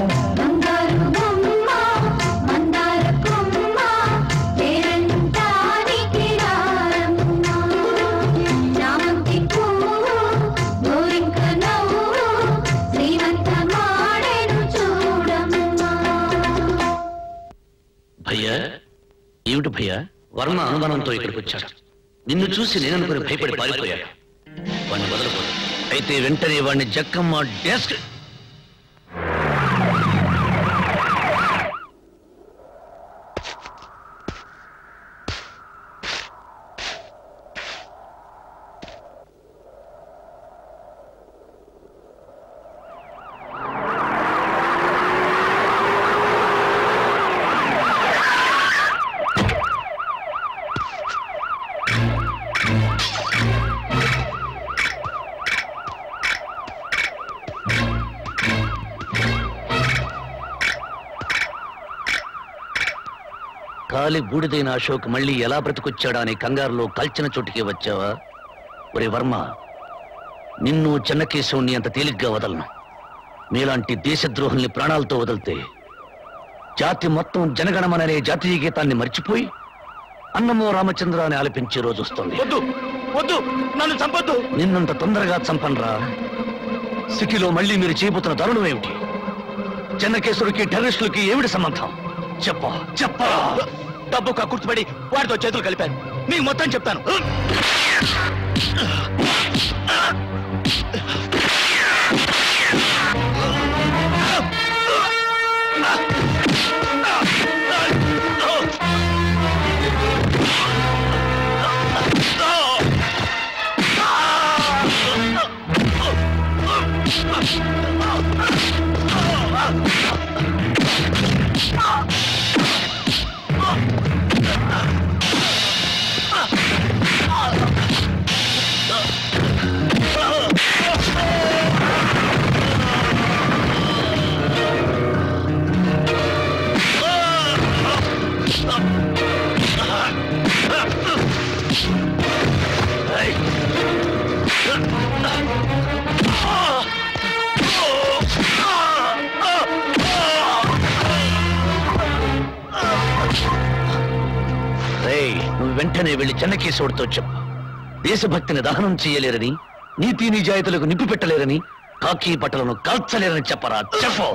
భయ్యా ఏమిటి భయ్యా? వర్మ అనుమానంతో ఇక్కడికి వచ్చాడు. నిన్ను చూసి నేననుకుని భయపడి పారిపోయాడు. వాడిని వదలకూడదు. అయితే వెంటనే వాడిని జక్కమ్మ డెస్క్ కాలి బూడిదైన అశోక్ మళ్ళీ ఎలా బ్రతికొచ్చాడా అని కంగారులో కాల్చిన చోటుకే వచ్చావా? ఒరే వర్మ, నిన్ను చెన్నకేశవుణ్ణి అంత తేలిగ్గా వదలను. మీలాంటి దేశద్రోహుల్ని ప్రాణాలతో వదిలితే జాతి మొత్తం జనగణమననే జాతీయ గీతాన్ని మర్చిపోయి అన్నమో రామచంద్ర అని ఆలపించే రోజు వస్తుంది. వద్దు వద్దు, నన్ను చంపొద్దు. నిన్నంత తొందరగా చంపనరా. సిటీలో మళ్ళీ మీరు చేయబోతున్న దారుణం ఏమిటి? చెన్నకేశ్వరుకి టెర్రరిస్టులకి ఏమిటి సంబంధం? చెప్పా. డబ్బు కక్కుర్తిపడి వాడితో చేతులు కలిపాను. మీకు మొత్తం చెప్తాను. నువ్వు వెంటనే వెళ్లి చెన్నకేశవుడితో చెప్పు. దేశభక్తిని దహనం చేయలేరని, నీతి నిజాయితీలకు నిప్పు పెట్టలేరని, కాకి బట్టలను కాల్చలేరని చెప్పరా. చెప్పు.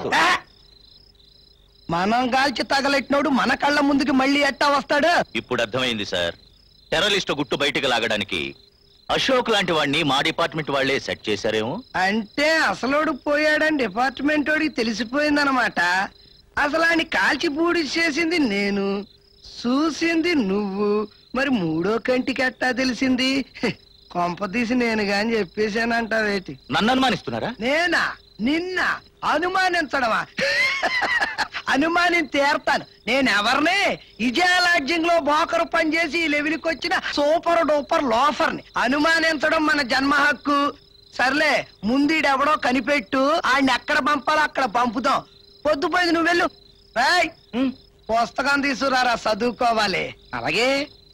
మనం కాల్చి తగలెట్టినోడు మన కళ్ళ ముందుకి మళ్ళీ ఎట్టా వస్తాడు? ఇప్పుడు అర్థమైంది సార్. టెర్రరిస్ట్ గుట్టు బయటికి లాగడానికి అశోక్ లాంటి వాడిని మా డిపార్ట్మెంట్ వాళ్లే సెట్ చేశారేమో. అంటే అసలోడు పోయాడని డిపార్ట్మెంట్ వాడికి తెలిసిపోయిందనమాట. అసలు ఆయన కాల్చి బూడి చేసింది నేను, చూసింది నువ్వు. మరి మూడో కంటికి ఎట్టా తెలిసింది? కొంపతీసి నేను గాని చెప్పేశానంటావేటి? నన్ను అనుమానిస్తున్నారా? నేనా? నిన్న అనుమానించడమా? అనుమానం తీర్తాను. నేనెవరిని? విజయలాడ్జింగ్ లో బోకరు పనిచేసి ఈ లెవెల్కి వచ్చిన సూపర్ డూపర్ లోఫర్ని. అనుమానించడం మన జన్మ హక్కు. సర్లే, ముందీడెవడో కనిపెట్టు, ఆయన ఎక్కడ పంపాలో అక్కడ పంపుదాం. పొద్దుపోయింది, నువ్వు వెళ్ళు. పుస్తకం తీసుకురారా, చదువుకోవాలి. అలాగే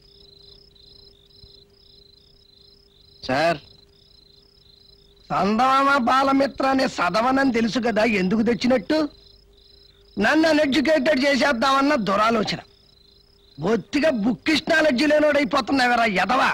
సార్. సందమామ బాలమిత్ర అనే చదవనని తెలుసు కదా, ఎందుకు తెచ్చినట్టు? నన్ను అన్ఎడ్యుకేటెడ్ చేసేద్దామన్న దురాలోచన. బొత్తిగా బుక్కిష్ నాలెడ్జి లేనోడైపోతున్నావరా ఎదవా.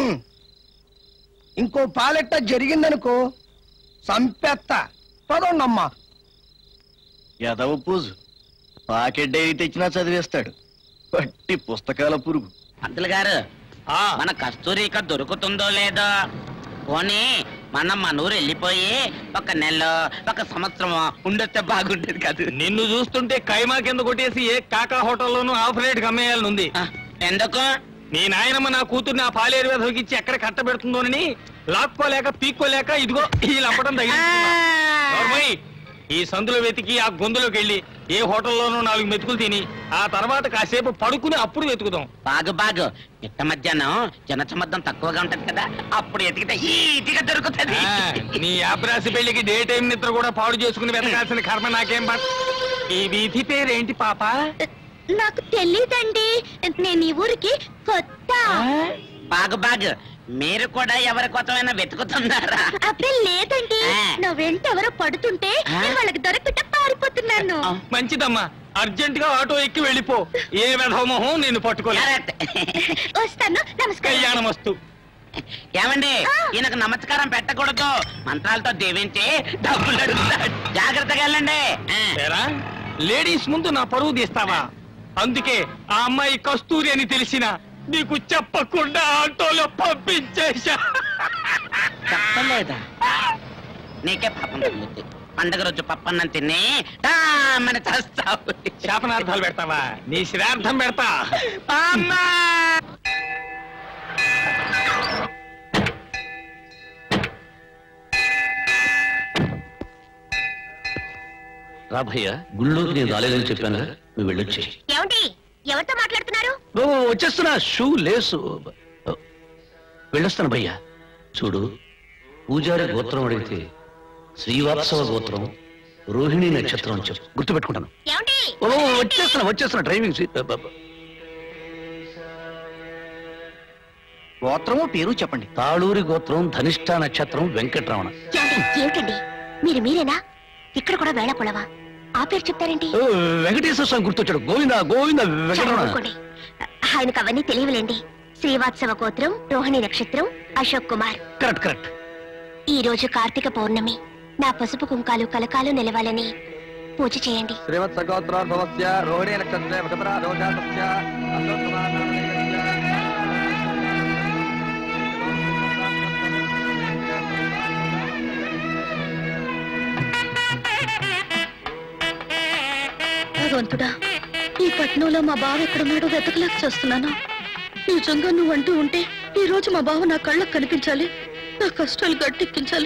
ఇంకో పాలెట్ట జరిగిందనుకో సంపెత్త. పదండమ్మా. ఎదవ పూజు పాకెట్ డైరీ తెచ్చినా చదివేస్తాడు. పట్టి పుస్తకాల పురుగు. పంతులు గారు, మన కస్తూరిక దొరుకుతుందో లేదో. పోనీ మనం మన ఊరు వెళ్ళిపోయి ఒక నెల ఒక సంవత్సరం ఉండొస్తే బాగుండేది కాదు. నిన్ను చూస్తుంటే కైమా కింద కొట్టేసి ఏ కాకా హోటల్లోనూ ఆఫ్ రేట్ అమ్మేయాలని ఉంది. ఎందుకు? నీ నాయనమ్మ నా కూతుర్ని ఆ పాలేరు వేధకిచ్చి ఎక్కడ కట్టబెడుతుందోనని లాక్కోలేక పీక్కోలేక ఇదిగో ఈ లంపడం తగిలి. ఈ సందులో వెతికి ఆ గొంతులోకి వెళ్ళి ఏ హోటల్లోనూ 4 మెతుకులు తిని ఆ తర్వాత కాసేపు పడుకుని అప్పుడు వెతుకుదాం. బాగు ఇట్ట మధ్యాహ్నం జనసమ్మద్దం తక్కువగా ఉంటది కదా, అప్పుడు ఎతికితే ఈజీగా దొరుకుతుంది. నీ యాబ్రాసి పెళ్లికి డే టైం నిద్ర కూడా పాడు చేసుకుని వెతకాల్సిన కర్మ నాకేం బా. ఈ వీధి పేరేంటి పాప? నాకు తెలీదండి, నేను ఈ ఊరికి కొత్త. బాగు మీరు కూడా ఎవరి కోసమైనా వెతుకుతున్నారా? అబ్బే లేదండి, నా వెంట ఎవరో పడుతుంటే నేను వాళ్ళకి దొరకట పారిపోతున్నాను. మంచిదమ్మా, అర్జెంట్ గా ఆటో ఎక్కి వెళ్ళిపో. ఏ వెధమోహం నిన్ను పట్టుకోలేదు. వస్తాను, నమస్కారం. కళ్యాణం వస్తు. ఏమండి, ఈయనకు నమస్కారం పెట్టకూడదు, మంత్రాలతో దీవించి డబ్బులు అడుగుతాడు. జాగ్రత్తగా వెళ్ళండి. లేడీస్ ముందు నా పరువు తీస్తావా? అందుకే ఆ అమ్మాయి కస్తూరి అని తెలిసిన నీకు చెప్పకుండా ఆటోలో పంపించేశా. చెప్పలేదా? నీకే పాపం తగ్గుద్ది. పండగ రోజు పప్పన్నం తిని మన చేస్తావు. శాపనార్థాలు పెడతావా? నీ శ్రార్థం పెడతా. రాభయ్య, గుళ్ళోకి నేను రాలేదని చెప్పాను, నువ్వు వెళ్ళొచ్చాయి. ఏమండి, ఎవరితో మాట్లాడుతున్నారు? వచ్చేస్తున్నా, షూ లేసు. వెళ్ళొస్తాను భయ్యా. చూడు, పూజారి గోత్రం అడిగితే శ్రీవాత్సవ గోత్రం, రోహిణి నక్షత్రం అని చెప్పు, గుర్తుపెట్టుకుంటాను. వచ్చేస్తున్నా డ్రైవింగ్ సీట్. గోత్రము పేరు చెప్పండి. తాళూరి గోత్రం, ధనిష్ట నక్షత్రం, వెంకటరమణ. ఏమిటండి మీరేనా? ఇక్కడ కూడా వేళ కొలవా? ఆ పేరు చెప్తారేంటి? వెంకటేశ్వర స్వామి గుర్తొచ్చాడు. గోవింద గోవింద వెంకటరమణ. ఆయనకు అవన్నీ తెలియలేండి. శ్రీవాత్సవ గోత్రం, రోహిణి నక్షత్రం, అశోక్ కుమార్. కరెక్ట్. ఈ రోజు కార్తీక పౌర్ణమి. నా పసుపు కుంకాలు కలకాలు నిలవాలని పూజ చేయండి. శ్రీవత్స గోత్రోద్భవస్య రోహిణి నక్షత్రే వకతరా రోగాతస్య అశోక్ కుమార్ భగవంతుడా, ఈ పట్నంలో మా బావ ఎక్కడున్నాడో వెతకలేక చేస్తున్నాను. నిజంగా నువ్వు అంటూ ఉంటే ఈ రోజు మా బావ నా కళ్ళకు కనిపించాలి, నా కష్టాలు గట్టెక్కించాలి.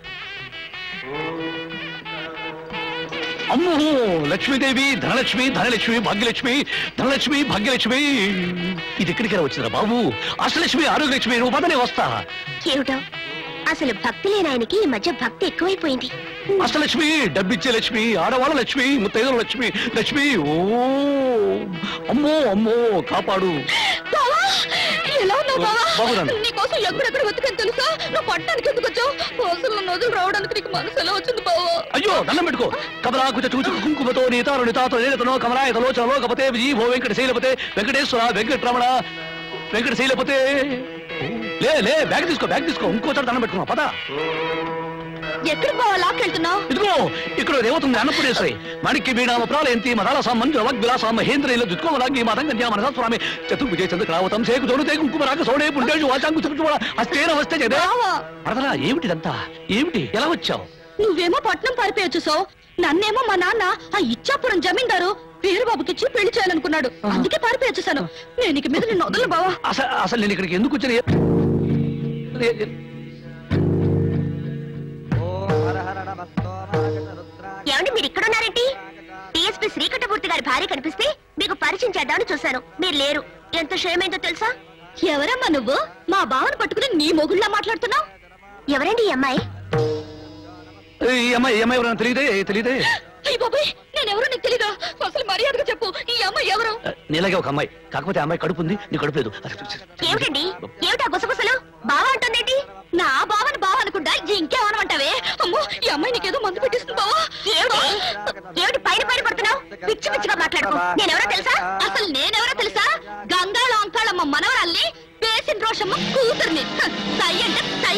అమ్మో, లక్ష్మీదేవి, ధనలక్ష్మి, ధనలక్ష్మి, భాగ్యలక్ష్మి, ధనలక్ష్మి, భాగ్యలక్ష్మి. ఇది ఎక్కడికి వచ్చిందిరా బాబు? అష్టలక్ష్మి, ఆరోగ్యలక్ష్మి, నువ్వు పదనే వస్తా. ఏమిటో అసలు భక్తి లేని ఆయనకి ఈ మధ్య భక్తి ఎక్కువైపోయింది. అష్టలక్ష్మి, డబ్బిచ్చే లక్ష్మి, ఆడవాళ్ళ లక్ష్మి, ముత్తైదుల లక్ష్మి, లక్ష్మి. ఓ అమ్మో అమ్మో, కాపాడు. ఎలా ఉన్నావు బావా? బాగున్నాను. నీకోసం ఎక్కడెక్కడ వెతకని తెలుసా? నువ్వు పట్టడానికి ఎందుకు వచ్చావు? అసలు నన్ను వదిలి రావడానికి నీకు మనసు ఎలా వచ్చింది బావా? అయ్యో, దండం పెట్టుకో. కమలాకుచ చూచు కుంకుమతో నీతారు నితాతో నేతనో కమలాయ తలోచనలో కపతే విజీభో వెంకటశైలపతే వెంకటేశ్వర వెంకటరమణ వెంకటశైలపతే. లే బ్యాగ్ తీసుకో. ఇంకో చోట దండం పెట్టుకున్నావు, పద. ఎక్కడ బావా లాక్కెళ్తున్నావు? ఇదిగో ఇక్కడ రేవతుంది అన్నపూర్ణేశ్వరి. మణికి వీణామ ప్రాలయంతి మదాల సామంజ వగ్విలాస మహేంద్ర ఇలా దుఃఖమలాంగి మాతంగన్యా మనసా స్వామి చతుర్భుజే చంద్రకళావతం సేకు జోడు తేగు కుంకుమరాక సోడే పుండేజు వాచాంగు చుట్టుకోవడ అస్తేన వస్తే చదే. వరదరా, ఏమిటిదంతా? ఏమిటి? ఎలా వచ్చావు? నువ్వేమో పట్నం పారిపోయి చూసావు, నన్నేమో మా నాన్న ఆ ఇచ్చాపురం జమీందారు వీరబాబుకిచ్చి పెళ్లి చేయాలనుకున్నాడు, అందుకే పారిపోయి వచ్చేసాను. నేను ఇక మీద నిన్ను వదలను బావా. అసలు నేను ఇక్కడికి ఎందుకు వచ్చాను? ఏమండి, మీరు ఇక్కడ ఉన్నారేంటి? డిఎస్పీ శ్రీకఠమూర్తి గారి భార్య కనిపిస్తే మీకు పరిచయం చేద్దామని చూశాను, మీరు లేరు. ఎంత షేమైందో తెలుసా? ఎవరమ్మా నువ్వు? మా బావను పట్టుకుని నీ మొగుళ్ళ మాట్లాడుతున్నావు. ఎవరండి ఈ అమ్మాయి? ఈ అమ్మాయి ఎవరైనా తెలియదే. అయ్య బాబాయ్, నేనెవరో నీకు తెలీదా? అసలు మర్యాదగా చెప్పు, ఈ అమ్మాయి ఎవరు? నీలాగే ఒక అమ్మాయి, కాకపోతే అమ్మాయి కడుపు ఉంది, నీ కడుపు లేదు. ఏమిటండి, ఏమిటా గుసగుసలు? బావ అంటుందేంటి? నా బావని బావ అనుకుంటా ఇంకేమనమంటావే? అమ్మో, ఈ అమ్మాయి నీకేదో మందు పెట్టిస్తుంది బావా. ఏమిటి పైన పడుతున్నావు? పిచ్చి పిచ్చిగా మాట్లాడుకో. నేనెవరో తెలుసా? అసలు నేనెవరో తెలుసా? గంగా లాంకాళమ్మ మనవరాల్ని, బేసిన్ రోషమ్మ కూతుర్ని. సై అంటే సై.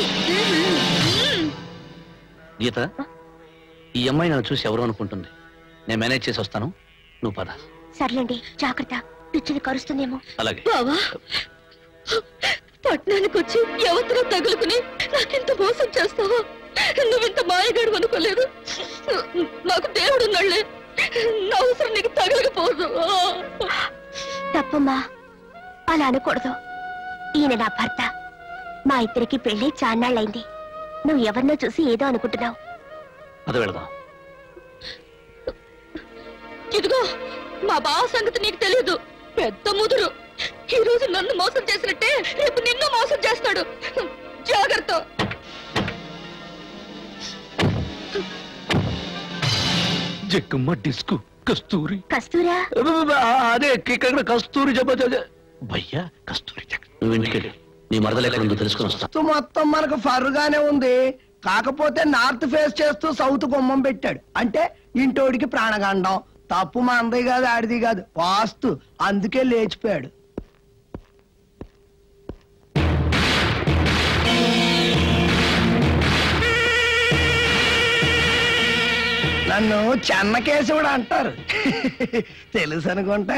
గీత, ఈ అమ్మాయి నన్ను చూసి ఎవరు అనుకుంటుంది. నేను మేనేజ్ చేసి వస్తాను, నువ్వు పద. సర్లేండి, జాగ్రత్త, పిచ్చిది కరుస్తుందేమో. అలాగే. బావా, పట్నానికి వచ్చి ఎవరితో తగులుకుని నాకింత మోసం చేస్తావా? నువ్వింత మాయగాడు అనుకోలేదు. నాకు దేవుడు ఉన్నాళ్లే, నా అవసరం నీకు తగలకపోదు. తప్పమ్మా, అలా అనకూడదు. ఈయన నా భర్త. మా ఇద్దరికి పెళ్లి చాన్నాళ్ళైంది. నువ్వు ఎవరినో చూసి ఏదో అనుకుంటున్నావు. అది వెళదాం. ఇదిగో మా బావ సంగతి నీకు తెలియదు, పెద్ద ముదురు. ఈ రోజు నన్ను మోసం చేసినట్టే రేపు నిన్ను మోసం చేస్తాడు, జాగ్రత్త. జగ్గమ్మ డిస్కు కస్తూరి. కస్తూరా? అదే ఇక్కడ కస్తూరి భయ్యా కస్తూరి. నువ్వు ఇంటికెళ్ళి నీ మరదలు ఎక్కడ ఉందో తెలుసుకుని వస్తా. మొత్తం మనకు ఫర్రుగానే ఉంది, కాకపోతే నార్త్ ఫేస్ చేస్తూ సౌత్ గుమ్మం పెట్టాడు. అంటే ఇంటోడికి ప్రాణగండం. తప్పు మా అందది కాదు, ఆడిది కాదు, వాస్తు. అందుకే లేచిపోయాడు. నన్ను చెన్నకేశవుడు అంటారు, తెలుసు అనుకుంటా.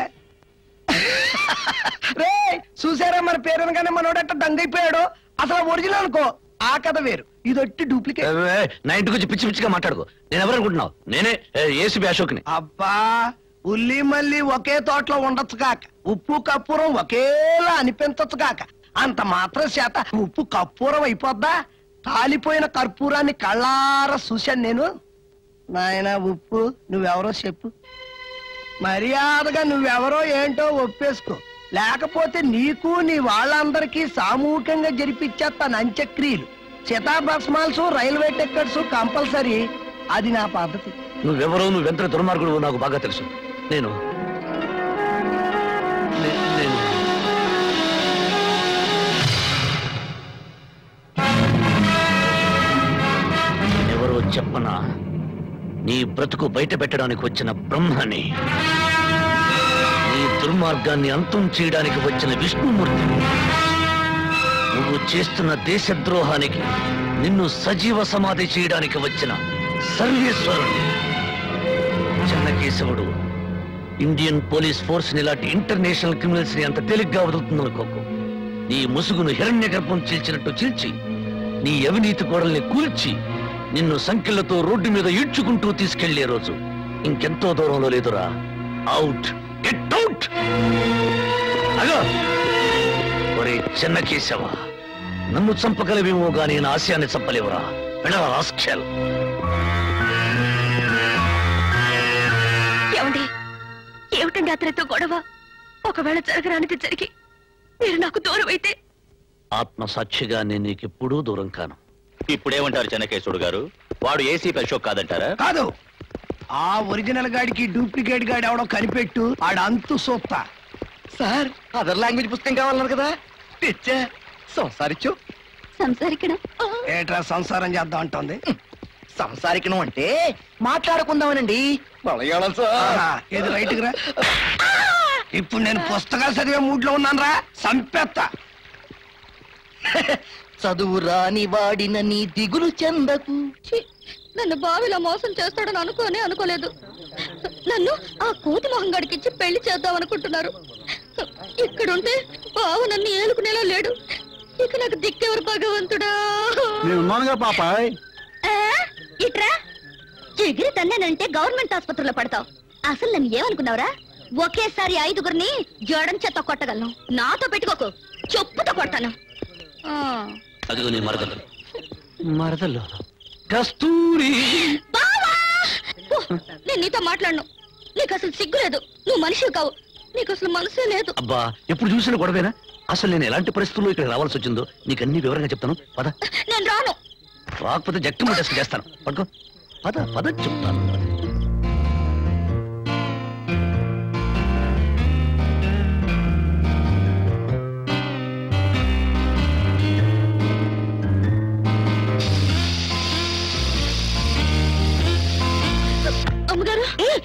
రే చూసారా మన పేరునగానే మనోడట్ట దంగైపోయాడు. అసలు ఒరిజినల్ అనుకో, ఆ కథ వేరు, ఇది వచ్చి డూప్లికేట్. నా ఇంటికి వచ్చి పిచ్చి పిచ్చిగా మాట్లాడుకో. నేను ఎవరు అనుకుంటున్నావు? నేనే ఏసీబీ అశోక్ని. అబ్బా, ఉల్లి మళ్ళీ ఒకే తోటలో ఉండొచ్చు కాక, ఉప్పు కప్పూరం ఒకేలా అనిపించచ్చు కాక, అంత మాత్రం చేత ఉప్పు కప్పూరం అయిపోద్దా? కాలిపోయిన కర్పూరాన్ని కళ్ళారా చూశాను నేను. నాయన ఉప్పు, నువ్వెవరో చెప్పు. మర్యాదగా నువ్వెవరో ఏంటో ఒప్పేసుకో, లేకపోతే నీకు నీ వాళ్ళందరికీ సామూహికంగా జరిపించేస్తాను అంత్యక్రియలు. శతాభస్మాల్స్, రైల్వే టికెట్స్ కంపల్సరీ. అది నా పద్ధతి. నువ్వెవరో, నువ్వెంత దుర్మార్గుడు నాకు బాగా తెలుసు. నేను ఎవరో చెప్పనా? నీ బ్రతుకు బయట పెట్టడానికి వచ్చిన బ్రహ్మని, నీ దుర్మార్గాన్ని అంతం చేయడానికి వచ్చిన విష్ణుమూర్తి, నువ్వు చేస్తున్న దేశద్రోహానికి నిన్ను సజీవ సమాధి చేయడానికి వచ్చిన సర్వేశ్వరుడు. చెన్నకేశవుడు ఇండియన్ పోలీస్ ఫోర్స్ ని ఇలాంటి ఇంటర్నేషనల్ క్రిమినల్స్ ని అంత తేలిగ్గా వదులుతుందనుకోకు. నీ ముసుగును హిరణ్య గర్భం చీల్చినట్టు చీల్చి, నీ అవినీతి గోడల్ని కూల్చి, నిన్ను సంఖ్యలతో రోడ్డు మీద ఈడ్చుకుంటూ తీసుకెళ్లే రోజు ఇంకెంతో దూరంలో లేదురా. Out, get out. అగో ఒరే చెన్నకేశవ, నన్ను చంపగలవేమో గానీ నా ఆశయాన్ని చంపలేవురా. వెళ్ళరా రాస్కెల్. ఏమండి, ఏమిటండి అతనితో గొడవ? ఒకవేళ జరగరానిది జరిగి మీరు నాకు దూరం అయితే? ఆత్మసాక్షిగా నేను నీకెప్పుడూ దూరం కాను. ఇప్పుడేమంటారు చెన్నకేశవుడు గారు? వాడు ఏసీపీ అశోక్ కాదంటారా? కాదు, ఆ ఒరిజినల్ గాడికి డూప్లికేట్ గాడి ఎవడో కనిపెట్టు, ఆడ అంతు సోత్తా. సార్, అదర్ లాంగ్వేజ్ పుస్తకం కావాలన్నారు కదా, తెచ్చా. సంసారిచ్చు. సంసారికడం ఏట్రా సంసారం చేద్దాం అంటుంది? సంసారికను అంటే మాట్లాడుకుందామనండి. మలయాళం సార్. ఏది రైట్కి రా. ఇప్పుడు నేను పుస్తకాలు చదివే మూడ్ లో ఉన్నాను రా, సంపెత్తా. చదువు రాని వాడిన నీ దిగులు చెందకు. నన్ను బావిలో మోసం చేస్తాడని అనుకోలేదు. నన్ను ఆ కోతి మొహం గడికిచ్చి పెళ్లి చేద్దాం అనుకుంటున్నారు. ఇక్కడుంటే బావ నన్ను ఏలుకునేలా లేడు. ఇక నాకు దిక్కెవరు భగవంతుడా? నేనున్నానుగా పాపాయ్. ఇట్రా, ఎగిరి తన్నానంటే గవర్నమెంట్ ఆసుపత్రిలో పడతావు. అసలు నన్ను ఏమనుకున్నావురా? ఒకేసారి 5గురిని జోడం చేత కొట్టగలను. నాతో పెట్టుకోకు, చెప్పుతో కొట్టాను. అదిగో నీ మరదలు. మరదలు కస్తూరి. నేను నీతో మాట్లాడను. నీకు అసలు సిగ్గు లేదు. నువ్వు మనిషి కావు. నీకు అసలు మనసే లేదు. అబ్బా, ఎప్పుడు చూసిన గొడవేనా? అసలు నేను ఎలాంటి పరిస్థితుల్లో ఇక్కడ రావాల్సి వచ్చిందో నీకు అన్ని వివరంగా చెప్తాను. పద. నేను రాను. రాకపోతే జట్టు టెస్ట్ చేస్తాను. పడుకో. పద పద చెప్తాను. అమ్మగారు,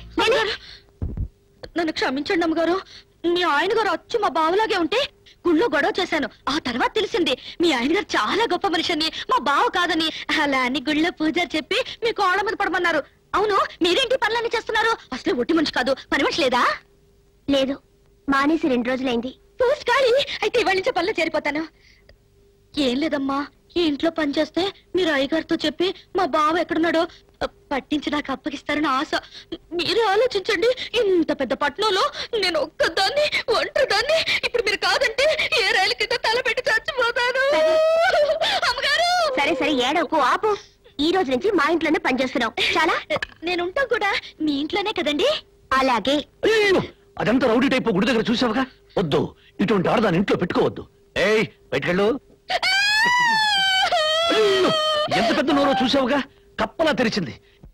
నన్ను క్షమించండి అమ్మగారు. మీ ఆయన గారు వచ్చి మా బావలాగే ఉంటే గుళ్ళో గొడవ చేశాను. ఆ తర్వాత తెలిసింది మీ ఆయన గారు చాలా గొప్ప మనిషి అని, మా బావ కాదని. అలా అని గుళ్ళో పూజారి చెప్పి మీ కోళ్ళ మీద పడమన్నారు. అవును, మీరేంటి పనులన్నీ చేస్తున్నారు? అసలు ఒట్టి మనిషి కాదు, పని మనిషి లేదా? లేదు, మానేసి 2 రోజులైంది. పోస్ట్ ఖాళీ అయితే ఇవాళ నుంచి పనులు చేరిపోతాను. ఏం లేదమ్మా, ఈ ఇంట్లో పని చేస్తే మీరు అయ్యగారితో చెప్పి మా బావ ఎక్కడున్నాడో పట్టించి నాకు అప్పగిస్తారని ఆశ. మీరే ఆలోచించండి. ఇంత పెద్ద పట్టణంలో నేను ఒక్కదాన్ని, ఒంటరిదాన్ని. ఇప్పుడు మీరు కాదంటే ఏ రైలు కింద తలపెట్టి చచ్చిపోతాను. అమ్మగారు, సరే సరే ఏడవకు, ఆపు. ఈ రోజు నుంచి మా ఇంట్లోనే పనిచేస్తున్నావు. చాలా నేనుంటా కూడా మీ ఇంట్లోనే కదండి. అలాగే. అదంతా రౌడీ టైప్ గుడి దగ్గర చూసావుగా. వద్దు, ఇటువంటి ఆడదాని ఇంట్లో పెట్టుకోవద్దు. ఏయ్ బయటకెళ్ళు. ఎంత పెద్ద నోరో చూసావుగా, కప్పలా తెరిచింది,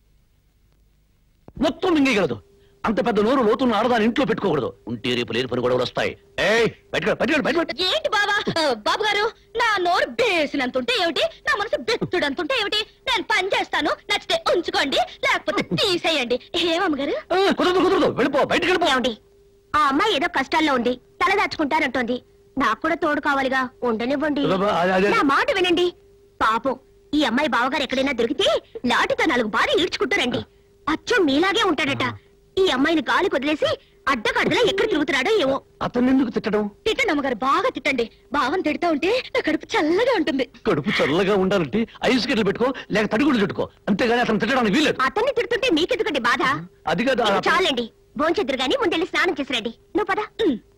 మొత్తం మింగేయగలదు. అంత పెద్ద నోరు లోతున్న ఆడదాని ఇంట్లో పెట్టుకోకూడదు. ఉంటే రేపు లేని పని కూడా వస్తాయి. ఏయ్ ఏంటి బావా? బాబు గారు, నా నోరు బేసినంత ఉంటే ఏమిటి, నా మనసు బెత్తుడంతుంటే ఏమిటి? నేను పని చేస్తాను, నచ్చితే ఉంచుకోండి, లేకపోతే తీసేయండి. ఏమమ్మగారు? కుదరదు, వెళ్ళిపో, బయటకు వెళ్ళిపో. ఆ అమ్మాయి ఏదో కష్టాల్లో ఉంది, తల దాచుకుంటానంటోంది. నాకు కూడా తోడు కావాలిగా, ఉండనివ్వండి. నా మాట వినండి. పాపం ఈ అమ్మాయి బావగారు ఎక్కడైనా దొరికితే లాటితో 4 బారి ఈడ్చుకుంటారండి. అచ్చం మీలాగే ఉంటాడట. ఈ అమ్మాయిని గాలి కొదిలేసి అడ్డగడ్డలా ఎక్కడ తిరుగుతున్నాడో ఏమో. అతన్ని ఎందుకు తిట్టడం? తిట్టండి అమ్మగారు, బాగా తిట్టండి. బావని తిడతా ఉంటే నా కడుపు చల్లగా ఉంటుంది. కడుపు చల్లగా ఉండాలంటే ఐస్ గడ్డలు పెట్టుకో, లేక తడిగుడ్లు చుట్టుకో, అంతేగాని అతను తిట్టడానికి వీల్లేదు. అతన్ని తిడుతుంటే మీకెందుకండి బాధ? అది కాదు. చాలండి, భోంచెద్దురు గాని ముందెళ్ళి స్నానం చేసి రండి. నువ్వు పద.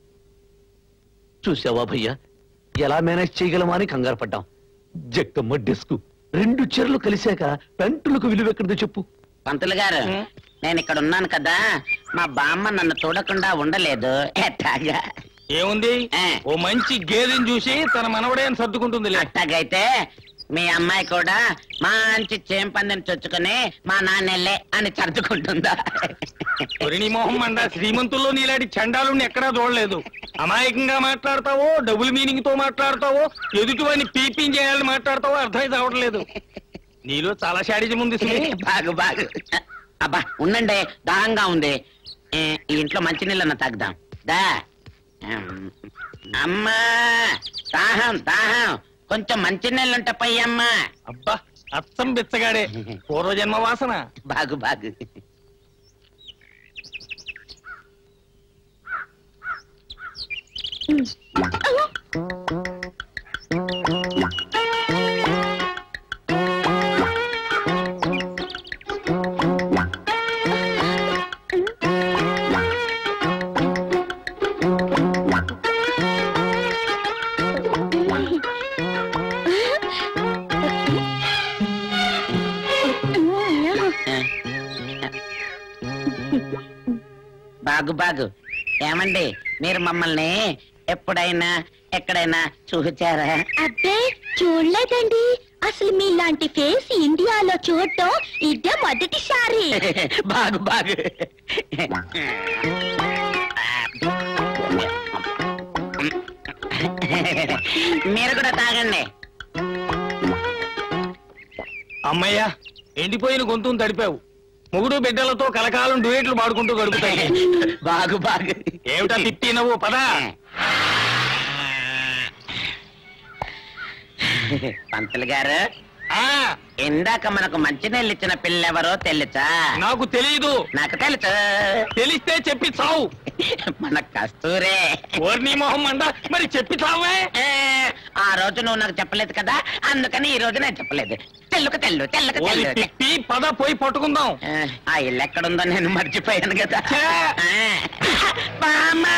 చూసావా భయ్యా, ఎలా మేనేజ్ చేయగలమా అని కంగారు పడ్డాం. జక్కమ్మ డెస్కు 2 చీరలు కలిశాక పెంటులకు విలువ ఎక్కడిదో చెప్పు. పంతులు గారు, నేను ఇక్కడ ఉన్నాను కదా, మా బామ్మ నన్ను చూడకుండా ఉండలేదు. ఎట్టాగా ఏముంది, ఓ మంచి గేదెని చూసి తన మనవడే అని సర్దుకుంటుంది. అట్టాగైతే మీ అమ్మాయి కూడా మంచి చేంపందిని చొచ్చుకుని మా నాన్నెళ్ళే అని సర్దుకుంటుందా? మొహం మండ, శ్రీమంతుల్లో నీలాంటి చండాలుని ఎక్కడా చూడలేదు. అమాయకంగా మాట్లాడతావో, డబుల్ మీనింగ్ తో మాట్లాడతావో, ఎదుటివాడిని పీపింగ్ చేయాలని మాట్లాడతావో అర్థమై కావట్లేదు. నీలో చాలా శాడిజం ఉంది. బాగు బాగు. అబ్బా ఉండండి, దాహంగా ఉంది. ఈ ఇంట్లో మంచినీళ్ళన్న తాగుదాం దా. అమ్మా దాహం దాహం, కొంచెం మంచినీళ్ళుంటే పోయమ్మా. అబ్బా అచ్చం బిచ్చగాడే, పూర్వజన్మ వాసన. బాగు బాగు. బాగు బాగు. ఏమండి, మీరు మమ్మల్ని ఎప్పుడైనా ఎక్కడైనా చూచారా? అబ్బే చూడలేదండి. అసలు మీలాంటి ఫేస్ ఇండియాలో చూడటం ఇదే మొదటిసారి. బాగు బాగు. మీరు కూడా తాగండి. అమ్మయ్యా, ఎండిపోయిన గొంతును తడిపావు. మొగుడు బిడ్డలతో కలకాలం డ్యూయెట్లు పాడుకుంటూ గడుపుతాయి. బాగు బాగు. ఏమిటా తిప్పి నవ్వు? పదా. పంతులు గారు, ఇందాక మనకు మంచినీళ్ళు ఇచ్చిన పిల్లెవరో తెలుసా? నాకు తెలీదు. నాకు తెలుసు. తెలిస్తే చెప్పి చావు. మన కస్తూరే. ఓర్నీ మొహం అండ, మరి చెప్పి చావే. ఆ రోజు నువ్వు నాకు చెప్పలేదు కదా, అందుకని ఈ రోజు నేను చెప్పలేదు. తెల్లుకు తెల్లు తెల్లక తెల్లు. తిప్పి పద పోయి పట్టుకుందాం. ఆ ఇల్లు ఎక్కడుందో నేను మర్చిపోయాను కదా. బామ్మా.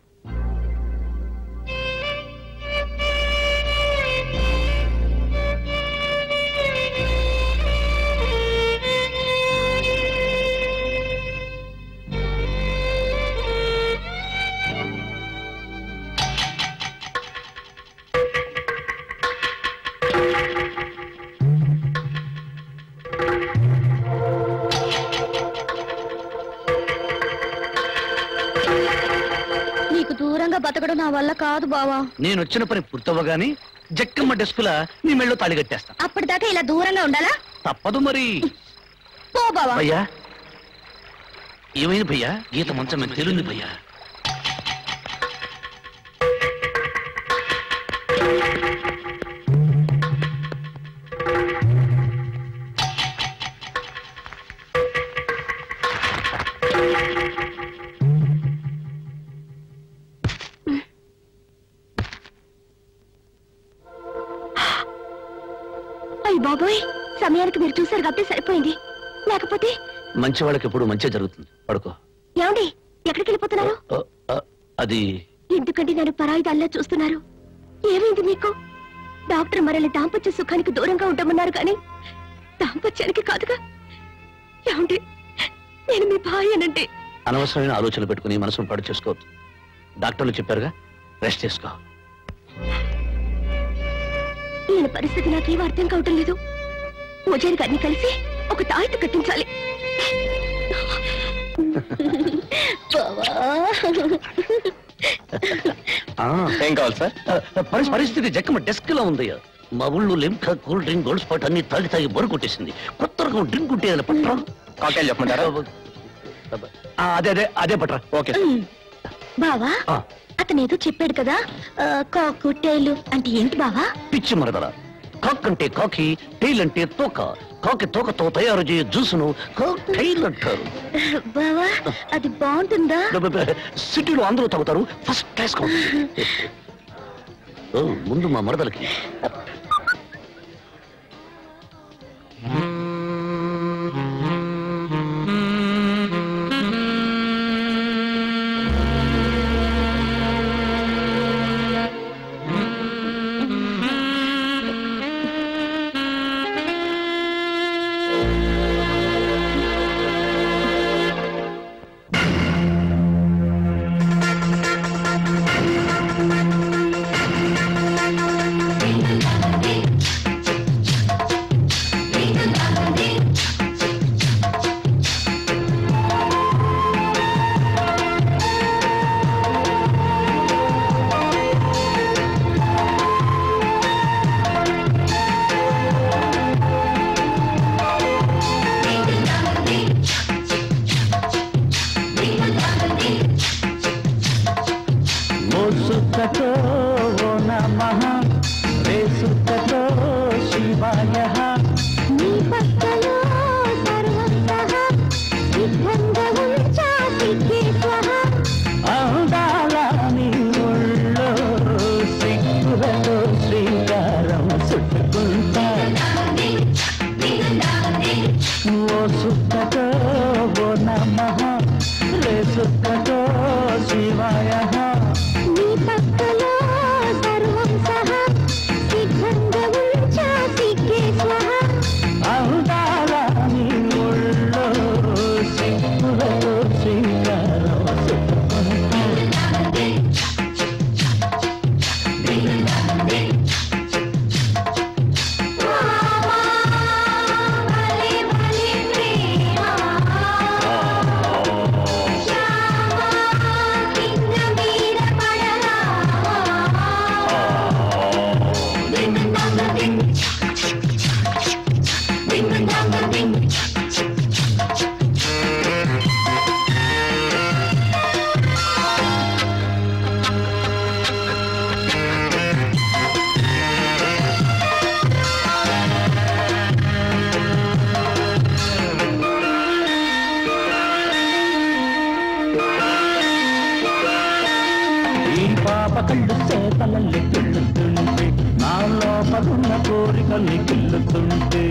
నీకు దూరంగా బతకడం నా వల్ల కాదు బావా. నేను వచ్చిన పని పూర్తవగానే జక్కమ్మ డెస్కులా నీ మెళ్ళో తాళి కట్టేస్తా. అప్పటిదాకా ఇలా దూరంగా ఉండాలా? తప్పదు మరి. పో బావా. భయ్యా ఏమైంది భయ్యా? గీత మంచం మీద తేలుంది భయ్యా. అయ్య బాబోయ్, సమయానికి మీరు చూశారు కాబట్టి సరిపోయింది. లేకపోతే మంచి వాళ్ళకి ఎప్పుడు మంచి జరుగుతుంది. పడుకో. ఏమండి, ఎక్కడికి వెళ్ళిపోతున్నారు? అది ఎందుకంటే నన్ను పరాయిదాల్లా చూస్తున్నారు? ఏమైంది మీకు? డాక్టర్ మనల్ని దాంపత్య సుఖానికి దూరంగా ఉంటామన్నారు కానీ దాంపత్యానికి కాదుగా. ఏమండి, నేను మీ భార్యనండి. అనవసరమైన ఆలోచనలు పెట్టుకుని మనసును పాడు చేసుకోవద్దు. డాక్టర్లు చెప్పారుగా, రెస్ట్ చేసుకో. ఈయన పరిస్థితి నాకేం అర్థం కావటం లేదు. పూజారికి అన్ని కలిసి ఒక తాయిత కట్టించాలి. ఏం కావాలి సార్? పరిస్థితి జక్కమ డెస్క్ లో ఉంది. మా ఊళ్ళో Limca, cool drink, Gold Spot అన్ని తాగి బోరు కొట్టేసింది. కొత్త రకం డ్రింక్ ఉంటే పట్రా. కాకాయలు చెప్పమంటారా? అదే పట్రా. ఓకే బావా, అతనేదో చెప్పాడు కదా, కాకు టైలు అంటే ఏంటి బావా? పిచ్చి మరదల. కాక్ అంటే కాకి, టైల్ అంటే తోక. కాకి తోకతో తయారు చేయ జ్యూసును కాక్ టైల్ అంటారు. బావా, అది బాగుంటుందా? సిటీలో అందరూ తాగుతారు, ఫస్ట్ క్లాస్. ముందు మా మరదలకి కళ్ళు చేతలల్లి గిల్లుతుంటే, నా లోపలున్న కోరికల్ని గిల్లుతుంటే,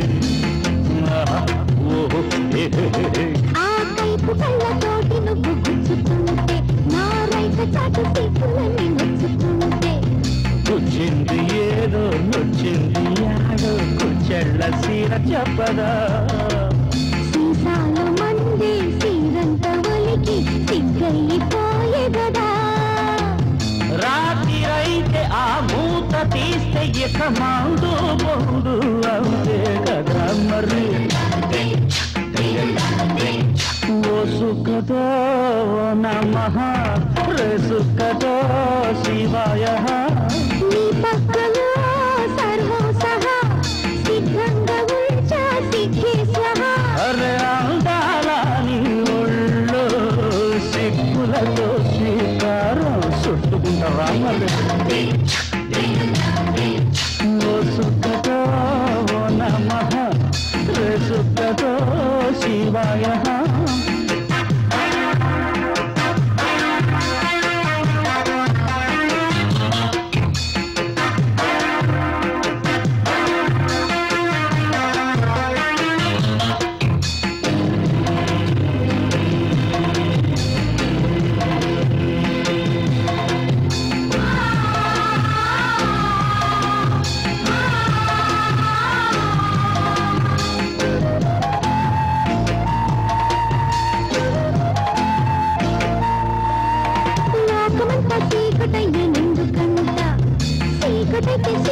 ఆ కైపు కళ్ళతోటి నువ్వు గుచ్చుతుంటే, నా రైతు చాటు సిగ్గులని నొచ్చుతుంటే, కూర్చింది ఏదో నొచ్చింది యాడో కూర్చెళ్ళ సీర చెప్పదా, సీసాలు మంది సీరంత ఒలికి సిగ్గైపోయేగదా, రాత్రిరైతే ఆ మూత తీస్తే ఇక మాందు బొందు అంతే కదా మరి, ఓ సుఖదో నమః రే సుఖదో శివాయ, నీ పక్కలో సర్వం సహా సిద్ధంగా ఉంచా సిద్ధేశ్వర, అరే అందాల నీ ఒళ్ళు సిగ్గులతో శ్రీకారం చుట్టుకుంటారా మరి, ఓ సుఖదో నమః రే సుఖదో శివాయ.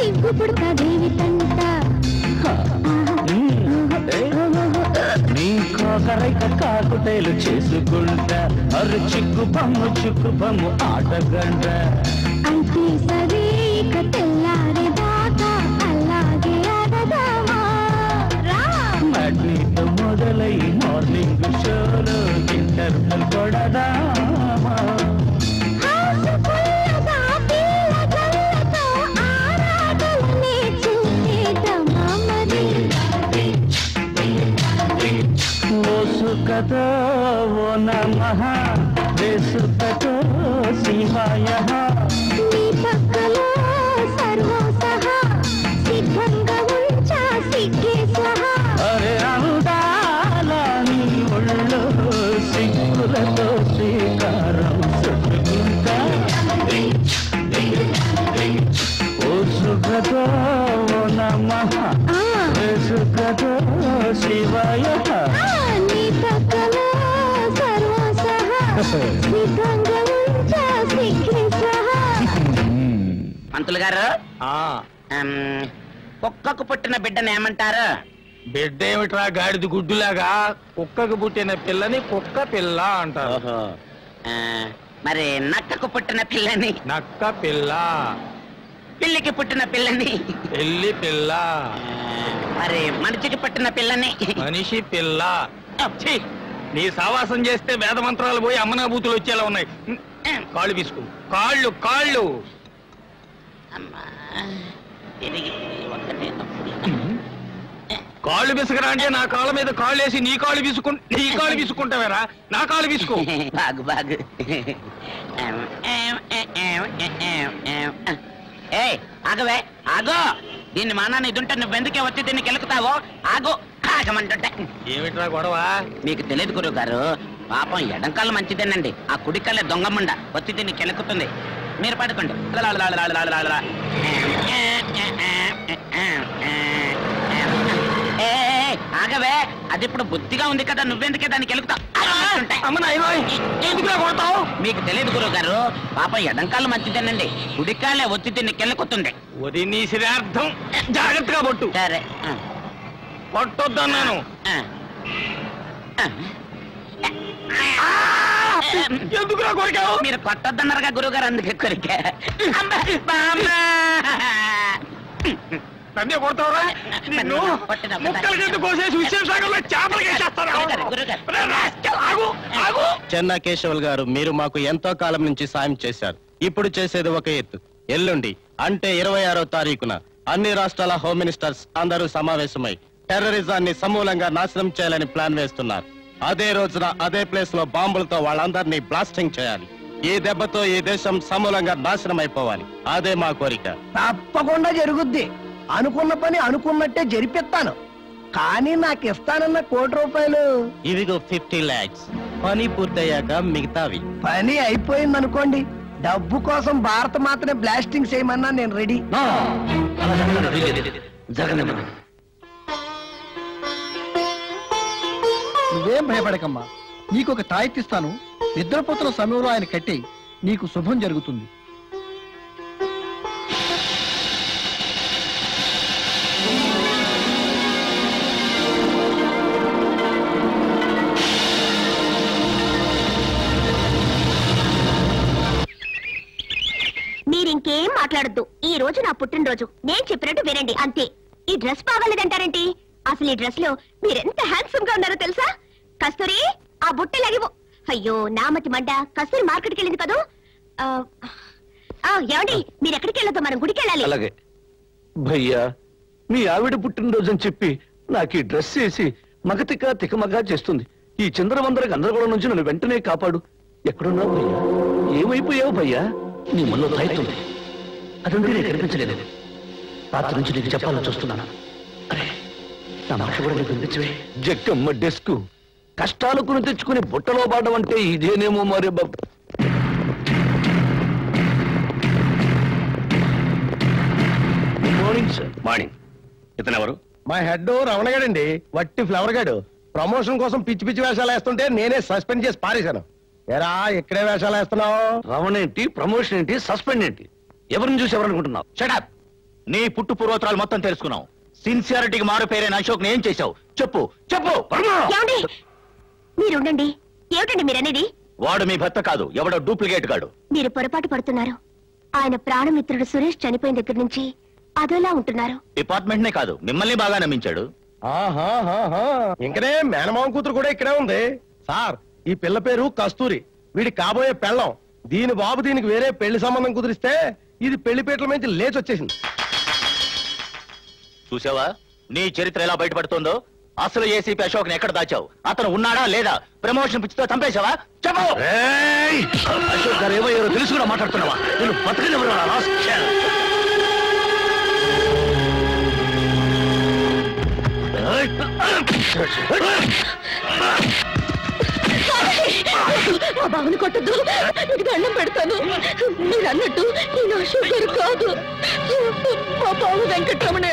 సిగ్గు పుడకదేవి తంట నీ కోకరైక కాకుటేలు చేసుకుంటా అరు చిక్కు బమ్ము ఆటగంట అయితే సరే ఇక తెల్లారే దాకా అలాగే ఆడదామా రా మట్టితో మొదలై మార్నింగ్ షోలో ఇంటర్వెల్ కొడదామా హాసుకుల్లగా పిల్ల జల్లతో ఆరాటలనే చూసేద్దామా మరి ఓ సుఖతో ఓ నమః వేసుకతో శివాయ నీ పక్కలో సర్వం సహా సిద్ధంగా ఉంచా సిగ్గే సహా అరే అందాల నీ ఒళ్ళు సిగ్గులతో శ్రీకారం చుట్టుకుంటా ఓ సుఖతో ఓ నమః వేసుకతో శివాయ నీ పక్కలో సర్వం సహా సిద్ధంగా ఉంచా సిగ్గే సహా పంతులు గారు కుక్కకు పుట్టిన బిడ్డను ఏమంటారు? బిడ్డ ఏమిట్రా గాడిద గుడ్డులాగా కుక్కకు పుట్టిన పిల్లని కుక్క పిల్ల అంటారు. మరి నక్కకు పుట్టిన పిల్లని నక్క పిల్ల, పిల్లికి పుట్టిన పిల్లని పెళ్లి పిల్ల, మరి మనిషికి పుట్టిన పిల్లని మనిషి పిల్ల. ఛీ! నీ సావాసం చేస్తే వేద మంత్రాలు పోయి అమ్మనాభూతులు వచ్చేలా ఉన్నాయి. కాళ్ళు తీసుకు, కాళ్ళు కాళ్ళు కాళ్ళు విసుకురా అంటే నా కాళ్ళ మీద కాళ్ళు వేసి నీ కాళ్ళు విసుకుంటావేరా? నా కాళ్ళు విసుకు. బాగు బాగు. ఏ ఆగవే ఆగో, దీన్ని మానాన్ని ఇదుంటే నువ్వెందుకే వచ్చి దీన్ని కెలుకుతావో? ఆగో ఆగమంటుంటే. ఏమిట్రా గొడవ? మీకు తెలియదు గురువు గారు, పాపం ఎడంకాలు మంచిదేనండి, ఆ కుడికాలే దొంగముండ వచ్చి దీన్ని కెలుకుతుంది. మీరు పడుకోండి. ఆగవే, అది ఇప్పుడు బుద్ధిగా ఉంది కదా, నువ్వెందుకే దాన్ని కెలుకుతావు? మీకు తెలియదు గురువు గారు, పాపం ఎడంకాలు మంచిదేనండి, కుడికాలే వచ్చి దీన్ని కెలుకుతుంది. అది నీ శ్రార్థం, జాగ్రత్తగా పట్టు. సరే పట్టొద్దన్నాను. ఎందుకురా కొరికావు? మీరు కొట్టొద్దన్నారుగా గురువు గారు, అందుకే కొరికా. నన్నే కొడతావురా? నిన్ను ముక్కలు గంట కోసేసి విషయం సాగంలో చేపలకి చెన్నా కేశవులు గారు, మీరు మాకు ఎంతో కాలం నుంచి సాయం చేశారు. ఇప్పుడు చేసేది ఒక ఎత్తు. ఎల్లుండి అంటే 26వ తారీఖున అన్ని రాష్ట్రాల హోమ్ మినిస్టర్స్ అందరూ సమావేశమై టెర్రరిజాన్ని సమూలంగా నాశనం చేయాలని ప్లాన్ వేస్తున్నారు. అదే రోజున అదే ప్లేస్ లో బాంబులతో వాళ్ళందరినీ బ్లాస్టింగ్ చేయాలి. ఈ దెబ్బతో ఈ దేశం సమూలంగా నాశనం అయిపోవాలి. అదే మా కోరిక. తప్పకుండా జరుగుద్ది. అనుకున్న పని అనుకున్నట్టే జరిపిస్తాను. కానీ నాకు ఇస్తానన్న ₹1,00,00,000 ఇవిగో 50 lakhs. పని పూర్తయ్యాక మిగతావి. పని అయిపోయింది అనుకోండి, డబ్బు కోసం భారత మాత్రమే బ్లాస్టింగ్ చేయమన్నా నేను రెడీ. నువ్వేం భయపడకమ్మా, నీకు ఒక తాయెత్తిస్తాను. నిద్రపోతున్న సమయంలో ఆయన కట్టి నీకు శుభం జరుగుతుంది. మీరింకేం మాట్లాడద్దు. ఈ రోజు నా పుట్టినరోజు, నేను చెప్పినట్టు వినండి అంతే. ఈ డ్రెస్ బాగాలేదంటారేంటి? అసలు ఈ డ్రెస్ లో మీరెంత హ్యాండ్సమ్ గా ఉన్నారో తెలుసా? కస్తూరి, ఆ బుట్టెలాగివు. అయ్యో నామతి మండ, కస్తూరి మార్కెట్కి వెళ్ళింది కదూ. ఏమండి, మీరు ఎక్కడికి వెళ్ళొద్దు, మనం గుడికి వెళ్ళాలి. అలాగే భయ్యా, మీ ఆవిడ పుట్టినరోజు అని చెప్పి నాకు ఈ డ్రెస్ వేసి మగతిక తికమగా చేస్తుంది. ఈ చంద్రవందర గందరగోళం నుంచి నన్ను వెంటనే కాపాడు. ఎక్కడున్నావు భయ్యా? ఏమైపోయావు భయ్యా? నీ మనలో తాయితుంది, అదంటే నేను కనిపించలేదు. రాత్రి నుంచి నీకు చెప్పాలని చూస్తున్నాను. అరే, నా మాట కూడా నీకు వినిపించవే? జగ్గమ్మ డెస్క్ కష్టాలు కొని తెచ్చుకుని బుట్టలో పాడడం అంటే ఇదేనేమో మరి. Morning sir. మార్నింగ్. ఇతను ఎవరు? మా హెడ్ రమణగాడండి, వట్టి ఫ్లవర్ గాడు. ప్రమోషన్ కోసం పిచ్చి పిచ్చి వేషాలు వేస్తుంటే నేనే సస్పెండ్ చేసి పారేశాను. ఏరా, ఇక్కడే వేషాలు వేస్తున్నావు? రమణ ఏంటి, ప్రమోషన్ ఏంటి, సస్పెండ్ ఏంటి? ఎవరిని చూసి ఎవరనుకుంటున్నావు? షటప్. నీ పుట్టు పూర్వోత్తరాలు మొత్తం తెలుసుకున్నాం. సిన్సియారిటీకి మారు పేరైన అశోక్ ఏం చేశావు చెప్పు చెప్పు. మీరుండండి. ఏమిటండి మీరనేది? వాడు మీ భర్త కాదు, ఎవడో డూప్లికేట్ గాడు. మీరు పొరపాటు పడుతున్నారు. ఆయన ప్రాణమిత్రుడు సురేష్ చనిపోయిన దగ్గర నుంచి అదోలా ఉంటున్నారు. డిపార్ట్మెంట్ నే కాదు మిమ్మల్ని బాగా నమ్మించాడు. ఇంకనే మేనమామ కూతురు కూడా ఇక్కడే ఉంది సార్. ఈ పిల్ల పేరు కస్తూరి, వీడి కాబోయే పెళ్ళం. దీని బాబు దీనికి వేరే పెళ్లి సంబంధం కుదిరిస్తే ఇది పెళ్లి పీటల నుంచి లేచొచ్చేసింది. చూసావా నీ చరిత్ర ఎలా బయటపడుతుందో? అసలు ఏసీపీ అశోక్ ఎక్కడ దాచావు? అతను ఉన్నాడా లేదా? ప్రమోషన్ పిచ్చితో చంపేశావా? చెప్పు. అశోక్ గారు ఏమయ్యారో తెలుసు కూడా మాట్లాడుతున్నావా? నేను బతకనివ్వను. మా బావని కొట్టద్దు, మీకు దండం పెడతాను. మీరు అన్నట్టు నేను అశోక్ గారు కాదు, మా బావ వెంకటరమణే.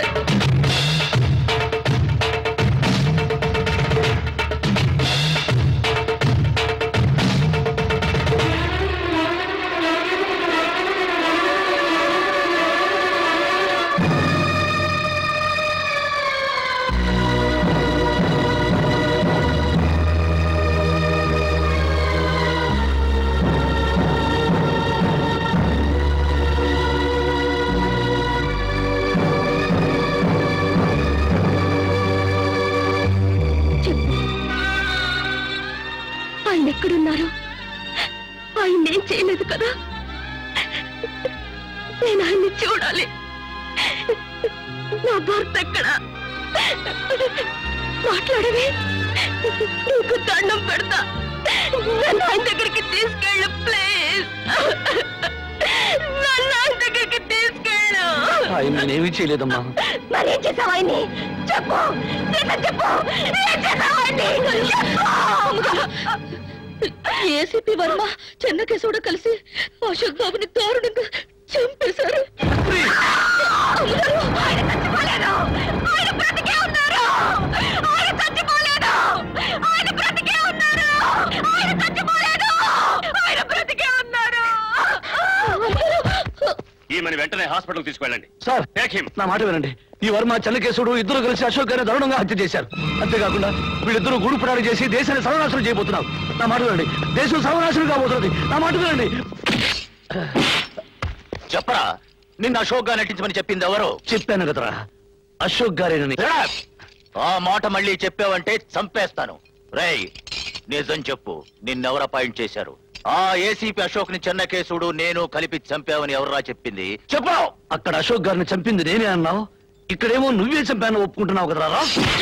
ఎక్కడున్నారు? ఆయన్నేం చేయలేదు కదా. నేను ఆయన్ని చూడాలి. నా భర్త ఎక్కడ? మాట్లాడవే, నీకు దండం పెడతా. నన్ను ఆయన దగ్గరికి తీసుకెళ్ళు ప్లీజ్. నన్ను ఆయన దగ్గరికి తీసుకెళ్ళు. ఆయన నేనేమీ చేయలేదమ్మా. మరేం చేసావు ఆయన్ని? చెప్పు, చెప్పు, ఏం చేసావు ఆయన్ని? ఏసీపీ వర్మ చెన్నకేశవుడు కలిసి అశోక్ బాబుని దారుణంగా చంపేశారు. ఆయన చచ్చిపోలేదు, ఆయన బ్రతికే ఉన్నారు. ఆయన చచ్చిపోలేదు, ఆయన బ్రతికే ఉన్నారు. ఆయన చచ్చిపోలేదు, ఆయన బ్రతికే ఉన్నారు. ఈమెను వెంటనే హాస్పిటల్ తీసుకెళ్ళండి. సార్ నా మాట వినండి. ఈ వర్మ చెన్నకేశవుడు ఇద్దరు కలిసి అశోక్ గారిని దారుణంగా హత్య చేశారు. అంతేకాకుండా వీళ్ళిద్దరూ గూడుపురాలు చేసి దేశాన్ని సర్వనాశనం చేయబోతున్నారు. నా మాట వినండి, దేశం సర్వనాశనం కాబోతున్నది. నా మాట వినండి. చెప్పరా, నిన్న అశోక్ గారు నటించమని చెప్పింది ఎవరు? చెప్పాను కదరా, అశోక్ గారేనని. ఆ మాట మళ్ళీ చెప్పావంటే చంపేస్తాను. రేయ్ నిజం చెప్పు, నిన్నెవరు అపాయింట్ చేశారు? ఆ ఏసీపీ అశోక్ ని చెన్నకేశవుడు నేను కలిపి చంపావని ఎవరా చెప్పింది? చెప్పు. అక్కడ అశోక్ గారిని చంపింది నేనే అన్నావు, ఇక్కడేమో నువ్వే చంపాను ఒప్పుకుంటున్నావు కదరా.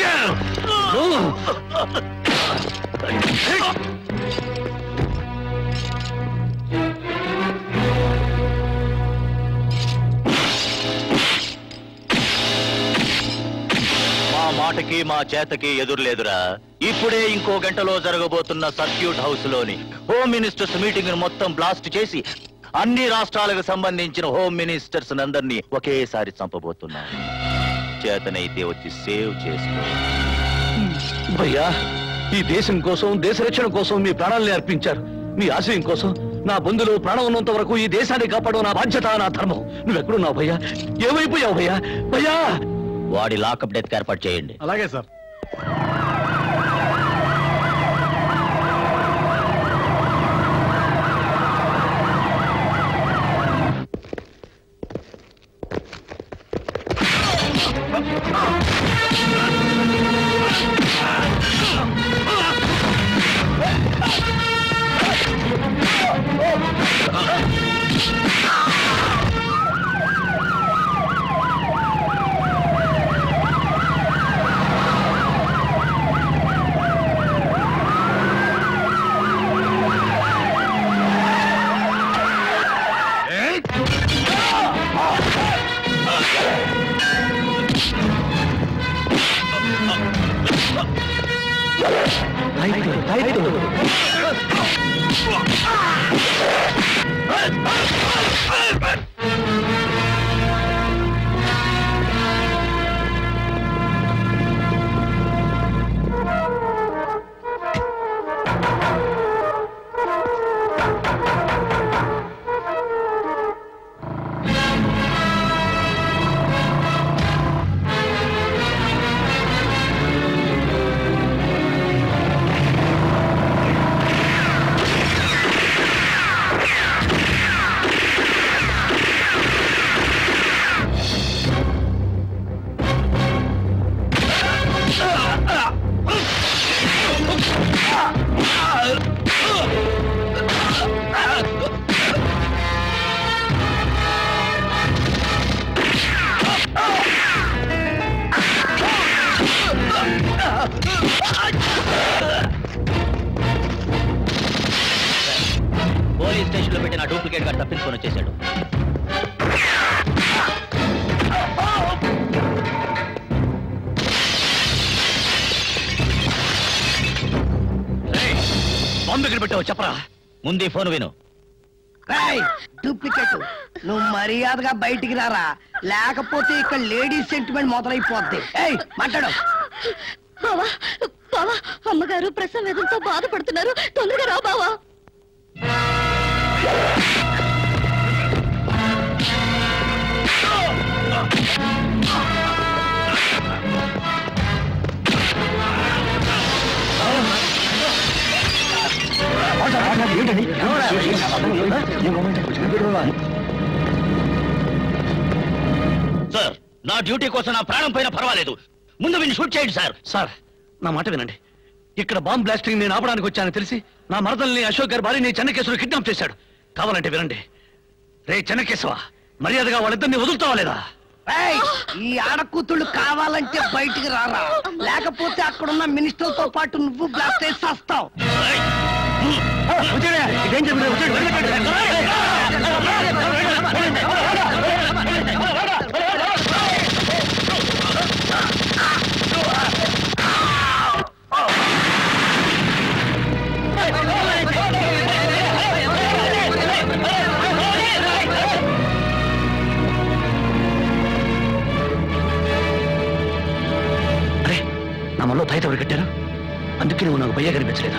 మా మాటకి మా చేతకి ఎదురులేదురా. ఇప్పుడే ఇంకో గంటలో జరగబోతున్న సర్క్యూట్ హౌస్ లోని హోమ్ మినిస్టర్స్ మీటింగ్ మొత్తం బ్లాస్ట్ చేసి అన్ని రాష్ట్రాలకు సంబంధించిన హోమ్ మినిస్టర్స్ అందరినీ ఒకేసారి చంపబోతున్నా. చేతనైతే వచ్చి సేవ్ చేసుకో. భయ్యా, ఈ దేశం కోసం, దేశ రక్షణ కోసం మీ ప్రాణాలని అర్పించారు. మీ ఆశయం కోసం నా బంధులో ప్రాణం ఉన్నంత వరకు ఈ దేశాన్ని కాపాడడం నా బాధ్యత, నా ధర్మం. నువ్వెక్కడున్నావు భయ్యా? ఏమైపోయావు భయ్యా? భయ్యా, వాడి లాకప్ డెత్ ఏర్పాటు చేయండి. అలాగే సార్. గారు తప్పించుకొని వచ్చేశాడు. బాంబు ఎక్కడ పెట్టావు చెప్పరా? ముందు ఫోన్ విను. డూప్లికేట్ నువ్వు మర్యాదగా బయటికి రారా, లేకపోతే ఇక్కడ లేడీస్ సెంటిమెంట్ మొదలైపోద్ది. మాట్లాడు. బావా బావా, అమ్మగారు ప్రసవ వేదంతో బాధపడుతున్నారు, తొందరగా రా బావా. సార్, నా డ్యూటీ కోసం నా ప్రాణం పైన పర్వాలేదు, ముందు వీడిని షూట్ చేయండి సార్. సార్ నా మాట వినండి. ఇక్కడ బాంబ్ బ్లాస్టింగ్ నేను ఆపడానికి వచ్చానని తెలిసి నా మరదల్ని అశోక్ గారి భార్యని చెన్నకేశ్వరు కిడ్నాప్ చేశాడు. కావాలంటే వినండి. రే చెన్నకేశవ, మర్యాదగా వాళ్ళిద్దరిని వదులుతావా లేదా? ఈ ఆడకూతుళ్ళు కావాలంటే బయటికి రారా, లేకపోతే అక్కడున్న మినిస్టర్తో పాటు నువ్వు బ్లాస్ట్ చేసి వస్తావు. నా మనలో తాయిత ఎవరు కట్టారు? అందుకే నువ్వు నాకు భయ్యా కనిపించలేదా?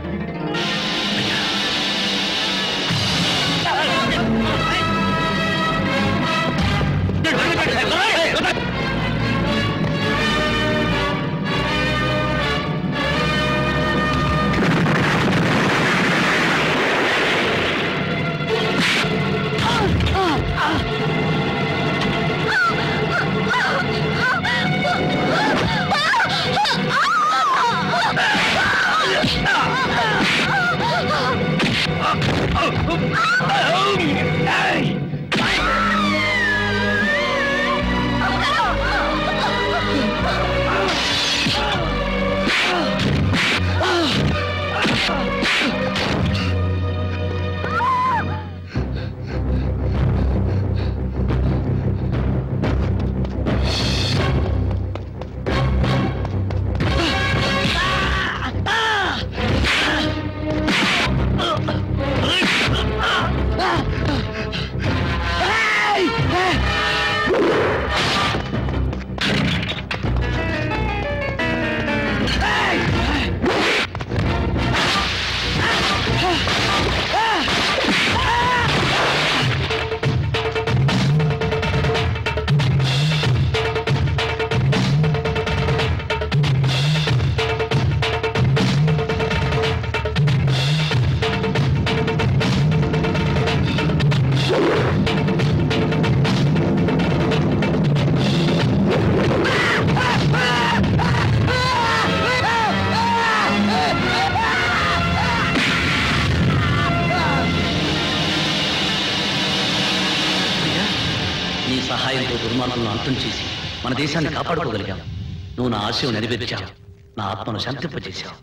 సహాయంతో దుర్మార్గులను అంతం చేసి మన దేశాన్ని కాపాడుకోగలిగాం. నువ్వు నా ఆశయం నెరవేర్చావు, నా ఆత్మను శాంతింపజేశావు.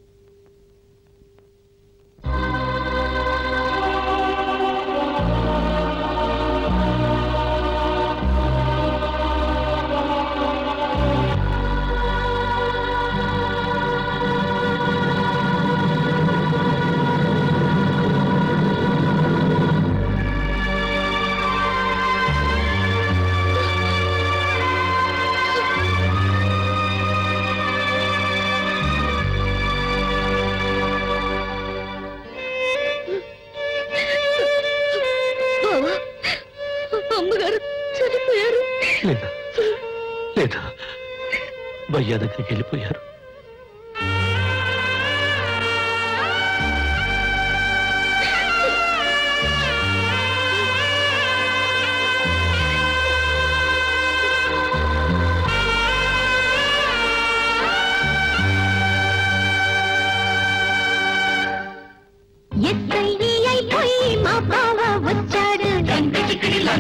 లేదా లేదా భయ్యా దగ్గరికి వెళ్ళిపోయారు.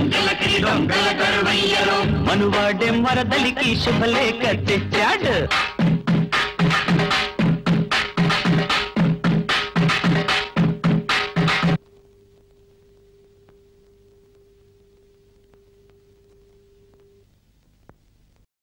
మనువాడే మరదలికి శుభలేఖ తెచ్చాడు.